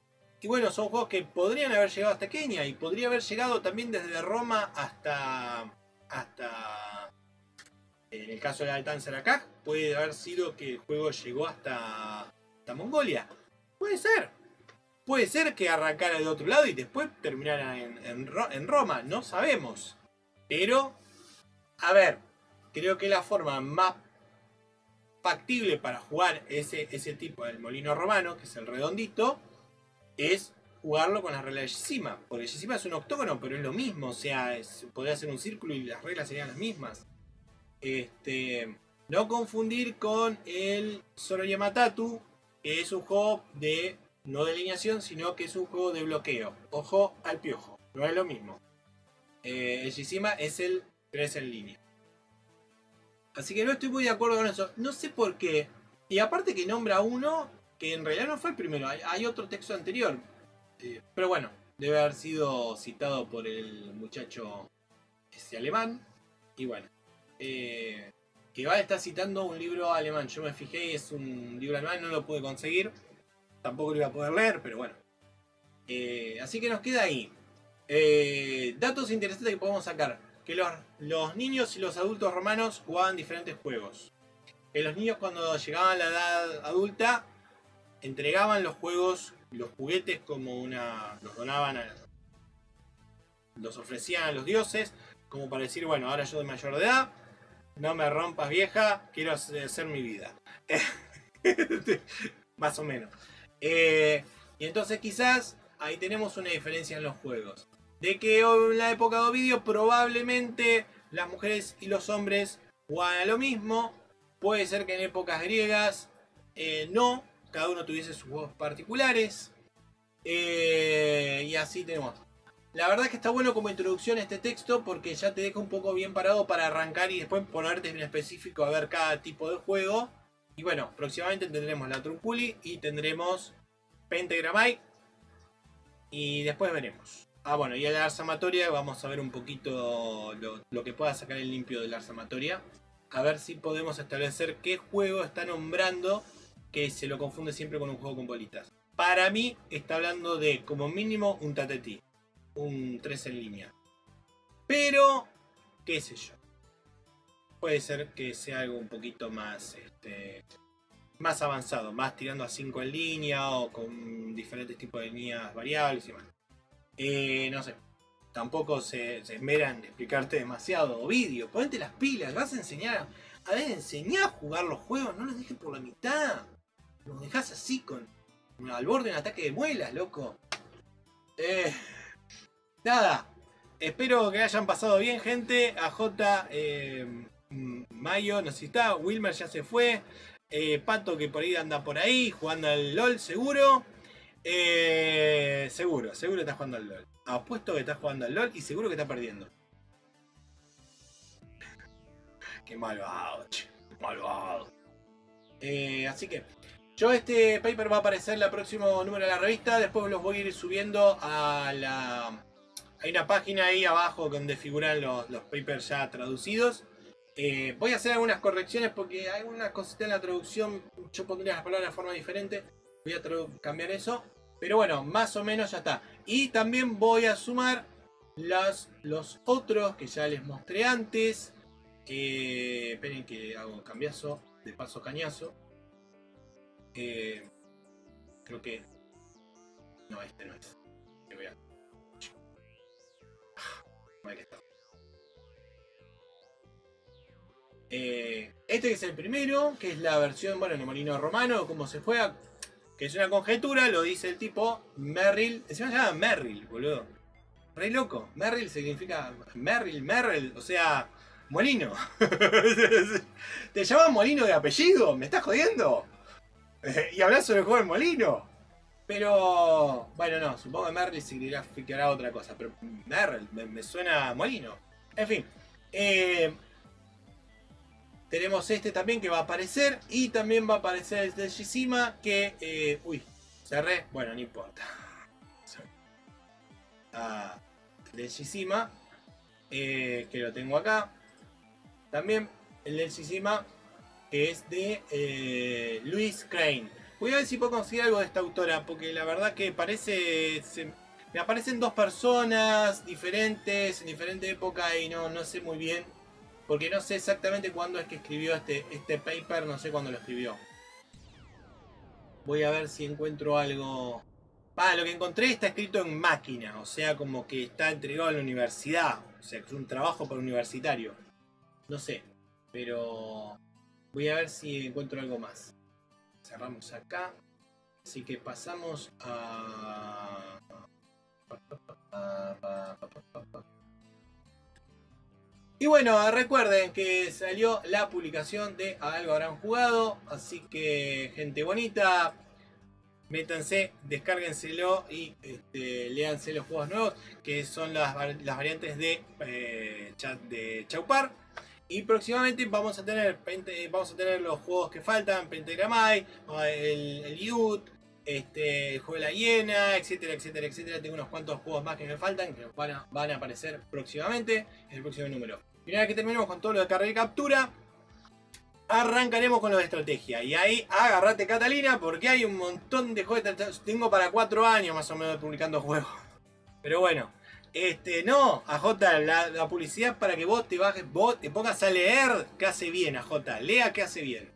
y bueno, son juegos que podrían haber llegado hasta Kenia y podría haber llegado también desde Roma hasta... hasta en el caso de la Altanza acá, puede haber sido que el juego llegó hasta, hasta Mongolia. Puede ser. Puede ser que arrancara de otro lado y después terminara en, en, en Roma. No sabemos. Pero, a ver, creo que la forma más factible para jugar ese, ese tipo del molino romano, que es el redondito, es jugarlo con las reglas de Shishima. Porque Shishima es un octógono, pero es lo mismo. O sea, es, podría ser un círculo y las reglas serían las mismas. Este, no confundir con el Zoro Yamatatu, que es un juego de no de alineación, sino que es un juego de bloqueo. Ojo al piojo, no es lo mismo. Eh, el Shishima es el tres en línea. Así que no estoy muy de acuerdo con eso. No sé por qué. Y aparte que nombra uno que en realidad no fue el primero. Hay, hay otro texto anterior. Eh, pero bueno, debe haber sido citado por el muchacho ese alemán. Y bueno. Eh, que va a estar citando un libro alemán. Yo me fijé, es un libro alemán, no lo pude conseguir. Tampoco lo iba a poder leer, pero bueno. Eh, así que nos queda ahí. Eh, datos interesantes que podemos sacar. Que los, los niños y los adultos romanos jugaban diferentes juegos. Que los niños cuando llegaban a la edad adulta entregaban los juegos, los juguetes como una... los donaban a... los ofrecían a los dioses. Como para decir, bueno, ahora yo soy mayor de edad. No me rompas vieja, quiero hacer mi vida. Más o menos. Eh, y entonces quizás ahí tenemos una diferencia en los juegos. De que en la época de Ovidio probablemente las mujeres y los hombres jugaban a lo mismo. Puede ser que en épocas griegas eh, no. Cada uno tuviese sus juegos particulares. Eh, y así tenemos. La verdad es que está bueno como introducción este texto porque ya te deja un poco bien parado para arrancar y después ponerte en específico a ver cada tipo de juego. Y bueno, próximamente tendremos la Trunculi y tendremos Pentagramai. Y después veremos. Ah, bueno, y a la Arsamatoria vamos a ver un poquito lo, lo que pueda sacar el limpio de la Arsamatoria. A ver si podemos establecer qué juego está nombrando que se lo confunde siempre con un juego con bolitas. Para mí está hablando de como mínimo un tatetí. Un tres en línea. Pero, qué sé yo. Puede ser que sea algo un poquito más este, más avanzado. Más tirando a cinco en línea o con diferentes tipos de líneas variables y demás. Eh, no sé. Tampoco se, se esmeran de explicarte demasiado. Ovidio, ponete las pilas. Vas a enseñar. A ver, enseñá a jugar los juegos. No los dejes por la mitad. Los dejás así con. Al borde de un ataque de muelas, loco. Eh. Nada, espero que hayan pasado bien, gente. A J, eh, Mayo, no sé si está. Wilmer ya se fue. Eh, Pato, que por ahí anda por ahí, jugando al LOL, seguro. Eh, seguro, seguro que está jugando al LOL. Apuesto que está jugando al LOL y seguro que está perdiendo. Qué malvado, che, malvado. Eh, así que, yo este paper va a aparecer en el próximo número de la revista. Después los voy a ir subiendo a la... Hay una página ahí abajo donde figuran los, los papers ya traducidos. Eh, voy a hacer algunas correcciones porque hay una cosita en la traducción. Yo pondría las palabras de forma diferente. Voy a cambiar eso. Pero bueno, más o menos ya está. Y también voy a sumar las, los otros que ya les mostré antes. Eh, esperen que hago cambiazo. De paso cañazo. Eh, creo que... No, este no es. Que voy a... Eh, este es el primero, que es la versión, bueno, en el molino romano, cómo se juega, que es una conjetura, lo dice el tipo Merrill, se llama Merrill, boludo. Re loco, Merrill significa Merrill, Merrill, o sea, molino. ¿Te llaman molino de apellido? ¿Me estás jodiendo? Y hablas sobre el juego del molino. Pero, bueno, no, supongo que Merrill significará otra cosa. Pero Merrill, me, me suena a molino. En fin. Eh, tenemos este también que va a aparecer. Y también va a aparecer el de Shishima. Que, eh, uy, cerré. Bueno, no importa. Ah, el de Shishima. Eh, que lo tengo acá. También el de Shishima. Que es de eh, Louis Crane. Voy a ver si puedo conseguir algo de esta autora, porque la verdad que parece... Se, me aparecen dos personas diferentes, en diferente época, y no, no sé muy bien. Porque no sé exactamente cuándo es que escribió este, este paper, no sé cuándo lo escribió. Voy a ver si encuentro algo... Ah, lo que encontré está escrito en máquina, o sea, como que está entregado a la universidad. O sea, que es un trabajo para universitario. No sé, pero voy a ver si encuentro algo más. Cerramos acá. Así que pasamos a... Y bueno, recuerden que salió la publicación de Algo Habrán Jugado. Así que, gente bonita, métanse, descárguenselo y este, léanse los juegos nuevos, que son las, las variantes de, eh, chat de Chaupar. Y próximamente vamos a tener vamos a tener los juegos que faltan, Pentagramai, el, el Youth, este, el juego de la hiena, etcétera, etcétera, etcétera. Tengo unos cuantos juegos más que me faltan, que van a, van a aparecer próximamente en el próximo número. Y una vez que terminemos con todo lo de carrera y captura, arrancaremos con lo de estrategia. Y ahí agárrate, Catalina, porque hay un montón de juegos. Tengo para cuatro años más o menos publicando juegos. Pero bueno, este, no, A J, la, la publicidad para que vos te bajes, vos te pongas a leer, que hace bien, A J, lea que hace bien.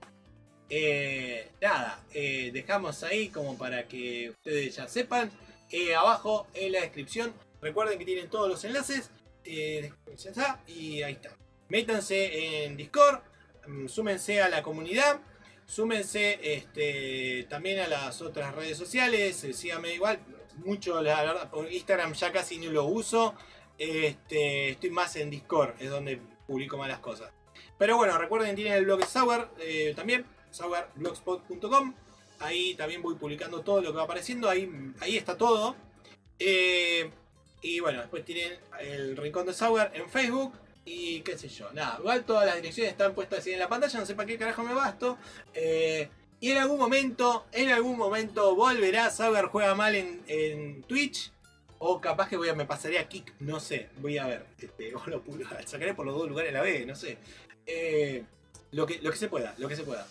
Eh, nada, eh, dejamos ahí como para que ustedes ya sepan. Eh, abajo en la descripción, recuerden que tienen todos los enlaces. Eh, ya está, y ahí está. Métanse en Discord, súmense a la comunidad, súmense este, también a las otras redes sociales, eh, síganme igual. Mucho, la verdad, por Instagram ya casi ni lo uso. Este, estoy más en Discord, es donde publico más las cosas. Pero bueno, recuerden, tienen el blog Sauer eh, también, sauer blogspot punto com. Ahí también voy publicando todo lo que va apareciendo. Ahí, ahí está todo. Eh, y bueno, después tienen el Rincón de Sauer en Facebook. Y qué sé yo, nada. Igual todas las direcciones están puestas así en la pantalla. No sé para qué carajo me basto. Eh, Y en algún momento, en algún momento volverá Sauer Juega Mal en, en Twitch. O capaz que voy a, me pasaré a Kik, no sé, voy a ver. Este, o lo sacaré por los dos lugares a la vez, no sé. Eh, lo, que, lo que se pueda, lo que se pueda.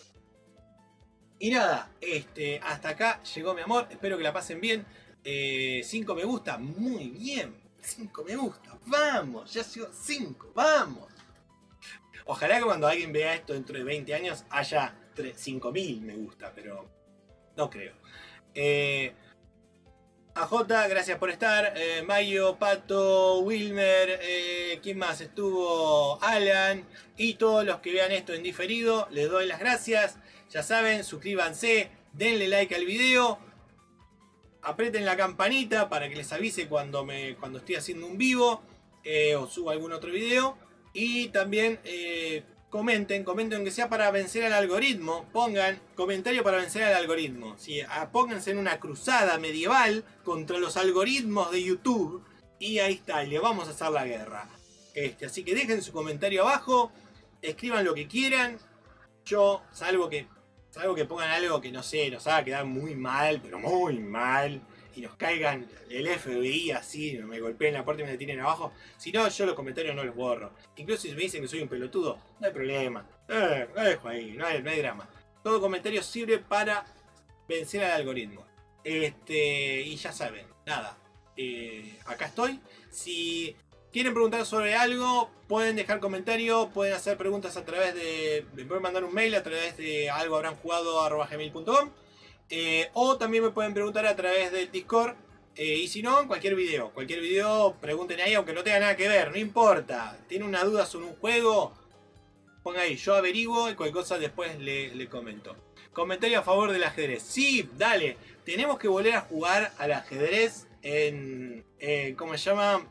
Y nada, este, hasta acá llegó mi amor. Espero que la pasen bien. cinco me gusta, muy bien. cinco me gusta, vamos, ya llegó cinco, vamos. Ojalá que cuando alguien vea esto dentro de veinte años haya cinco mil me gusta, pero no creo. Eh, A J, gracias por estar. Eh, Mayo, Pato, Wilmer, eh, ¿quién más estuvo? Alan y todos los que vean esto en diferido, les doy las gracias. Ya saben, suscríbanse, denle like al video, aprieten la campanita para que les avise cuando, me, cuando estoy haciendo un vivo eh, o subo algún otro video. Y también eh, comenten, comenten que sea para vencer al algoritmo. Pongan comentario para vencer al algoritmo. ¿Sí? Pónganse en una cruzada medieval contra los algoritmos de YouTube. Y ahí está, y le vamos a hacer la guerra. Este, así que dejen su comentario abajo. Escriban lo que quieran. Yo, salvo que, salvo que pongan algo que no sé, nos haga quedar muy mal, pero muy mal. Y nos caigan el F B I así, me golpeen la puerta y me tiren abajo. Si no, yo los comentarios no los borro. Incluso si me dicen que soy un pelotudo, no hay problema. Eh, lo dejo ahí, no hay, no hay drama. Todo comentario sirve para vencer al algoritmo. Este, y ya saben, nada. Eh, acá estoy. Si quieren preguntar sobre algo, pueden dejar comentario, pueden hacer preguntas a través de... Me pueden mandar un mail a través de algo habrán jugado arroba gmail punto com. Eh, o también me pueden preguntar a través del Discord. Eh, y si no, en cualquier video. Cualquier video, pregunten ahí, aunque no tenga nada que ver, no importa. ¿Tienen una duda sobre un juego? Pongan ahí, yo averiguo y cualquier cosa después le, le comento. Comentario a favor del ajedrez. Sí, dale. Tenemos que volver a jugar al ajedrez en... Eh, ¿Cómo se llama?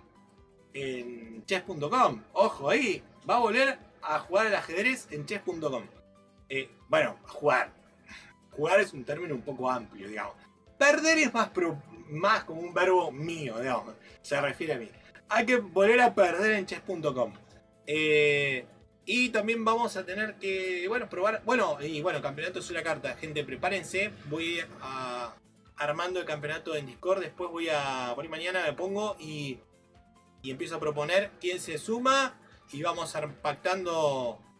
En chess punto com. Ojo ahí. Va a volver a jugar al ajedrez en chess punto com. Eh, bueno, a jugar. Jugar es un término un poco amplio, digamos. Perder es más, pro, más como un verbo mío, digamos. Se refiere a mí. Hay que volver a perder en chess punto com. Eh, y también vamos a tener que, bueno, probar... Bueno, y bueno, campeonato es una carta. Gente, prepárense. Voy a armando el campeonato en Discord. Después voy a... Por ahí mañana me pongo y, y empiezo a proponer quién se suma. Y vamos a pactando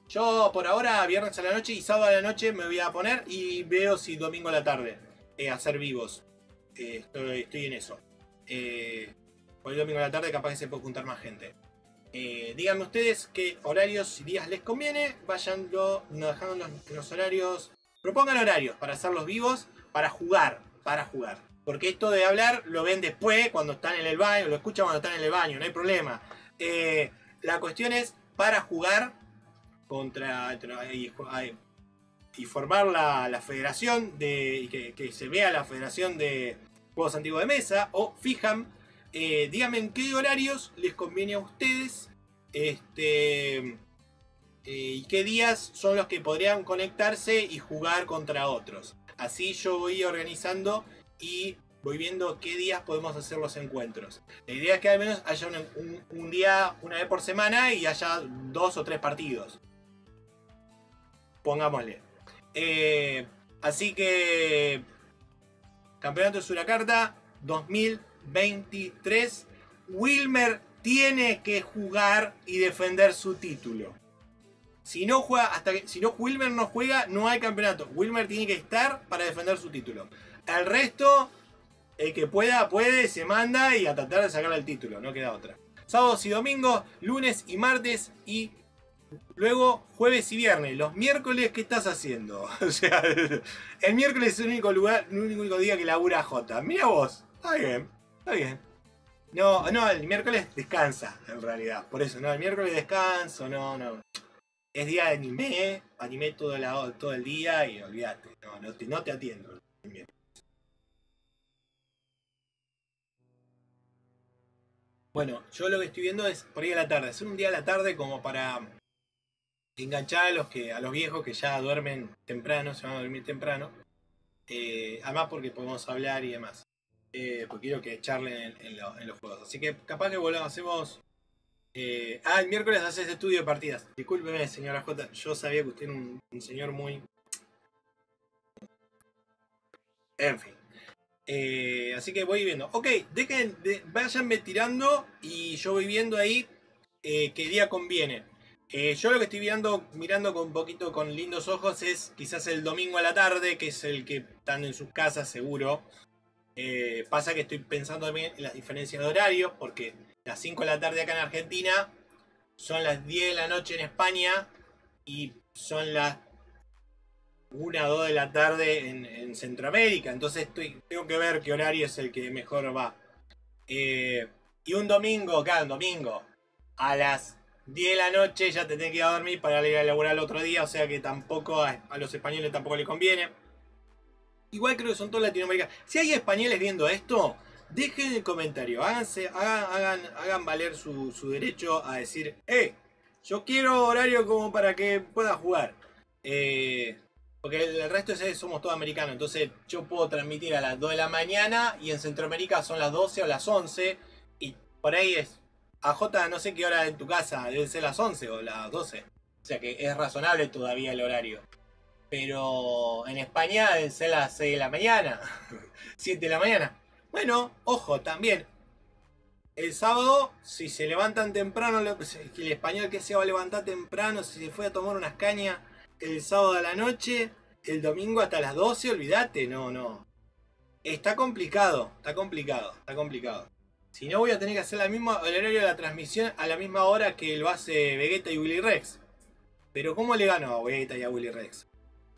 Yo por ahora, viernes a la noche y sábado a la noche me voy a poner y veo si domingo a la tarde eh, hacer vivos. Eh, estoy, estoy en eso. Eh, por el domingo a la tarde capaz que se puede juntar más gente. Eh, díganme ustedes qué horarios y días les conviene. Vayan dejando los, los horarios. Propongan horarios para hacerlos vivos, para jugar, para jugar. Porque esto de hablar lo ven después, cuando están en el baño, lo escuchan cuando están en el baño, no hay problema. Eh, la cuestión es para jugar contra y, y formar la, la federación de y que, que se vea la federación de juegos antiguos de mesa o fijan. Eh, díganme en qué horarios les conviene a ustedes este, eh, y qué días son los que podrían conectarse y jugar contra otros. Así yo voy organizando y voy viendo qué días podemos hacer los encuentros. La idea es que al menos haya un, un, un día, una vez por semana y haya dos o tres partidos. Pongámosle. Eh, así que Campeonato de Surakarta dos mil veintitrés. Wilmer tiene que jugar y defender su título. Si no juega, hasta que si no Wilmer no juega, no hay campeonato. Wilmer tiene que estar para defender su título. El resto, el que pueda, puede, se manda y a tratar de sacarle el título, no queda otra. Sábados y domingos, lunes y martes y luego jueves y viernes. Los miércoles, ¿qué estás haciendo? O sea, el miércoles es el único lugar, el único día que labura J. Mira vos, está bien, está bien. No, no, el miércoles descansa, en realidad. Por eso, no, el miércoles descanso, no, no. Es día de anime, anime todo, la, todo el día y olvídate, no, no te, no te atiendo. Bueno, yo lo que estoy viendo es por ahí a la tarde, hacer un día a la tarde como para enganchar a los, que, a los viejos que ya duermen temprano, se van a dormir temprano. Eh, además porque podemos hablar y demás. Eh, porque quiero que charlen en, en, lo, en los juegos. Así que capaz que volvamos, hacemos... Eh, ah, el miércoles haces estudio de partidas. Discúlpeme, señora J. Yo sabía que usted era un, un señor muy... En fin. Eh, así que voy viendo. Ok, dejen, de, váyanme tirando y yo voy viendo ahí eh, qué día conviene. Eh, yo lo que estoy mirando, mirando con un poquito con lindos ojos es quizás el domingo a la tarde, que es el que están en sus casas seguro. Eh, pasa que estoy pensando también en las diferencias de horarios, porque las cinco de la tarde acá en Argentina son las diez de la noche en España y son las una o dos de la tarde en, en Centroamérica. Entonces estoy, tengo que ver qué horario es el que mejor va. Eh, y un domingo, cada domingo, a las diez de la noche ya te tenés que ir a dormir para ir a laburar el otro día. O sea que tampoco a, a los españoles tampoco les conviene. Igual creo que son todos latinoamericanos. Si hay españoles viendo esto, dejen el comentario. Háganse, hagan, hagan, hagan valer su, su derecho a decir, eh, yo quiero horario como para que pueda jugar. Eh, porque el, el resto es, somos todos americanos. Entonces yo puedo transmitir a las dos de la mañana y en Centroamérica son las doce o las once. Y por ahí es, a J no sé qué hora en tu casa, debe ser las once o las doce. O sea que es razonable todavía el horario. Pero en España deben ser las seis de la mañana, siete de la mañana. Bueno, ojo, también. El sábado, si se levantan temprano, el español que se va a levantar temprano, si se fue a tomar unas cañas el sábado a la noche, el domingo hasta las doce, olvídate, no, no. Está complicado, está complicado, está complicado. Si no voy a tener que hacer la misma, el horario de la transmisión a la misma hora que lo hace Vegeta y Willy Rex. Pero ¿cómo le gano a Vegeta y a Willy Rex?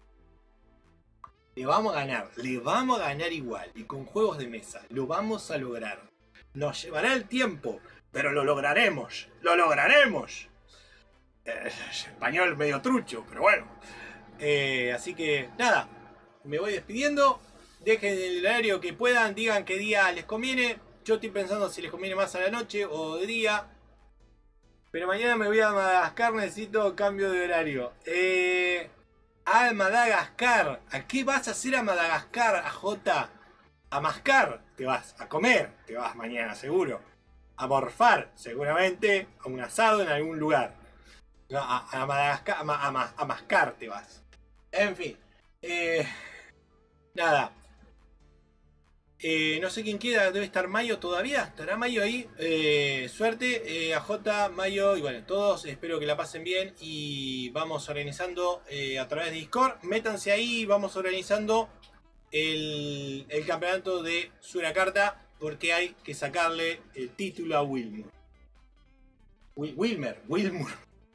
Le vamos a ganar, le vamos a ganar igual. Y con juegos de mesa, lo vamos a lograr. Nos llevará el tiempo, pero lo lograremos. ¡Lo lograremos! Eh, español medio trucho, pero bueno. Eh, así que, nada. Me voy despidiendo. Dejen el horario que puedan. Digan qué día les conviene. Yo estoy pensando si les conviene más a la noche o de día. Pero mañana me voy a Madagascar. Necesito cambio de horario. Eh... A Madagascar. ¿A qué vas a hacer a Madagascar, a J? A mascar, te vas. A comer, te vas mañana, seguro. A morfar, seguramente. A un asado en algún lugar. No, a, a Madagascar, a, a, a mascar te vas. En fin. Eh, nada. Eh, no sé quién queda, debe estar Mayo todavía. ¿Estará Mayo ahí? Eh, suerte, eh, A J, Mayo y bueno, todos. Espero que la pasen bien y vamos organizando eh, a través de Discord. Métanse ahí, vamos organizando el, el campeonato de Surakarta porque hay que sacarle el título a Wilmer. Wil Wilmer, Wilmer.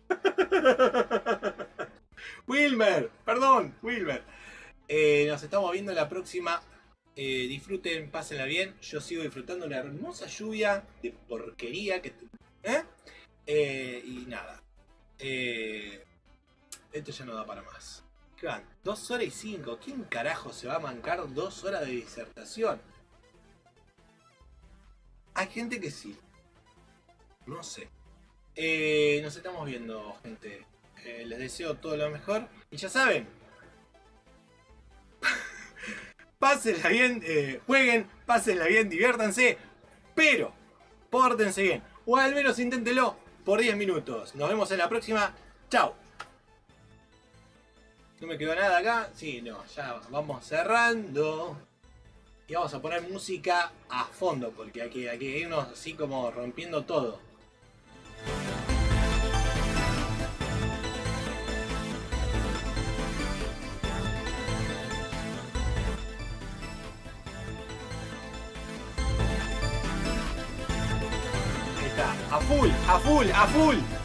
Wilmer, perdón, Wilmer. Eh, nos estamos viendo la próxima. Eh, disfruten, pásenla bien. Yo sigo disfrutando una hermosa lluvia de porquería que ¿eh? Eh, y nada. Eh, esto ya no da para más. ¿Qué van? Dos horas y cinco. ¿Quién carajo se va a mancar dos horas de disertación? Hay gente que sí. No sé. Eh, nos estamos viendo, gente. Eh, les deseo todo lo mejor. Y ya saben. Pásenla bien, eh, jueguen, pásenla bien, diviértanse, pero pórtense bien. O al menos inténtelo por diez minutos. Nos vemos en la próxima. Chao. No me quedó nada acá. Sí, no, ya vamos cerrando. Y vamos a poner música a fondo, porque aquí hay que irnos así como rompiendo todo. A full, a full, a full.